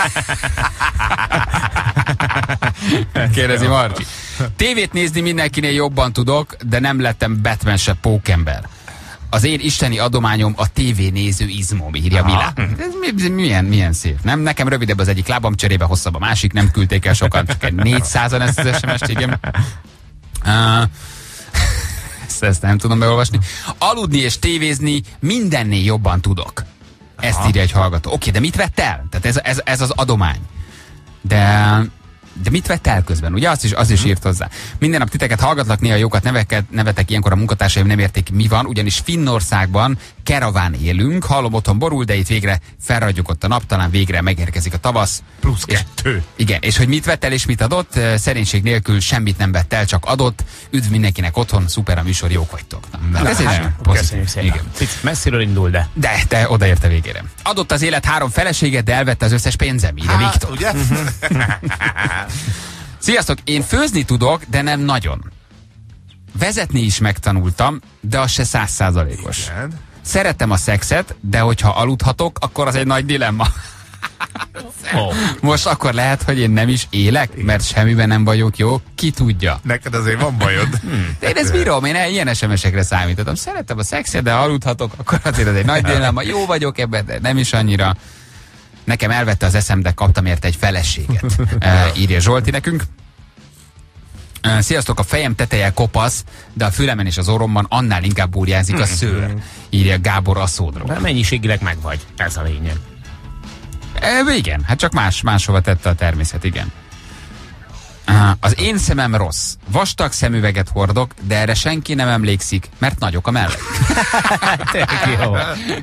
Kérdezi Marci. Tévét nézni mindenkinél jobban tudok, de nem lettem Batman se pókember. Az én isteni adományom a tévénéző izmom, írja Milá. Ez milyen, milyen szép, nem? Nekem rövidebb az egyik lábam, cserébe hosszabb a másik, nem küldték el sokan, csak négyszázan ezt az es em est, igen. Uh, ezt, ezt nem tudom beolvasni. Aludni és tévézni mindennél jobban tudok. Ezt Aha. írja egy hallgató. Oké, de mit vett el? Tehát ez, ez, ez az adomány. De... De mit vett el közben? Ugye azt is, az is írt hozzá. Minden nap titeket hallgatlak, néha jókat neveket, nevetek, ilyenkor a munkatársaim nem érték, mi van, ugyanis Finnországban keraván élünk, hallom otthon borul, de itt végre felragyog ott a nap, talán végre megérkezik a tavasz. Plusz kettő. Igen, és hogy mit vett el és mit adott, szerénység nélkül semmit nem vett el, csak adott. Üdv mindenkinek otthon, szuper a műsor, jók vagytok. Na, Na, ez is pozitív. Igen. Messziről indul, de. De, te odaérte végére. Adott az élet három feleséget, de elvette az összes pénzem, írja hát, Viktor. Ugye? Sziasztok, én főzni tudok, de nem nagyon. Vezetni is megtanultam, de az se száz százalékos. Szeretem a szexet, de hogyha aludhatok, akkor az egy nagy dilemma. Oh. Most akkor lehet, hogy én nem is élek, mert semmiben nem vagyok jó, ki tudja. Neked azért van bajod. Hmm. De én ezt bírom, én ilyen es em esekre számítottam. Szeretem a szexet, de aludhatok, akkor azért az egy nagy dilemma. Jó vagyok ebben, de nem is annyira. Nekem elvette az eszem, de kaptam érte egy feleséget. uh, írja Zsolti nekünk. Uh, sziasztok, a fejem teteje kopasz, de a fülemen és az orromban annál inkább burjánzik a szőr. Írja Gábor Aszódról. De mennyiségileg meg vagy, ez a lényeg. Uh, igen, hát csak más, máshova tette a természet, igen. Uh, az én szemem rossz. Vastag szemüveget hordok, de erre senki nem emlékszik, mert nagyok a mellek. jó.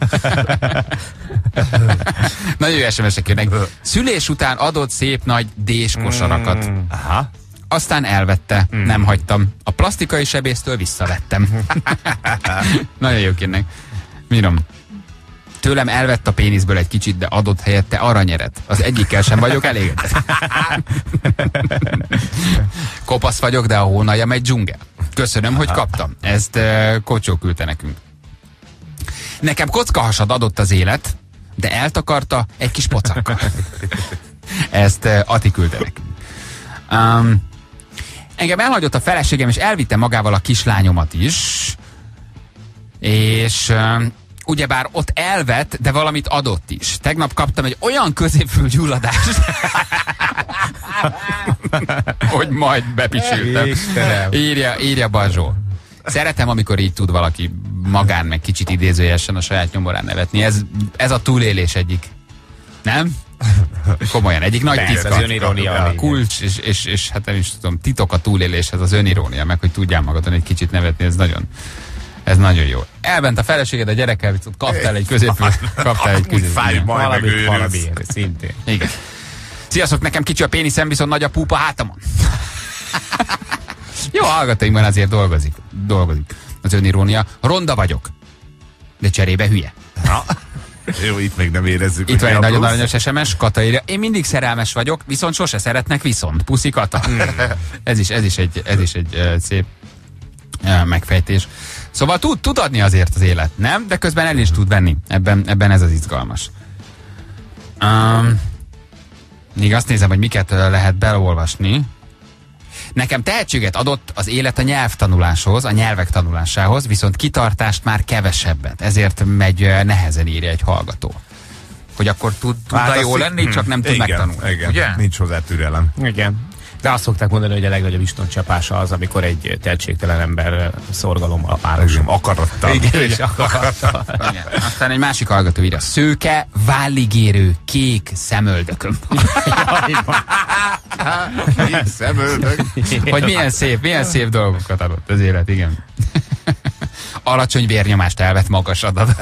Nagyon jó es em esek jönnek. Szülés után adott szép nagy dés kosarakat. Mm. Aha. Aztán elvette, mm. nem hagytam. A plastikai sebésztől visszavettem. Nagyon jók jönnek. Mirom. Tőlem elvett a péniszből egy kicsit, de adott helyette aranyeret. Az egyikkel sem vagyok elégedett. Kopasz vagyok, de a hónaljam egy dzsungel. Köszönöm, hogy kaptam. Ezt uh, Kocsó küldte nekünk. Nekem kockahasad adott az élet, de eltakarta egy kis pocakkal. Ezt uh, Ati küldte nekünk. Um, engem elhagyott a feleségem, és elvitte magával a kislányomat is. És... Uh, ugyebár ott elvett, de valamit adott is. Tegnap kaptam egy olyan középfülgyulladást, hogy majd bepisültem. Írja, írja Bazsó. Szeretem, amikor így tud valaki magán, meg kicsit idézőjesen a saját nyomorán nevetni. Ez, ez a túlélés egyik. Nem? Komolyan, egyik nagy titka. Az önirónia. A kulcs, és, és, és hát nem is tudom, titok a túléléshez az önirónia, meg hogy tudjál magadon egy kicsit nevetni, ez nagyon... Ez nagyon jó. Elment a feleséged a gyerekkel, viszont kaptál egy középül. Kaptál egy középül. Fáj, majd valami, valami, szintén. Igen. Sziasztok, nekem kicsi a péniszem, viszont nagy a púpa hátamon. Jó, hallgatóimban azért dolgozik. Dolgozik. Az önirónia. Ronda vagyok, de cserébe hülye. Na. Jó, itt még nem érezzük. Itt van egy nagyon aranyos es em es, Kata írja. Én mindig szerelmes vagyok, viszont sose szeretnek viszont. Puszi Kata. ez, is, ez is egy, ez is egy uh, szép uh, megfejtés. Szóval tud, tud adni azért az élet, nem? De közben el is tud venni. Ebben, ebben ez az izgalmas. Um, még azt nézem, hogy miket lehet beleolvasni. Nekem tehetséget adott az élet a nyelvtanuláshoz, a nyelvek tanulásához, viszont kitartást már kevesebbet. Ezért megy nehezen, írja egy hallgató. Hogy akkor tud, tudna hát jó lenni, hmm, csak nem tud igen, megtanulni. Igen, ugye? Nincs hozzá türelem. Igen. De azt szokták mondani, hogy a legnagyobb istoncsapása az, amikor egy tehetségtelen ember szorgalommal párosul. Akarattal. Igen, és akarattal. Igen. Aztán egy másik hallgató írja. Szőke, válligérő, kék szemöldököm. Kék szemöldök. Hogy milyen szép, milyen szép dolgokat adott az élet, igen. Alacsony vérnyomást elvett, magas adat.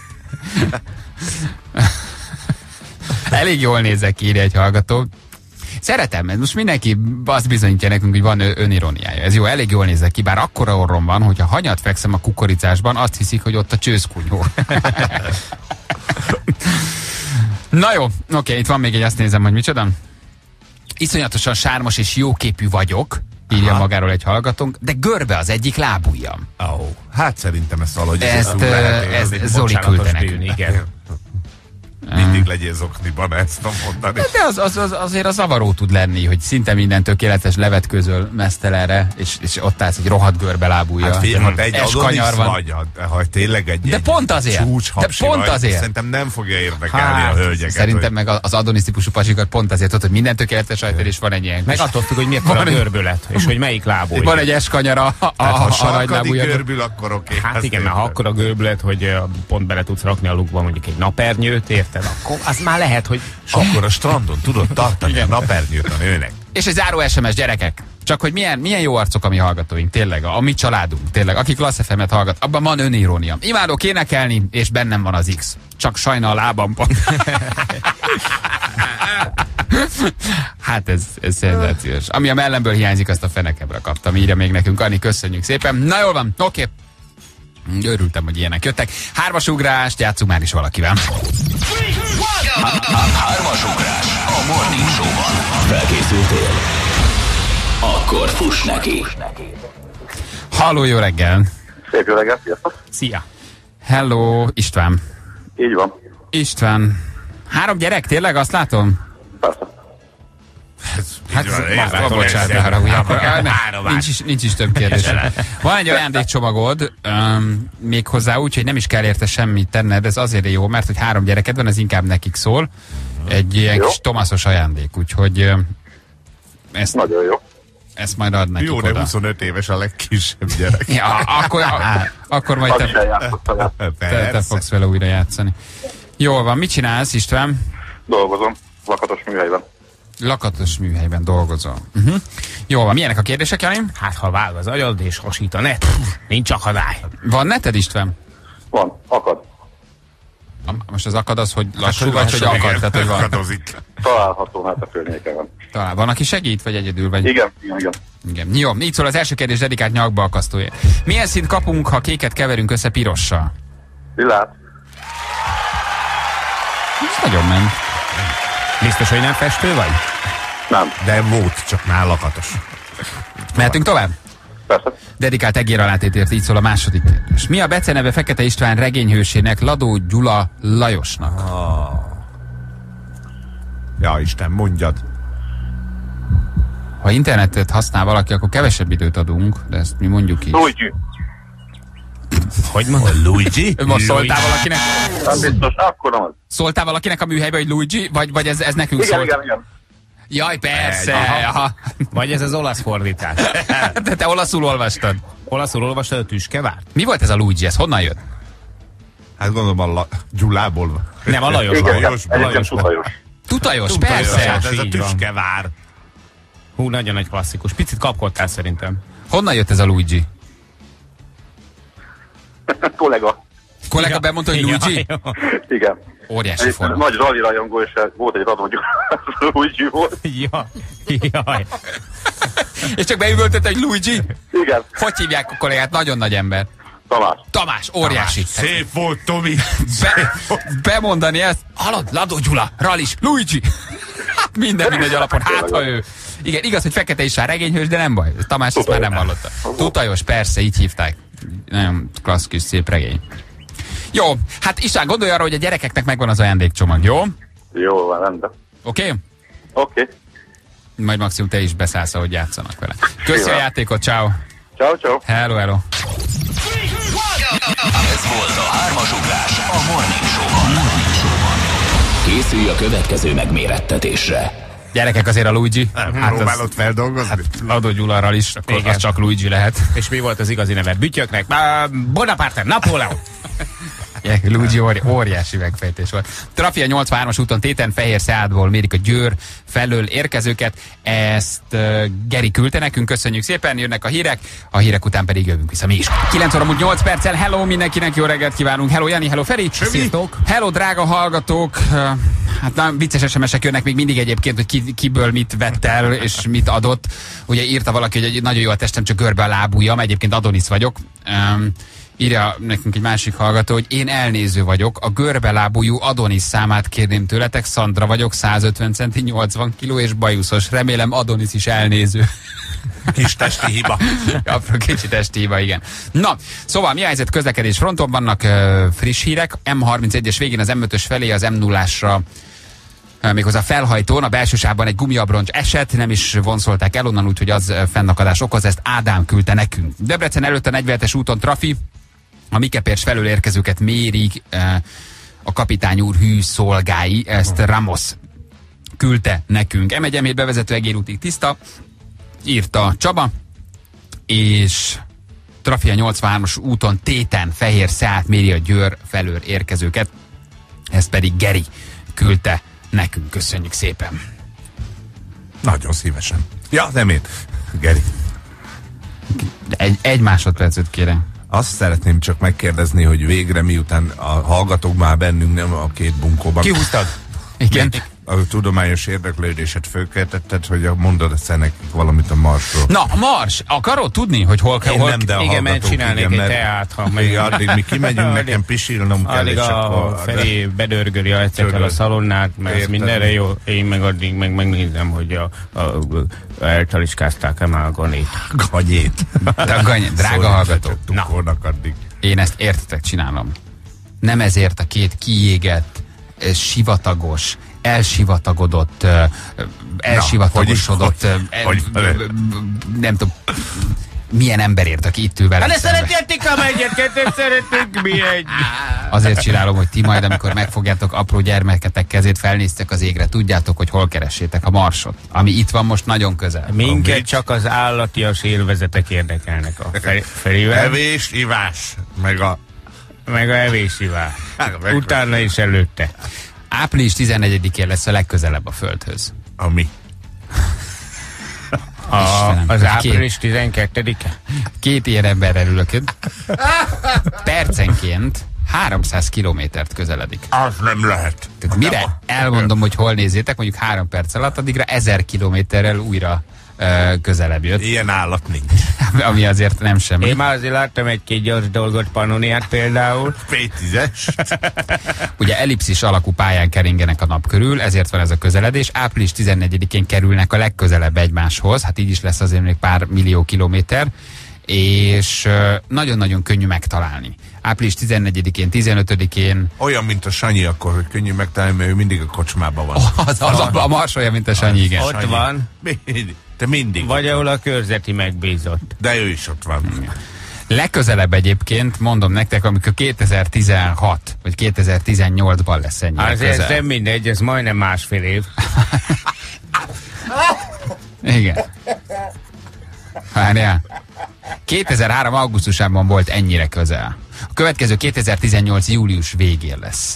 Elég jól nézek, írja egy hallgató. Szeretem, ez most mindenki azt bizonyítja nekünk, hogy van önironiája. Ez jó, elég jól nézek ki, bár akkora orrom van, hogyha hanyat fekszem a kukoricásban, azt hiszik, hogy ott a csőszkunyhó. Na jó, oké, itt van még egy, azt nézem, hogy micsoda. Iszonyatosan sármos és jóképű vagyok, írja Aha. magáról egy hallgatónk, de görbe az egyik lábujjam. Oh, hát szerintem ezt valahogy... Ezt, ez, ez Zoli küldte nekünk. Igen. Mindig legyél zokniban, ezt tudom mondani. De az, az, az, azért az zavaró tud lenni, hogy szinte minden tökéletes levetközöl mesztelenre, és, és ott állsz egy rohadt görbe lábújja. Hát fél, ha te egy Adonis van. vagy, ha tényleg egy, de egy pont azért, de pont vagy, azért. Szerintem nem fogja érdekelni hát, a hölgyeket. Szerintem hogy... meg az Adonis típusú pasikat pont azért, hogy minden tökéletes rajta, és van egy ilyen. Meg attól függ, hogy miért van a görbület, és hogy melyik lábúj. Van egy eskanyara a, a, hát, ha a nagy lábújja. görbül, akkor oké. Okay, hát igen, mert ha akkor a görbület, hogy pont bele tudsz rakni a lukba mondjuk egy napernyőt, érted? Akkor az már lehet, hogy... Akkor a strandon tudod tartani a napernyőt a nőnek. És egy záró es em es, gyerekek. Csak hogy milyen, milyen jó arcok a mi hallgatóink, tényleg, a, a mi családunk, tényleg, akik Klassz ef emet hallgat, abban van önirónia. Imádok énekelni, és bennem van az X. Csak sajna a lábam pont. Hát ez, ez szenzációs. Ami a mellemből hiányzik, azt a fenekemre kaptam. Írja még nekünk, Anni, köszönjük szépen. Na jól van, oké. Örültem, hogy ilyenek jöttek. Hármas ugrást játsszunk már is valakivel. Hármas ugrás a Morning Show-ban. Felkészültél? Akkor fuss neki. Halló, jó reggel. Szép jó reggel, sziasztok. Szia. Hello, István. Így van. István. Három gyerek, tényleg, azt látom? Persze. Hát már bocsánat, de haragudj. Nincs is, nincs is több kérdés. Van egy ajándékcsomagod, um, még hozzá úgy, hogy nem is kell érte semmit tenned, ez azért jó, mert hogy három gyereked van, ez inkább nekik szól. Egy ilyen jó kis Tomaszos ajándék, úgyhogy ezt, nagyon jó. Ezt majd ad nekik jó, oda. de huszonöt éves a legkisebb gyerek. Ja, akkor, a, akkor majd te, te, te fogsz vele újra játszani. Jól van, mit csinálsz, István? Dolgozom, lakatos műhelyben. Lakatos műhelyben dolgozol. Uh-huh. Jól van, milyenek a kérdések, Jani? Hát, ha vág az agyad és hasít a net, nincs akadály. Van neted, István? Van, akad. A, most az akad az, hogy lassú vagy, hogy akad? Tehát, hogy van. Található, hát a környéken van. Talán van, aki segít, vagy egyedül vagy? Igen, igen, igen. Igen. Jó, így szól az első kérdés dedikált nyakba akasztóért. Milyen színt kapunk, ha kéket keverünk össze pirossal? Lilát. Ez nagyon ment. Biztos, hogy nem festő vagy? Nem. De volt, csak már lakatos. Mehetünk tovább? Persze. Dedikált egéralátétért, így szól a második kérdés. Mi a beceneve Fekete István regényhősének, Ladó Gyula Lajosnak? Oh. Ja, Isten, mondjad. Ha internetet használ valaki, akkor kevesebb időt adunk, de ezt mi mondjuk is. Luigi. Hogy mondod? Luigi? Most szóltál valakinek? Nem biztos, akkor nem az. Szóltál valakinek a műhelybe, hogy Luigi? Vagy, vagy ez, ez nekünk igen, szólt? Igen, igen, Jaj, persze. Aha. Vagy ez az olasz fordítás. De te olaszul olvastad. Olaszul olvastad a tüskevárt? Mi volt ez a Luigi? Ez honnan jött? Hát gondolom a la... Gyulából. Nem, a Lajos. Igen, Lajos. igen, Lajos. Tutajos. Tutajos, Tutajos, persze. hát ez a tüskevár. Hú, nagyon nagy klasszikus. Picit kapkodtál szerintem. Honnan jött ez a Luigi? Kollega. Kollega bemondta, hogy Luigi? Igen. Óriási forma. Nagy rally rajongó, és volt egy radó Luigi volt. Ja, jaj. És csak beüvöltette, hogy Luigi? Igen. Hogy hívják a kollégát? Nagyon nagy ember. Tamás. Tamás, óriási. Tamás. Szép volt, Tomi. Be, bemondani ezt. Hallod, Ladó Gyula, Ralis, Luigi. Hát minden mindegy alapon, hát ha ő. Igen, igaz, hogy Fekete István regényhős, de nem baj. Tamás ezt már nem hallotta. Tutajos, persze, így hívták. Nagyon klassz kis szép regény. Jó, hát István, gondolj arra, hogy a gyerekeknek megvan az ajándékcsomag, jó? Jó, van, rendben. Oké? Okay? Oké. Okay. Majd maximum te is beszállsz, ahogy játszanak vele. Köszi a játékot, ciao. Ciao, ciao. Hello, hello. Ez volt a hármas ugrás a Morning Show-ban. Készülj a következő megmérettetésre. Gyerekek, azért a Luigi. Hát próbálod feldolgozni? Hát Ladó Gyuláról is, akkor igen, az csak Luigi lehet. És mi volt az igazi neve? Bütyöknek? Bonaparte, Napóleon. Luigi óri, óriási megfejtés volt. Trafia nyolcvanhármas úton Téten Fehér Szeádból mérik a Győr felől érkezőket. Ezt uh, Geri küldte nekünk, köszönjük szépen, jönnek a hírek, a hírek után pedig jövünk vissza mi is. kilenc óra múlt nyolc perccel, hello mindenkinek, jó reggelt kívánunk, hello Jani, hello Feri. Sziasztok. Hello drága hallgatók, uh, hát nagyon vicces es em esek jönnek még mindig egyébként, hogy ki, kiből mit vett el és mit adott. Ugye írta valaki, hogy nagyon jó a testem, csak görbe a lábujjam, egyébként Adonis vagyok. Um, Írja nekünk egy másik hallgató, hogy én elnéző vagyok, a görbelábújú Adonis számát kérném tőletek, Szandra vagyok, száz ötven centi, nyolcvan kiló és bajuszos. Remélem Adonis is elnéző. Kis testi hiba. Apró kicsi testi hiba, igen. Na, szóval mi a helyzet közlekedés fronton? Vannak uh, friss hírek. M harmincegyes végén az M ötös felé az M nullásra méghozzá felhajtón, a belső sávban egy gumiabroncs esett, nem is vonszolták el onnan, úgyhogy az fennakadás okoz, ezt Ádám küldte nekünk. Debrecen előtt a negyvenhetes úton trafi, a Mikepérs felől érkezőket mérik a kapitány úr hű szolgái, ezt Ramos küldte nekünk. M egy M hét bevezető Egérútig tiszta, írta Csaba, és trafi a nyolcvanhármas úton Téten Fehér Szeát méri a Győr felől érkezőket, ezt pedig Geri küldte nekünk. Köszönjük szépen. Nagyon szívesen. Ja, nem én. Geri. Egy, egy másodpercet kérem. Azt szeretném csak megkérdezni, hogy végre miután a hallgatók már bennünk, nem a két bunkóban. Kihúztad? Igen. A tudományos érdeklődéset fölkeltetted, hogy mondod ezt nekik valamit a Marsról. Na, a Mars! Akarod tudni, hogy hol kell? Én hol... nem, de a igen, mert csinálnék egy mert teát, ha még addig mi kimegyünk, nekem pisilnom kell, addig és a akkor... Feri bedörgöli ezekkel a szalonnát, mert ez mindenre jó. Én meg addig meg megnézem, hogy a, a, a, eltaliskázták-e már a ganét. Ganyét. De a gany... Drága hallgató. Na. Addig. Én ezt értetek csinálom. Nem ezért a két kiégett, sivatagos, elsivatagodott, elsivatagodott, nem tudom, milyen emberért, aki itt ül velem Hát de szembe. szeretjétek a egyet, kettőt szeretünk mi egy. Azért csinálom, hogy ti majd, amikor megfogjátok apró gyermeketek kezét, felnéztek az égre, tudjátok, hogy hol keressétek a Marsot, ami itt van most nagyon közel. Minket Amit? csak az állatias élvezetek érdekelnek a Ferivel. Evés, ivás, meg a... Meg a evés, ivás. Utána is előtte. április tizennegyedikén lesz a legközelebb a Földhöz. Ami? A, Istenem, az április tizenkettedike? Két ilyen emberrel ülök. Percenként háromszáz kilométert közeledik. Az nem lehet. Tehát mire elmondom, hogy hol nézzétek, mondjuk három perc alatt, addigra ezer kilométerrel újra uh, közelebb jött. Ilyen állat nincs. Ami azért nem semmi. Én már azért láttam egy-két gyors dolgot, Pannoniát például. pé tízes. Ugye ellipszis alakú pályán keringenek a nap körül, ezért van ez a közeledés. április tizennegyedikén kerülnek a legközelebb egymáshoz, hát így is lesz azért még pár millió kilométer, és nagyon-nagyon könnyű megtalálni. április tizennegyedikén, tizenötödikén... Olyan, mint a Sanyi akkor, hogy könnyű megtalálni, mert ő mindig a kocsmában van. Oh, az, az, a, a Mars olyan, mint a Sanyi, igen. Ott Sanyi. van. Te mindig. Vagy ahol a körzeti megbízott. De ő is ott van. Legközelebb egyébként, mondom nektek, amikor kétezer-tizenhat vagy kétezer-tizennyolcban lesz ennyire Azért közel. ez nem mindegy, ez majdnem másfél év. Igen. Várjál. kétezer-három augusztusában volt ennyire közel. A következő kétezer-tizennyolc július végén lesz.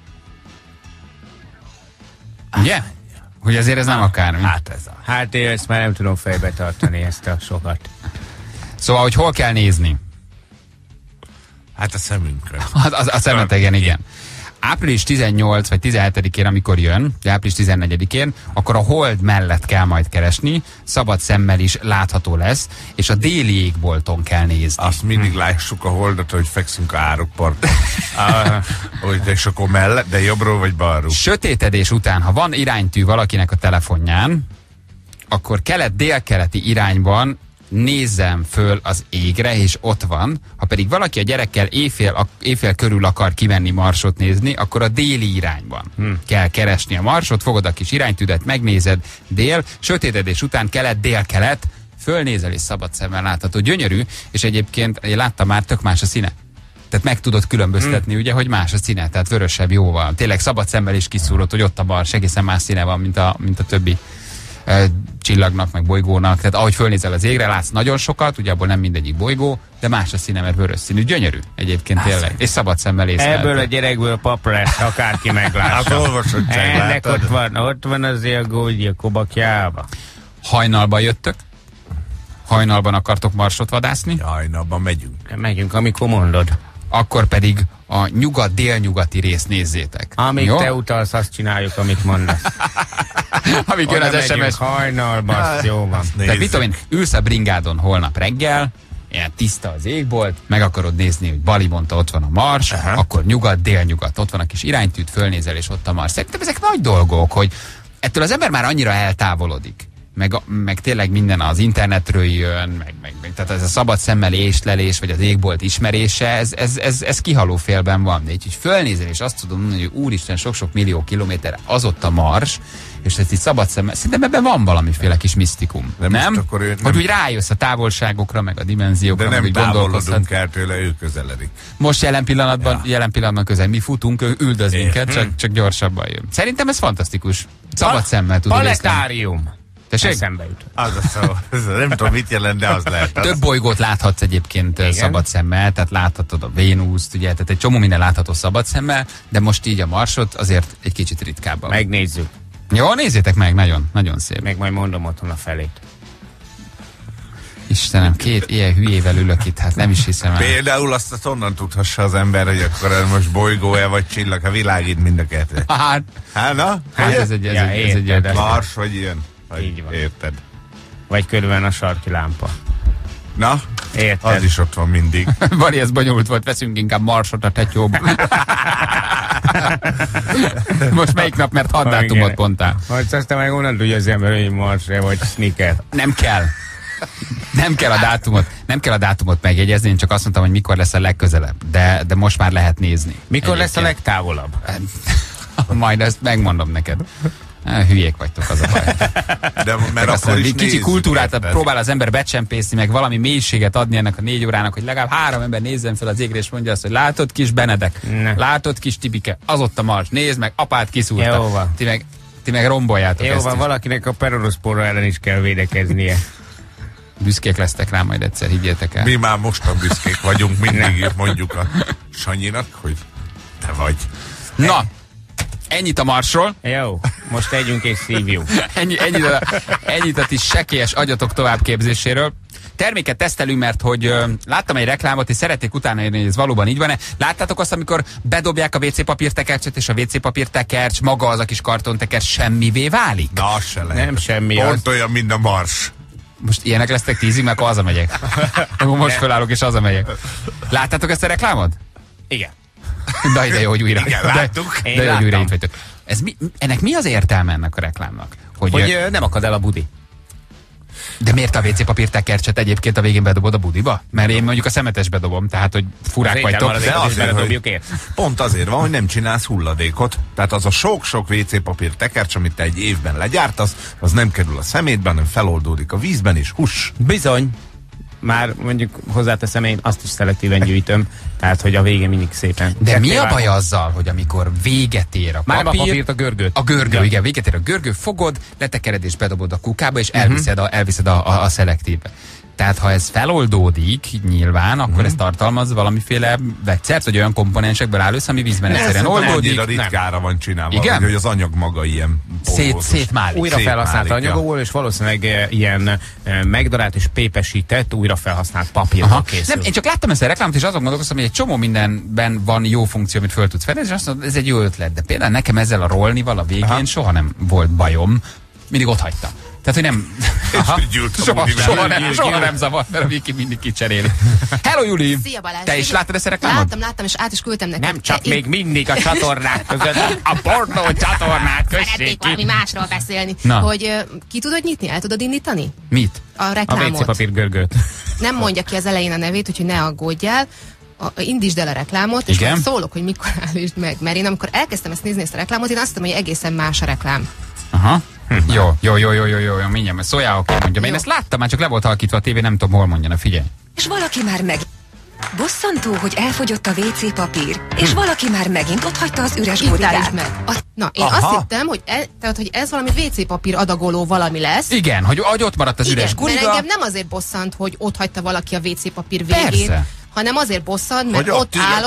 Ugye? Hogy azért ez nem akármi. Hát ez a... Hát én ezt már nem tudom fejbe tartani, ezt a sokat. Szóval, hogy hol kell nézni? Hát a szemünkre. Az, az, a szemetegen, igen. április tizennyolc vagy tizenhetedikén, amikor jön, de április tizennegyedikén, akkor a hold mellett kell majd keresni, szabad szemmel is látható lesz, és a déli égbolton kell nézni. Azt mindig lássuk a holdat, hogy fekszünk a árokparton. Hogy és akkor mellett, de jobbról vagy balról. Sötétedés után, ha van iránytű valakinek a telefonján, akkor kelet-délkeleti irányban nézzem föl az égre, és ott van. Ha pedig valaki a gyerekkel éjfél, éjfél körül akar kimenni Marsot nézni, akkor a déli irányban hmm. kell keresni a Marsot, fogod a kis iránytüdet, megnézed dél, sötétedés után kelet-dél-kelet, fölnézel és szabad szemmel látható. Gyönyörű, és egyébként én láttam már, tök más a színe. Tehát meg tudod különböztetni, hmm. ugye, hogy más a színe, tehát vörösebb, jóval. Tényleg szabad szemmel is kiszúrod, hogy ott a Mars egészen más színe van, mint a, mint a többi csillagnak, meg bolygónak. Tehát ahogy fölnézel az égre, látsz nagyon sokat, ugye abból nem mindegyik bolygó, de más a színe, mert vörös színű. Gyönyörű egyébként Azt tényleg. És szabad szemmel észlelhető. Ebből a gyerekből pap lesz, akárki meglássa. Hát olvasod, ennek ott van, ott van azért a gógyi kobakjába. Hajnalban jöttök? Hajnalban akartok Marsot vadászni? Hajnalban megyünk. Megyünk, amikor mondod. Akkor pedig a nyugat-délnyugati részt nézzétek. Amíg jó? Te utalsz, azt csináljuk, amit mondasz. Amíg jön az es em es. Hajnalban, azt jó van. Tehát mit tudom én, ülsz a bringádon holnap reggel, ilyen tiszta az égbolt, meg akarod nézni, hogy Bali mondta, ott van a Mars, aha, akkor nyugat, délnyugat, ott van a kis iránytűt, fölnézel, és ott a Mars. Szerintem ezek nagy dolgok, hogy ettől az ember már annyira eltávolodik. Meg, meg tényleg minden az internetről jön, meg, meg, meg, tehát ez a szabad szemmel észlelés, vagy az égbolt ismerése, ez, ez, ez, ez kihaló félben van. De így, hogy fölnézel, és azt tudom mondani, hogy úristen, sok-sok millió kilométer az ott a Mars, és ez így szabad szemmel, szerintem ebben van valamiféle kis misztikum. De nem? Akkor ő nem? Hogy úgy rájössz a távolságokra, meg a dimenziókra, de nem meg távolodunk el tőle, ő közeledik. Most jelen pillanatban, ja. jelen pillanatban közel. Mi futunk, ő üldöz minket, csak, csak gyorsabban jön. Szerintem ez fantasztikus. Szabad Pal- szemmel tudod. Planetárium. Eszembe jut. Az a szó. Nem tudom, mit jelent, de az lehet. Az. Több bolygót láthatsz egyébként igen, szabad szemmel, tehát láthatod a Vénuszt, ugye, tehát egy csomó minden látható szabad szemmel, de most így a Marsot azért egy kicsit ritkábban. Megnézzük. Jó, nézzétek meg, nagyon, nagyon szép. Meg majd mondom otthon a felét. Istenem, két ilyen hülyével ülök itt, hát nem is hiszem el. Például azt onnan tudhassa az ember, hogy akkor most bolygó-e vagy csillag, a világít mind a kettő. Hát, hát na? Hát ez egy, ez ja, egy, ez egy, egy Mars vagy ilyen. Így van. Érted. Vagy körülbelül a sarki lámpa. Na? Érted. Az is ott van mindig. Bari, ez bonyolult volt, veszünk inkább Marsot a tetyóba. Most melyik nap, mert hat dátumot mondtál. Hogy aztán meg onnan tudja az ember, hogy Marsra vagy sneaker. Nem kell. Nem kell a dátumot, nem kell a dátumot megjegyezni, én csak azt mondtam, hogy mikor lesz a legközelebb. De, de most már lehet nézni. Mikor egyébként lesz a legtávolabb? Majd ezt megmondom neked. Hülyék vagytok, az a baj. De mert akkor is kicsi kultúrát érted, próbál az ember becsempészni, meg valami mélységet adni ennek a négy órának, hogy legalább három ember nézzen fel az égre, és mondja azt, hogy látod kis Benedek, ne. látod kis Tibike, az ott a Mars, nézd meg, apát kiszúrta. Ti meg, ti meg romboljátok. Jó van, valakinek a peronoszporra ellen is kell védekeznie. Büszkék lesztek rá majd egyszer, higgyétek el. Mi már mostan büszkék vagyunk, mindig mondjuk a Sanyinak, hogy te vagy. Na, ennyit a Marsról. Jó, most tegyünk és szívjuk. Ennyi, ennyit, a, ennyit a ti sekélyes agyatok továbbképzéséről. Terméket tesztelünk, mert hogy ö, láttam egy reklámot, és szeretnék utána érni, hogy ez valóban így van-e. Láttátok azt, amikor bedobják a vé cé papírtekercset, és a vé cé papírtekercs, maga az a kis kartontekercs semmivé válik? Na, az se lehet. Nem semmi. Pont az... olyan, mint a Mars. Most ilyenek lesztek tízig, mert akkor hazamegyek. Most felállok és hazamegyek. Láttátok ezt a reklámot? Igen. De ide jó, hogy újra. Igen, láttuk. De, de jó, hogy újra itt vagytok. Ez mi, ennek mi az értelme ennek a reklámnak? Hogy, hogy ö, nem akad el a budi. De miért a vé cé papírtekercset egyébként a végén bedobod a budiba? Mert én mondjuk a szemetesbe dobom, tehát hogy furák vagytok. De azért, hogy pont azért van, hogy nem csinálsz hulladékot. Tehát az a sok-sok vé cé papírtekercs, amit te egy évben legyártasz, az nem kerül a szemétben, hanem feloldódik a vízben, és hús. Bizony. Már mondjuk hozzáteszem, én azt is szelektíven gyűjtöm, tehát hogy a vége mindig szépen. De mi a baj azzal, hogy amikor véget ér a papír... Már a papírt, a görgőt. A görgő, ja. igen, véget ér a görgő, fogod, letekered és bedobod a kukába, és elviszed a, elviszed a, a, a szelektívbe. Tehát ha ez feloldódik nyilván, akkor hmm. ez tartalmaz valamiféle vegyszert, vagy olyan komponensekből áll össze, ami vízben egyszerűen oldódik. Nem, ritkára van csinálva, igen? Hogy az anyag maga ilyen Szét, szétmálik. Újra felhasznált anyagból, és valószínűleg e, ilyen e, megdarált és pépesített, újra felhasznált papírból készül. Nem, én csak láttam ezt a reklámot, és azon gondolkoztam, hogy egy csomó mindenben van jó funkció, amit föl tudsz fedezni, és azt mondom, ez egy jó ötlet. De például nekem ezzel a rollnival a végén aha. soha nem volt bajom. Mindig ott hagytam. Tehát, hogy nem... Aha, soha, soha, nem, soha nem zavar, mert a Viki mindig kicseréli. Hello, Juli! Szia, Balázs! Te is láttad ezt a reklámot? Láttam, láttam, és át is küldtem neked. Nem csak még mindig a csatornák között, a pornó csatornák között. Szeretnék valami másról beszélni. Na. Hogy uh, ki tudod nyitni? El tudod indítani? Mit? A reklámot. A vé cé papír görgőt. Nem mondja ki az elején a nevét, úgyhogy ne aggódjál. A, indítsd el a reklámot, és majd szólok, hogy mikor állítsd meg. Mert én amikor elkezdtem ezt nézni, ezt a reklámot, én azt mondtam, hogy egészen más a reklám. Aha. Hm. Jó, jó, jó, jó, jó, jó, jó, mindjárt, mert szóljál, oké, mondjam. Én ezt láttam, már csak le volt halkítva a tévé, nem tudom, hol mondjana, figyelj. És valaki már meg... Bosszantó, hogy elfogyott a vé cé papír, és hm. valaki már megint ott hagyta az üres gurigát. Meg. A, na, én aha. azt hittem, hogy, e, tehát, hogy ez valami vé cé papír adagoló valami lesz. Igen, hogy, hogy ott maradt az igen, üres guriga. Igen, mert engem nem azért bosszant, hogy ott hagyta valaki a vé cé papír végén, persze. hanem azért bosszant, mert hogy ott, ott állok,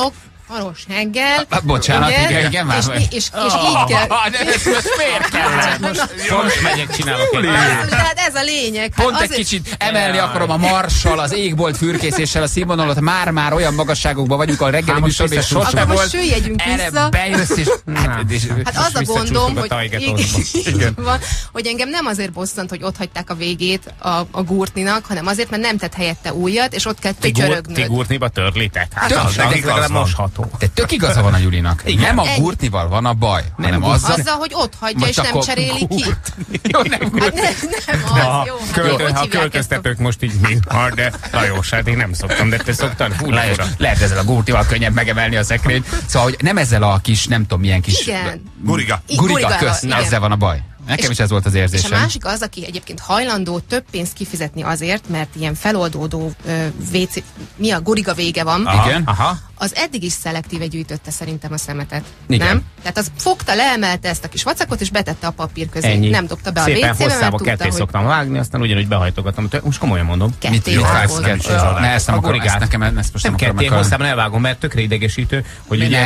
haros heggel. Bocsánat, ugye? igen, igen, már. És, és, és, és így kell. De ez most miért kellett? Most megyek, csinálok egy. Tehát ez a lényeg. Pont hát egy azért... kicsit emelni akarom a Marsal, az égbolt fürkészéssel a színvonalat, már-már olyan magasságokban vagyunk, a reggeli műsorban, és sosem volt. Most süllyedjünk vissza. Bejössz, és... Hát, hát az a gondom, hogy, igen, van, hogy engem nem azért bosszant, hogy ott hagyták a végét a, a gurtninak, hanem azért, mert nem tett helyette újat, és ott kell tücsörögnöd. Ti gurtniba törlitek? Hát tök, az, az, az mosható. De tök igaza van a Julinak. Igen. Nem a gurtnival van a baj, nem hanem azzal, azzal, hogy ott hagyja, és nem cseréli ki. Jó, nem hát nem, nem az, jó. Költő, ha költöztetők most így mi? Ha, de Lajos, hát én nem szoktam, de te szoktad? Fú, Lajos, lehet ezzel a gurtival könnyebb megemelni a szekrényt. Szóval, hogy nem ezzel a kis, nem tudom milyen kis... Igen. Guriga. Guriga, kösz, ezzel van a baj. Nekem és, is ez volt az érzésem. És a másik az, aki egyébként hajlandó több pénzt kifizetni azért, mert ilyen feloldódó uh, vé cé, mi a guriga vége van. Aha, igen. Aha. Az eddig is szelektíve gyűjtötte szerintem a szemetet. Igen. Nem? Tehát az fogta, leemelte ezt a kis vacakot, és betette a papír közé. Ennyi. Nem dobta be szépen a vé cébe, mert hosszába tudta, ketté hogy... szoktam vágni, aztán ugyanúgy behajtogatom. Most komolyan mondom. Ketté vágod. Ne, ezt nem akarom, ezt nekem ezt most nem akarom. Ketté hosszában elvágom, mert tökre idegesítő, hogy ugye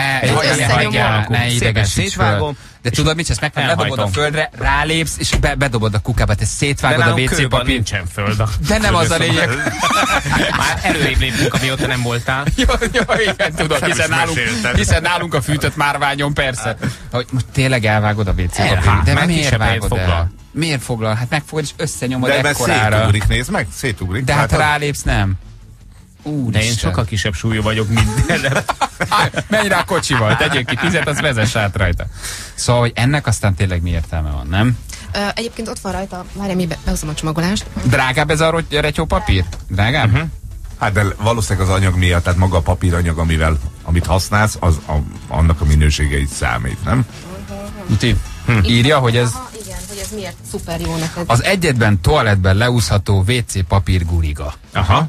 ne idegesíts föl. De tudod mit, ezt meg ledobod a földre, rálépsz, és be, bedobod a kukába, te szétvágod a vé cé papír. Nincsen föld. De nem az a lényeg. Már előrébb lépünk, amióta nem voltál. Jó, jó, igen, tudod, hiszen nálunk, hiszen nálunk a fűtött márványon, persze. Hogy most tényleg elvágod a vé cé papírt. De miért vágod el? Miért foglal? Hát megfogod és összenyomod ekkorára. De szétugrik, nézd meg, szétugrik. De hát rálépsz, nem. Úr, de én sokkal kisebb súlyú vagyok, mint de... Menj rá kocsival, tegyél ki tizet, az vezess át rajta. Szóval, hogy ennek aztán tényleg mi értelme van, nem? Ö, egyébként ott van rajta, várjál, mi be, behozom a csomagolást. Drágább ez a retyó papír? Drágább? Uh-huh. Hát de valószínűleg az anyag miatt, tehát maga a papíranyag, amivel, amit használsz, az a, annak a minősége is számít, nem? Uti, hm. írja, hogy ez... Aha, igen, hogy ez miért szuper jó neked. Az egyetben toalettben leúszható vé cé papír guriga. Aha.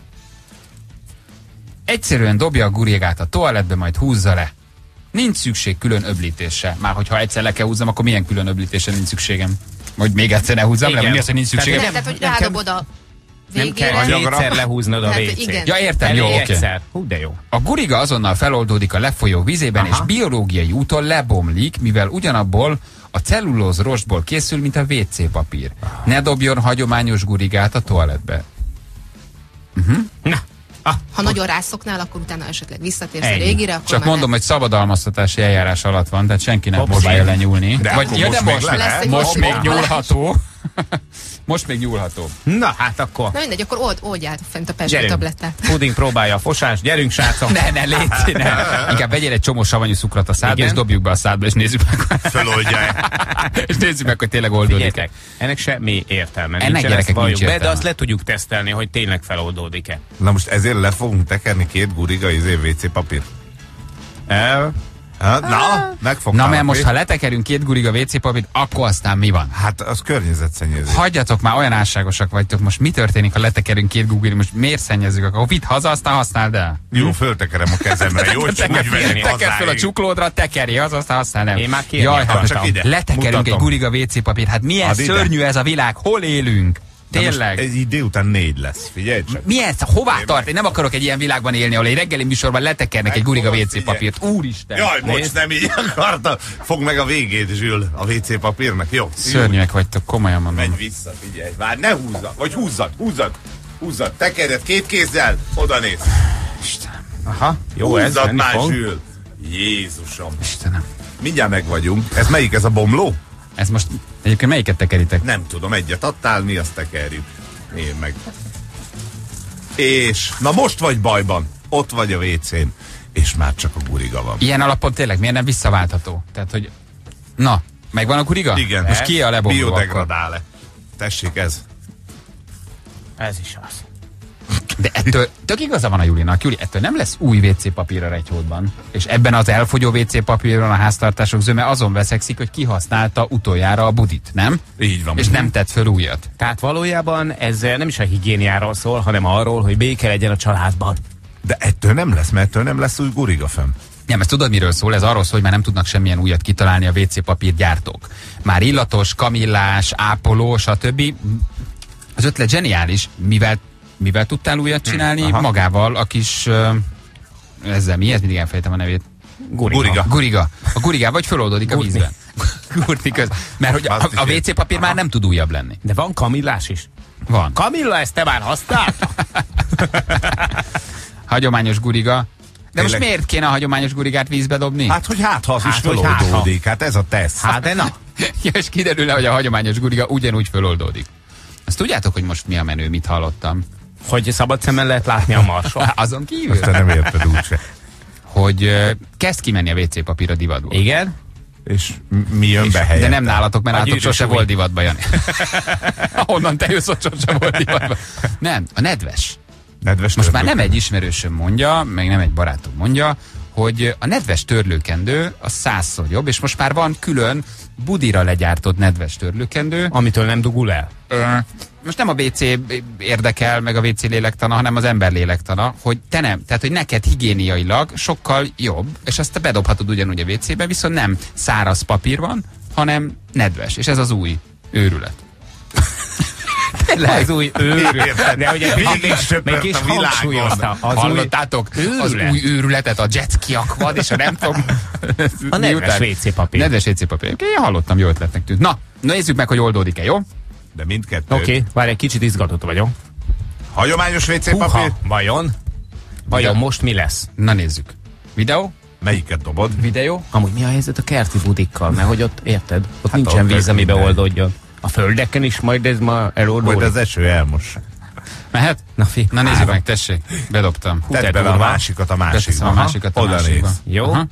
Egyszerűen dobja a gurigát a toalettbe, majd húzza le. Nincs szükség külön öblítésre. Már hogyha egyszer le kell húzzam, akkor milyen külön öblítésre nincs szükségem? Hogy még egyszer ne húzzam le? Mi az, hogy nincs szükségem? Tehát, tehát hogy rádobod a végére. Nem kell négyszer lehúznod a vé cét. Ja, értem, jó, oké. Okay. Hú, de jó. A guriga azonnal feloldódik a lefolyó vízében, aha, és biológiai úton lebomlik, mivel ugyanabból a cellulóz rostból készül, mint a vé cé papír. Ne dobjon hagyományos gurigát a toalettbe. Uh-huh. Na. Ah, ha nagyon rászoknál, akkor utána esetleg visszatérsz a régire. Akkor csak mondom, nem. Hogy szabadalmaztatási eljárás alatt van, tehát senki nem próbálja lenyúlni. De, vagy, ja, de most, lesz most még nyúlható. Most még nyúlható. Na, hát akkor. Na mindegy, akkor old, oldjál fent a pesgő tablettát. Puding próbálja a fosás, gyerünk srácok. Ne, ne, légy, ne. Inkább vegyél egy csomó savanyú cukrot a szádba, és dobjuk be a szádba, és nézzük meg. Feloldja. És nézzük meg, hogy tényleg oldódik-e. Ennek semmi értelme. Ennek gyerekek nincs értelme. Be, de azt le tudjuk tesztelni, hogy tényleg feloldódik-e. Na most ezért le fogunk tekerni két guriga izé vé cé papír. El... Na, megfogtam. Na, mert most, ha letekerünk két guriga vé cé papírt, akkor aztán mi van? Hát az környezetszennyezés. Hagyjatok már, olyan álságosak vagytok. Most mi történik, ha letekerünk két guriga? Most miért szennyezzük? Akkor vidd haza, aztán használd el. Jó, föltekerem a kezemre. Jó, csak úgy venni teker föl a csuklódra, tekerj haza, aztán használ el. Én már kérni. Jaj, hát csak ide. Letekerünk mutatom. Egy guriga vé cé papírt. Hát milyen Ad szörnyű ide. Ez a világ? Hol élünk? Tényleg. Ez így délután négy lesz, figyelj csak. Mi ez? Hová én tart? Én nem akarok egy ilyen világban élni, ahol egy reggeli műsorban letekernek egy guriga vé cé papírt. Úristen! Jaj, bocs, nem így akarta. Fogd meg a végét, Zsül, a vé cé papírnak. Jó. Szörnyűek vagytok, komolyan mondom. Menj vissza, figyelj. Várj, ne húzzad. Vagy húzzad, húzzad. Húzzad. Tekered két kézzel. Oda néz. Istenem. Aha, jó, húzzad ez már, Zsül. Jézusom. Istenem. Mindjárt meg vagyunk. Ez melyik? Ez a bomló? Ez most egyébként melyiket tekeritek? Nem tudom, egyet adtál, mi azt tekerjük. Én meg. És, na most vagy bajban. Ott vagy a vécén. És már csak a guriga van. Ilyen alapon tényleg miért nem visszaváltható? Tehát, hogy... Na, megvan a guriga? Igen. Most ki a lebomló? Biodegradál-e. Tessék ez. Ez is az. De ettől tök igaza van a Julinak. Juli, ettől nem lesz új vé cé papír a retyódban. És ebben az elfogyó vé cé papíron a háztartások zöme azon veszekszik, hogy kihasználta utoljára a budit, nem? Így van. És nem tett föl újat. Tehát valójában ez nem is a higiéniáról szól, hanem arról, hogy béke legyen a családban. De ettől nem lesz, mert ettől nem lesz új guriga fenn. Nem, ezt tudod, miről szól? Ez arról szól, hogy már nem tudnak semmilyen újat kitalálni a vé cé papír gyártók. Már illatos, kamillás, ápoló, stb. Az ötlet zseniális, mivel Mivel tudtál újat csinálni? Hmm, magával, a kis... Uh, ezzel mi? Ez mindig elfejtem a nevét. Guriga. Guriga. Guriga. A gurigá vagy föloldódik a vízben. Gurni. Mert hogy a, a vé cé papír már nem tud újabb lenni. De van kamillás is? Van. Kamilla, ezt te már használtad? Hagyományos guriga. De Tényleg? most miért kéne a hagyományos gurigát vízbe dobni? Hát, hogy hát, ha az Hát, is hogy föloldódik. Hát ez a teszt. Hát de na. Ja, és kiderülne, hogy a hagyományos guriga ugyanúgy föloldódik. Azt tudjátok, hogy most mi a menő, mit hallottam? Hogy szabad szemmel lehet látni a marsot. Azon kívül, Azt te nem érted úgyse. hogy uh, kezd kimenni a vé cé papír a divatból. Igen? És mi jön be helyette? De nem nálatok, mert A nálatok sose gyűrűs volt divatba, Jani. Ahonnan te jössz, ott sose volt divatba. Nem, a nedves. Nedves Most már nem törlőkendő. egy ismerősöm mondja, meg nem egy barátom mondja, hogy a nedves törlőkendő az százszor jobb, és most már van külön budira legyártott nedves törlőkendő. Amitől nem dugul el. Ö, most nem a vé cé érdekel, meg a vé cé lélektana, hanem az ember lélektana, hogy te nem, tehát hogy neked higiéniailag sokkal jobb, és azt te bedobhatod ugyanúgy a vé cébe, viszont nem száraz papír van, hanem nedves, és ez az új őrület. Az új őrület. De ugye Végig söpört meg is a világon. hangsúlyozta. Az Hallottátok? Az őrület. új őrületet, a jetski akvad, és a nem tudom... A nedves vé cé papír. Nedves vé cé papír. Én hallottam, jó ötletnek tűnt. Na, nézzük meg, hogy oldódik-e, jó? De mindkettő. Oké, okay, várj, egy kicsit izgatott vagyok. Hagyományos vé cé Húha, papír? vajon? Vajon most mi lesz? Na nézzük. Videó? Melyiket dobod? Videó? Amúgy mi a helyzet a kerti budikkal? Mert hogy ott, érted? Ott Hát nincsen ott víz, amibe minden. oldódjon. A földeken is majd ez ma eloldódik. Majd az eső elmos. Mehet? Na fi. Na nézzük meg, tessék. Bedobtam. Tedd te bele a durva. másikat a másikba. Beteszem a másikat a Oda másikba. néz. Jó? Aha.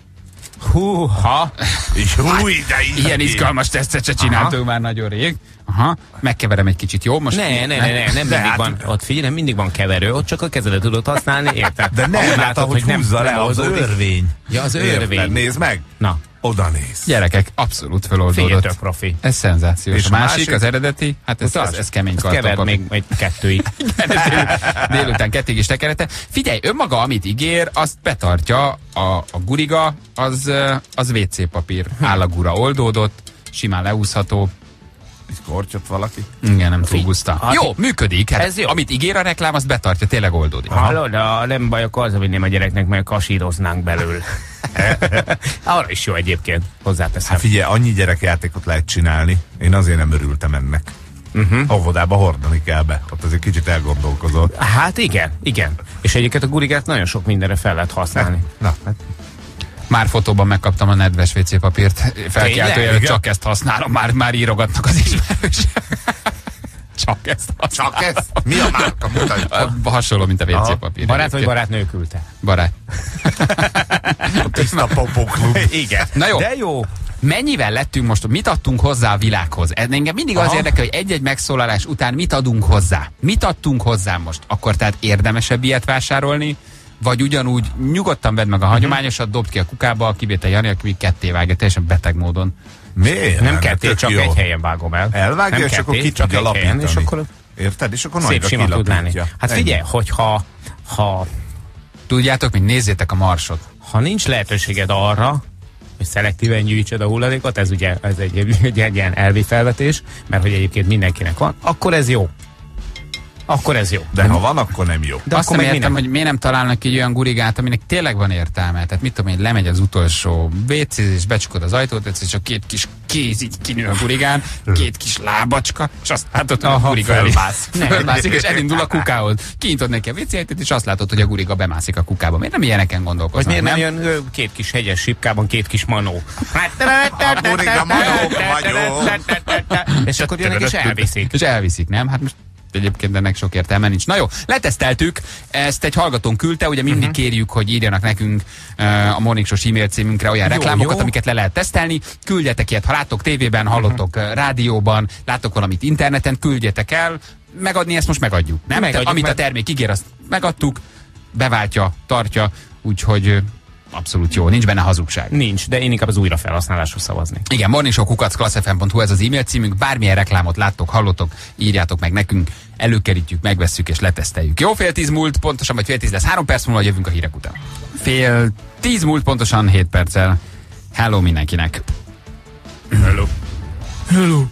Húha. És húj, de így. Ilyen izgalmas tesztet se csináltunk már nagyon rég. Aha. Megkeverem egy kicsit, jó? Most Ne, ne, ne, ne, nem De mindig hát- van. Ott figyelj, nem mindig van keverő, ott csak a kezedet tudod használni, érted? De nem, Ahol hát látod, ahogy hogy húzza le nem az oldódik. örvény. Ja, az Érted? örvény. Nézd meg. Na, Oda néz. Gyerekek, abszolút figyelj, feloldódott. tök profi. Ez szenzációs. És a a másik, másik? az eredeti, hát ez, ez, Utasd. ez kemény Ezt keverd kartonpapír. még egy kettőig. Délután kettig is tekerete. Figyelj, önmaga, amit ígér, azt betartja. A, a guriga, az, ö, az vé cé papír. Állagúra oldódott, simán leúszható. Egy kortyot valaki. Igen, nem túl Figy- guszta. Hát- Jó, működik. Hát Ez jó. amit ígér a reklám, azt betartja, tényleg oldódik. Hallod, de nem baj, akkor az, hogy nem a gyereknek, mert kasíroznánk belül. Arra is jó egyébként, hozzáteszem. Hát figyelj, annyi gyerekjátékot lehet csinálni. Én azért nem örültem ennek. Uh-huh. Óvodába hordani kell be. Ott azért kicsit elgondolkozol. Hát igen, igen. És egyébként a gurigát nagyon sok mindenre fel lehet használni. Na, hát Már fotóban megkaptam a nedves vé cé papírt. Felkiáltójel, Igen? csak ezt használom. Már, már írogatnak az ismerősök. Csak ezt használom. csak ez? Mi a márka? Mutatj. Hasonló, mint a vé cé Aha. papír. Barát vagy egyébként. barátnő küldte? Barát. Tiszta popóklub. Igen. Na jó. De jó. Mennyivel lettünk most, mit adtunk hozzá a világhoz? Ez engem mindig az Aha. érdekel, hogy egy-egy megszólalás után mit adunk hozzá. Mit adtunk hozzá most? Akkor tehát érdemesebb ilyet vásárolni? Vagy ugyanúgy nyugodtan vedd meg a hagyományosat, dobd ki a kukába, kivétel Jani, aki még ketté vágja, teljesen beteg módon. Miért? Nem ketté, Tök csak jó. egy helyen vágom el. Elvágja, Nem és akkor ketté, ki csak tudja egy helyen, lapítani. és akkor Érted? És akkor szép nagyra sima tud lenni. kilapítja. Hát Ennyi. figyelj, hogyha ha, Tudjátok, mint nézzétek a Marsot. ha nincs lehetőséged arra, hogy szelektíven gyűjtsed a hulladékot, ez ugye ez egy, egy, egy ilyen elvi felvetés, mert hogy egyébként mindenkinek van, akkor ez jó. Akkor ez jó. De ha van, akkor nem jó. De azt akkor nem meg értem, minek? hogy miért nem találnak egy olyan gurigát, aminek tényleg van értelme. Tehát mit tudom én, lemegy az utolsó vé cé, és becsukod az ajtót, és csak két kis kéz így kinő a gurigán, két kis lábacska, és azt látod, hogy a Aha, guriga fölmász. fölmászik, és elindul a kukához. Kinyitod neki a vé cé ajtót, és azt látod, hogy a guriga bemászik a kukába. Miért nem ilyeneken Vagy gondolkoznak? miért nem jön ö, két kis hegyes sipkában, két kis manó? A guriga manók vagyok. És akkor jönnek és elviszik. És elviszik, nem? Hát most egyébként ennek sok értelme nincs. Na jó, leteszteltük, ezt egy hallgatón küldte, ugye mindig uh-huh. kérjük, hogy írjanak nekünk uh, a Morning Show e-mail címünkre olyan Jó, reklámokat, jó. amiket le lehet tesztelni. Küldjetek ilyet, ha láttok tévében, hallottok uh, rádióban, láttok valamit interneten, küldjetek el. Megadni ezt most megadjuk, nem? Megadjuk, Tehát, amit mert- a termék ígér, azt megadtuk, beváltja, tartja, úgyhogy uh, abszolút jó, nincs benne hazugság. Nincs, de én inkább az újrafelhasználásra szavaznék. Igen, morningshow kukac class f m pont hu ez az e-mail címünk, bármilyen reklámot láttok, hallottok, írjátok meg nekünk, előkerítjük, megvesszük és leteszteljük. Jó, fél tíz múlt, pontosan, vagy fél tíz lesz, három perc múlva jövünk a hírek után. Fél tíz múlt, pontosan hét perccel. Hello mindenkinek. Hello. Hello.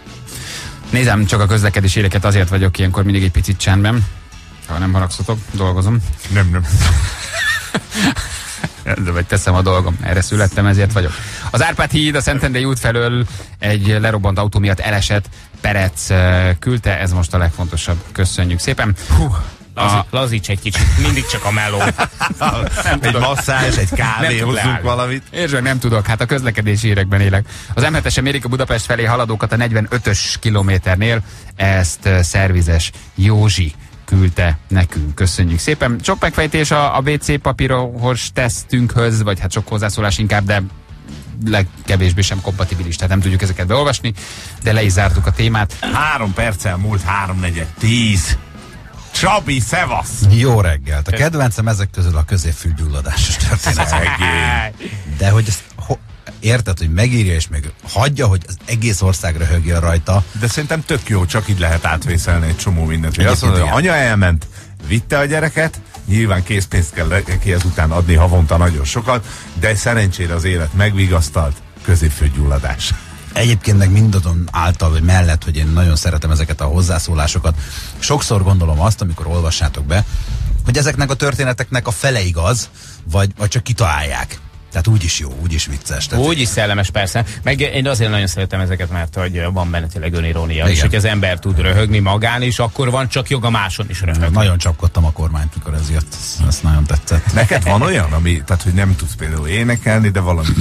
Nézem csak a közlekedési híreket, azért vagyok ilyenkor mindig egy picit csendben. Ha nem haragszotok, dolgozom. Nem, nem. Vagy teszem a dolgom, erre születtem, ezért vagyok. Az Árpád híd a Szentendrei út felől egy lerobbant autó miatt elesett. Perec küldte, ez most a legfontosabb. Köszönjük szépen. Hú. Lazí, lazíts egy kicsit, mindig csak a meló. Egy masszázs, egy kávé, hozzunk valamit. Érzsek, nem tudok, hát a közlekedési hírekben élek. Az em hetesen mérik a Budapest felé haladókat a negyvenötös kilométernél, ezt szervizes Józsi küldte nekünk. Köszönjük szépen. Sok megfejtés a, a vé cé papíros tesztünkhöz, vagy hát sok hozzászólás inkább, de legkevésbé sem kompatibilis, tehát nem tudjuk ezeket beolvasni, de le is zártuk a témát. Három perccel múlt, háromnegyed tíz. Csabi, szevasz! Jó reggelt! A kedvencem ezek közül a középfülgyulladásos történet. De hogy ezt ho, érted, hogy megírja és még hagyja, hogy az egész ország röhögjön rajta. De szerintem tök jó, csak így lehet átvészelni egy csomó mindent. Hogy azt mondja, hogy anya elment, vitte a gyereket, nyilván készpénzt kell neki ezután adni havonta nagyon sokat, de szerencsére az élet megvigasztalt, középfülgyulladás. Egyébként meg mindazon által, vagy mellett, hogy én nagyon szeretem ezeket a hozzászólásokat, sokszor gondolom azt, amikor olvassátok be, hogy ezeknek a történeteknek a fele igaz, vagy, vagy csak kitalálják. Tehát úgy is jó, úgy is vicces. Tehát úgy is szellemes, persze. Meg én azért nagyon szeretem ezeket, mert hogy van benne tényleg önirónia. És hogy az ember tud röhögni magán is, akkor van csak joga máson is röhögni. Nagyon csapkodtam a kormányt, mikor ez jött. Ez nagyon tetszett. Neked van olyan, ami, tehát hogy nem tudsz például énekelni, de valami...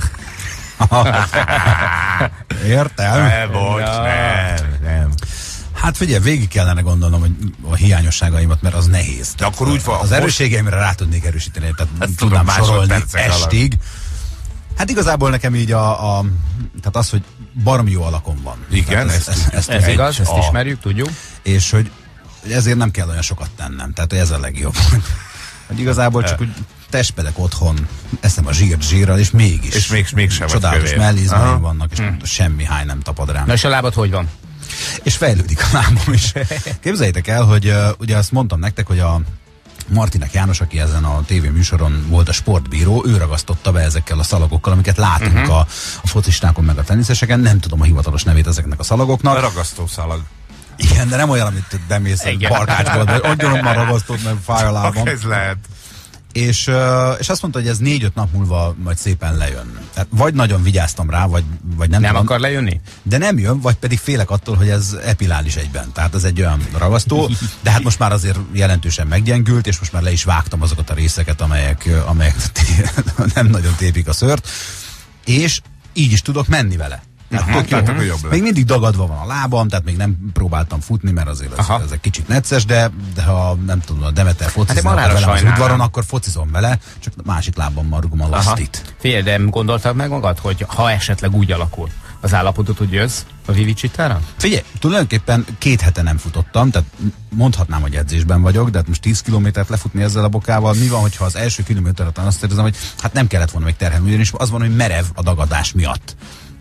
Értem? Ne, bocs, ja. nem, nem. Hát figyelj, végig kellene gondolnom, hogy a hiányosságaimat, mert az nehéz. De akkor úgy van. Az erősségeimre rá tudnék erősíteni, tehát hát tudnám sorolni estig. Alak. Hát igazából nekem így a, a tehát az, hogy baromi jó alakom van. Igen, ezt, ezt, ezt, ezt, ez egy, igaz, ezt a, ismerjük, tudjuk. És hogy ezért nem kell olyan sokat tennem, tehát ez a legjobb. Hogy igazából csak úgy testpedek otthon, eszem a zsírt zsírral, és mégis. És még, mégsem csodálatos mellizmaim vannak, és hmm. semmi hány nem tapad rám. Na és a lábad hogy van? És fejlődik a lábam is. Képzeljétek el, hogy uh, ugye azt mondtam nektek, hogy a Martinek János, aki ezen a tévéműsoron volt a sportbíró, ő ragasztotta be ezekkel a szalagokkal, amiket látunk uh-huh. a, a focistákon meg a teniszeseken. Nem tudom a hivatalos nevét ezeknek a szalagoknak. A ragasztószalag. Igen, de nem olyan, amit bemész egy barkácsból, de olyan már ragasztott, mert fáj a lábam. Ez lehet. És, uh, és azt mondta, hogy ez négy-öt nap múlva majd szépen lejön. Tehát vagy nagyon vigyáztam rá, vagy, vagy nem Nem tudom, akar lejönni? De nem jön, vagy pedig félek attól, hogy ez epilális egyben. Tehát ez egy olyan ragasztó, de hát most már azért jelentősen meggyengült, és most már le is vágtam azokat a részeket, amelyek, amelyek nem nagyon tépik a szőrt. És így is tudok menni vele. Aha, tök jó. Jobb még mindig dagadva van a lábam, tehát még nem próbáltam futni, mert azért ez, ez egy kicsit necces, de, de ha nem tudom, a Demeter fociznak hát velem az udvaron, akkor focizom vele, csak a másik lábammal rugom a lasztit. Figyelj, de gondoltad meg magad, hogy ha esetleg úgy alakul az állapotod, hogy jössz a Vivicsitára? Figyelj, tulajdonképpen két hete nem futottam, tehát mondhatnám, hogy edzésben vagyok, de hát most tíz kilométert lefutni ezzel a bokával, mi van, hogyha az első kilométeren azt érzem, hogy hát nem kellett volna még terhelni, ugyanis az van, hogy merev a dagadás miatt.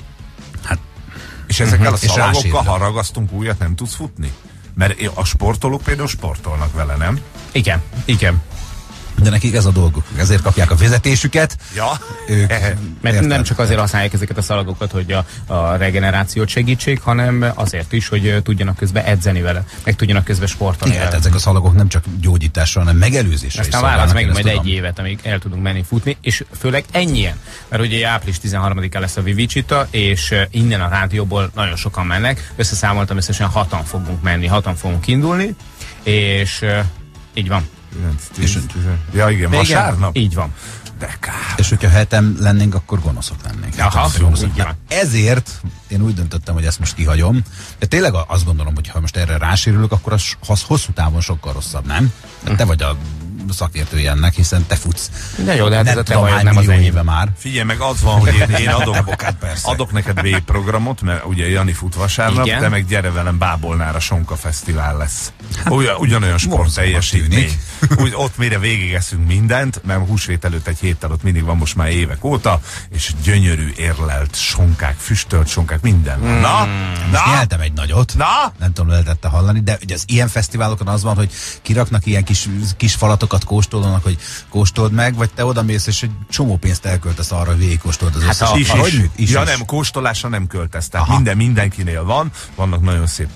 És ezekkel uh-huh. a szalagokkal, ha ragasztunk újat, nem tudsz futni? Mert a sportolók például sportolnak vele, nem? Igen, igen. De nekik ez a dolguk, ezért kapják a vezetésüket. Ja. Ők, Mert értem. Nem csak azért használják ezeket a szalagokat, hogy a, a regenerációt segítsék, hanem azért is, hogy tudjanak közben edzeni vele, meg tudjanak közben sportolni. Igen, ezek a szalagok nem csak gyógyításra, hanem megelőzésre. Aztán válasz meg majd tudom. Egy évet, amíg el tudunk menni futni, és főleg ennyien. Mert ugye április tizenharmadikán lesz a Vivicita, és innen a rádióból nagyon sokan mennek. Összeszámoltam, összesen hatan fogunk menni, hatan fogunk indulni, és uh, így van. És, ja igen, vasárnap? Így van. De kár. És hogyha hetem lennénk, akkor gonoszok lennénk. Aha, gonoszok. Hát ezért én úgy döntöttem, hogy ezt most kihagyom. De tényleg azt gondolom, hogy ha most erre rásérülök, akkor az, az hosszú távon sokkal rosszabb, nem? De te vagy a szakértője ennek, hiszen te futsz. De jó, de hát nem ez a te tudom, bajod, nem az enyém már. Figyelj meg, az van, hogy én, én adok, adok neked B-programot, mert ugye Jani fut vasárnap, igen. De meg gyere velem Bábolnára, Sonka Fesztivál lesz. Ugyan, ugyanolyan sport teljesítmény. Úgy, ott mire végigeszünk mindent, mert húsvét előtt egy héttel ott mindig van most már évek óta, és gyönyörű érlelt sonkák, füstölt sonkák, minden van. Mm. Na? Most Na? nyeltem egy nagyot. Na? Nem tudom, lehetette hallani, de ugye az ilyen fesztiválokon az van, hogy kiraknak ilyen kis, kis falatokat, kóstolnak, hogy kóstold meg, vagy te odamész, és egy csomó pénzt elköltesz arra, hogy végigkóstold az összes. Hát is, is. is. Ja nem, kóstolásra nem költesz, tehát minden mindenkinél van, vannak nagyon szép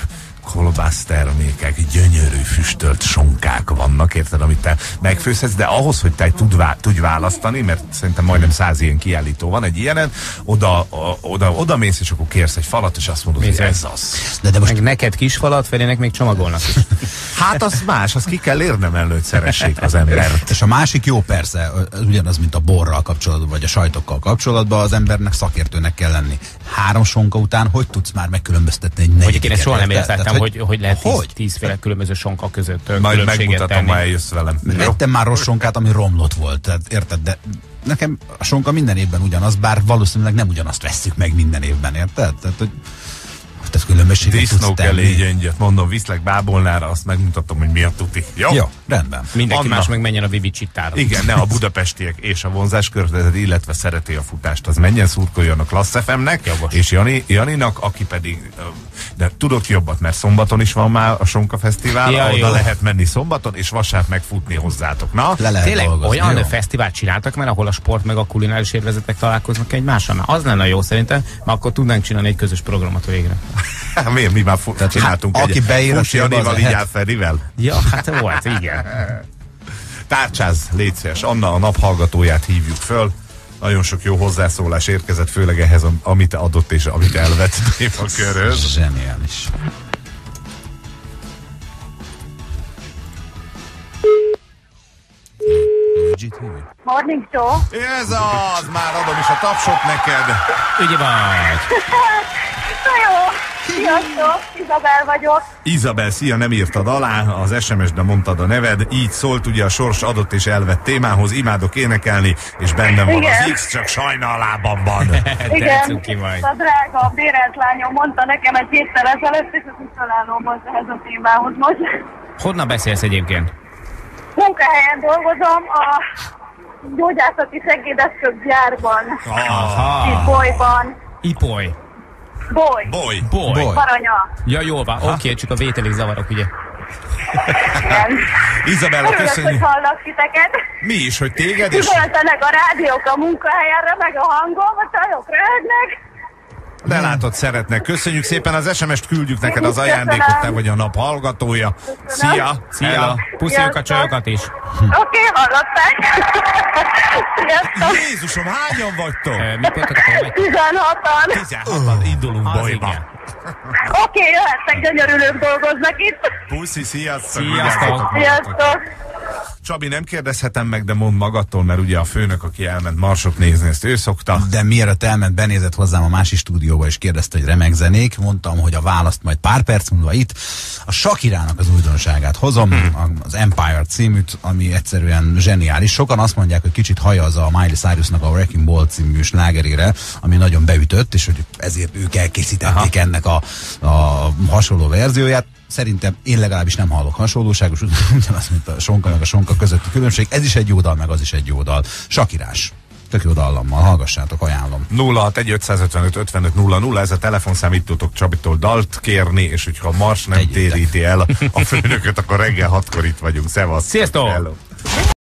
kolbász termékek, gyönyörű füstölt sonkák vannak, érted, amit te megfőzhetsz, de ahhoz, hogy te tud vá- tudj választani, mert szerintem majdnem száz ilyen kiállító van egy ilyenen, oda, a, oda, oda mész, és akkor kérsz egy falat, és azt mondod, hogy ez az. De, de most meg neked kis falat, Ferinek még csomagolnak is. Hát az más, az ki kell érdemelni, hogy szeressék az embert. És a másik jó persze, ugyanaz, mint a borral kapcsolatban, vagy a sajtokkal kapcsolatban, az embernek szakértőnek kell lenni. Három sonka után hogy tudsz már megkülönböztetni egy negyediket? Hogy én ezt soha nem értettem, hogy, hogy lehet tíz, hogy? tízféle különböző sonka között majd megmutatom, ha eljössz velem. Vettem már rossz sonkát, ami romlott volt, tehát, érted? De nekem a sonka minden évben ugyanaz, bár valószínűleg nem ugyanazt vesszük meg minden évben, érted? Tehát, hogy tehát különbséget tudsz disznó kell tenni. légyöngyöt, mondom, viszlek Bábolnára, azt megmutatom, hogy mi a tuti. Jó? Jó, rendben. Mindenki Anna. más meg menjen a Vivi Csittára. Igen, ne a budapestiek és a vonzás körzetet, illetve szereti a futást, az menjen, szurkoljon a Klassz ef em-nek, és Jani, Janinak, aki pedig, de tudok jobbat, mert szombaton is van már a Sonka Fesztivál, ja, oda jó. lehet menni szombaton, és vasárnap megfutni hozzátok. Na? Le lehet Tényleg dolgozni, olyan jó? fesztivált csináltak már, ahol a sport meg a kulináris érvezetek találkoznak egymással? Mert az lenne jó szerintem, mert akkor tudnánk csinálni egy közös programot végre. Miért? Mi már fu- csináltunk aki egy beír, Fuss az Janival, az így lehet. áll Ferivel. Ja, hát volt, igen. Tárcsáz, légy szíves. Anna, a naphallgatóját hívjuk föl. Nagyon sok jó hozzászólás érkezett, főleg ehhez, amit adott és amit elvett témakörhöz. Zseniális. Morning show. Ez az! Már adom is a tapsot neked. Ügyi vagy! Na jó, sziasztok, Izabel vagyok. Izabel, szia, nem írtad alá az es em es-ben mondtad a neved. Így szólt ugye a sors adott és elvett témához. Imádok énekelni, és bennem van Igen. az X, csak sajnálatban van. Igen, cuki vagy. a drága bérelt lányom mondta nekem egy héttel ezelőtt, és ezt találom most ehhez a témához most. Honnan beszélsz egyébként? Munkahelyen dolgozom a gyógyászati segédeszközgyárban. Aha. Itt Bolyban. Ipoly. Boly. Boly. Boly. Baranya. Ja, jól van. Oké, okay, csak a vételig zavarok, ugye? Igen. Izabella, Örülök, köszönjük. hogy hallak titeket. Mi is, hogy téged és... Üvöltenek a rádiók a munkahelyenre, meg a hangom, a csajok röhögnek. De látod, szeretnek. Köszönjük szépen, az es em es-t küldjük neked, az Köszönöm. ajándékot, te vagy a nap hallgatója. Szia! Szia! Hello. Pusziljuk a csajokat is. Oké, okay, hallották. Sziasztok. Jézusom, hányan vagytok? Ö, Mit mondtatok, hogy vagy? tizenhatan. tizenhatan indulunk Az bolyba. igen. Oké, okay, jöhettek, gyönyörülők dolgoznak itt. Puszi, sziasztok! Sziasztok. Vigyázzatok magatokra. Sziasztok. Csabi, nem kérdezhetem meg, de mondd magadtól, mert ugye a főnök, aki elment marsot nézni, ezt ő szokta. De mielőtt elment, benézett hozzám a másik stúdióba, és kérdezte, hogy remek zenék. Mondtam, hogy a választ majd pár perc múlva itt. A Shakirának az újdonságát hozom, hmm. az Empire címűt, ami egyszerűen zseniális. Sokan azt mondják, hogy kicsit hajaz a Miley Cyrusnak a Wrecking Ball című slágerére, ami nagyon beütött, és hogy ezért ők elkészítették Aha. ennek a, a hasonló verzióját. Szerintem én legalábbis nem hallok hasonlóságos, ugyanaz, mint a Sonka meg a Sonka közötti különbség. Ez is egy jó dal, meg az is egy jó dal. Shakirás. Tök jó dallammal, hallgassátok, ajánlom. nulla hat egy ötszázötvenöt ötvenöt nulla nulla, ez a telefonszám, itt tudtok Csabitól dalt kérni, és hogyha a Mars nem Egyétek. téríti el a főnököt, akkor reggel hatkor itt vagyunk. Szevasz! Sziasztok! Hello.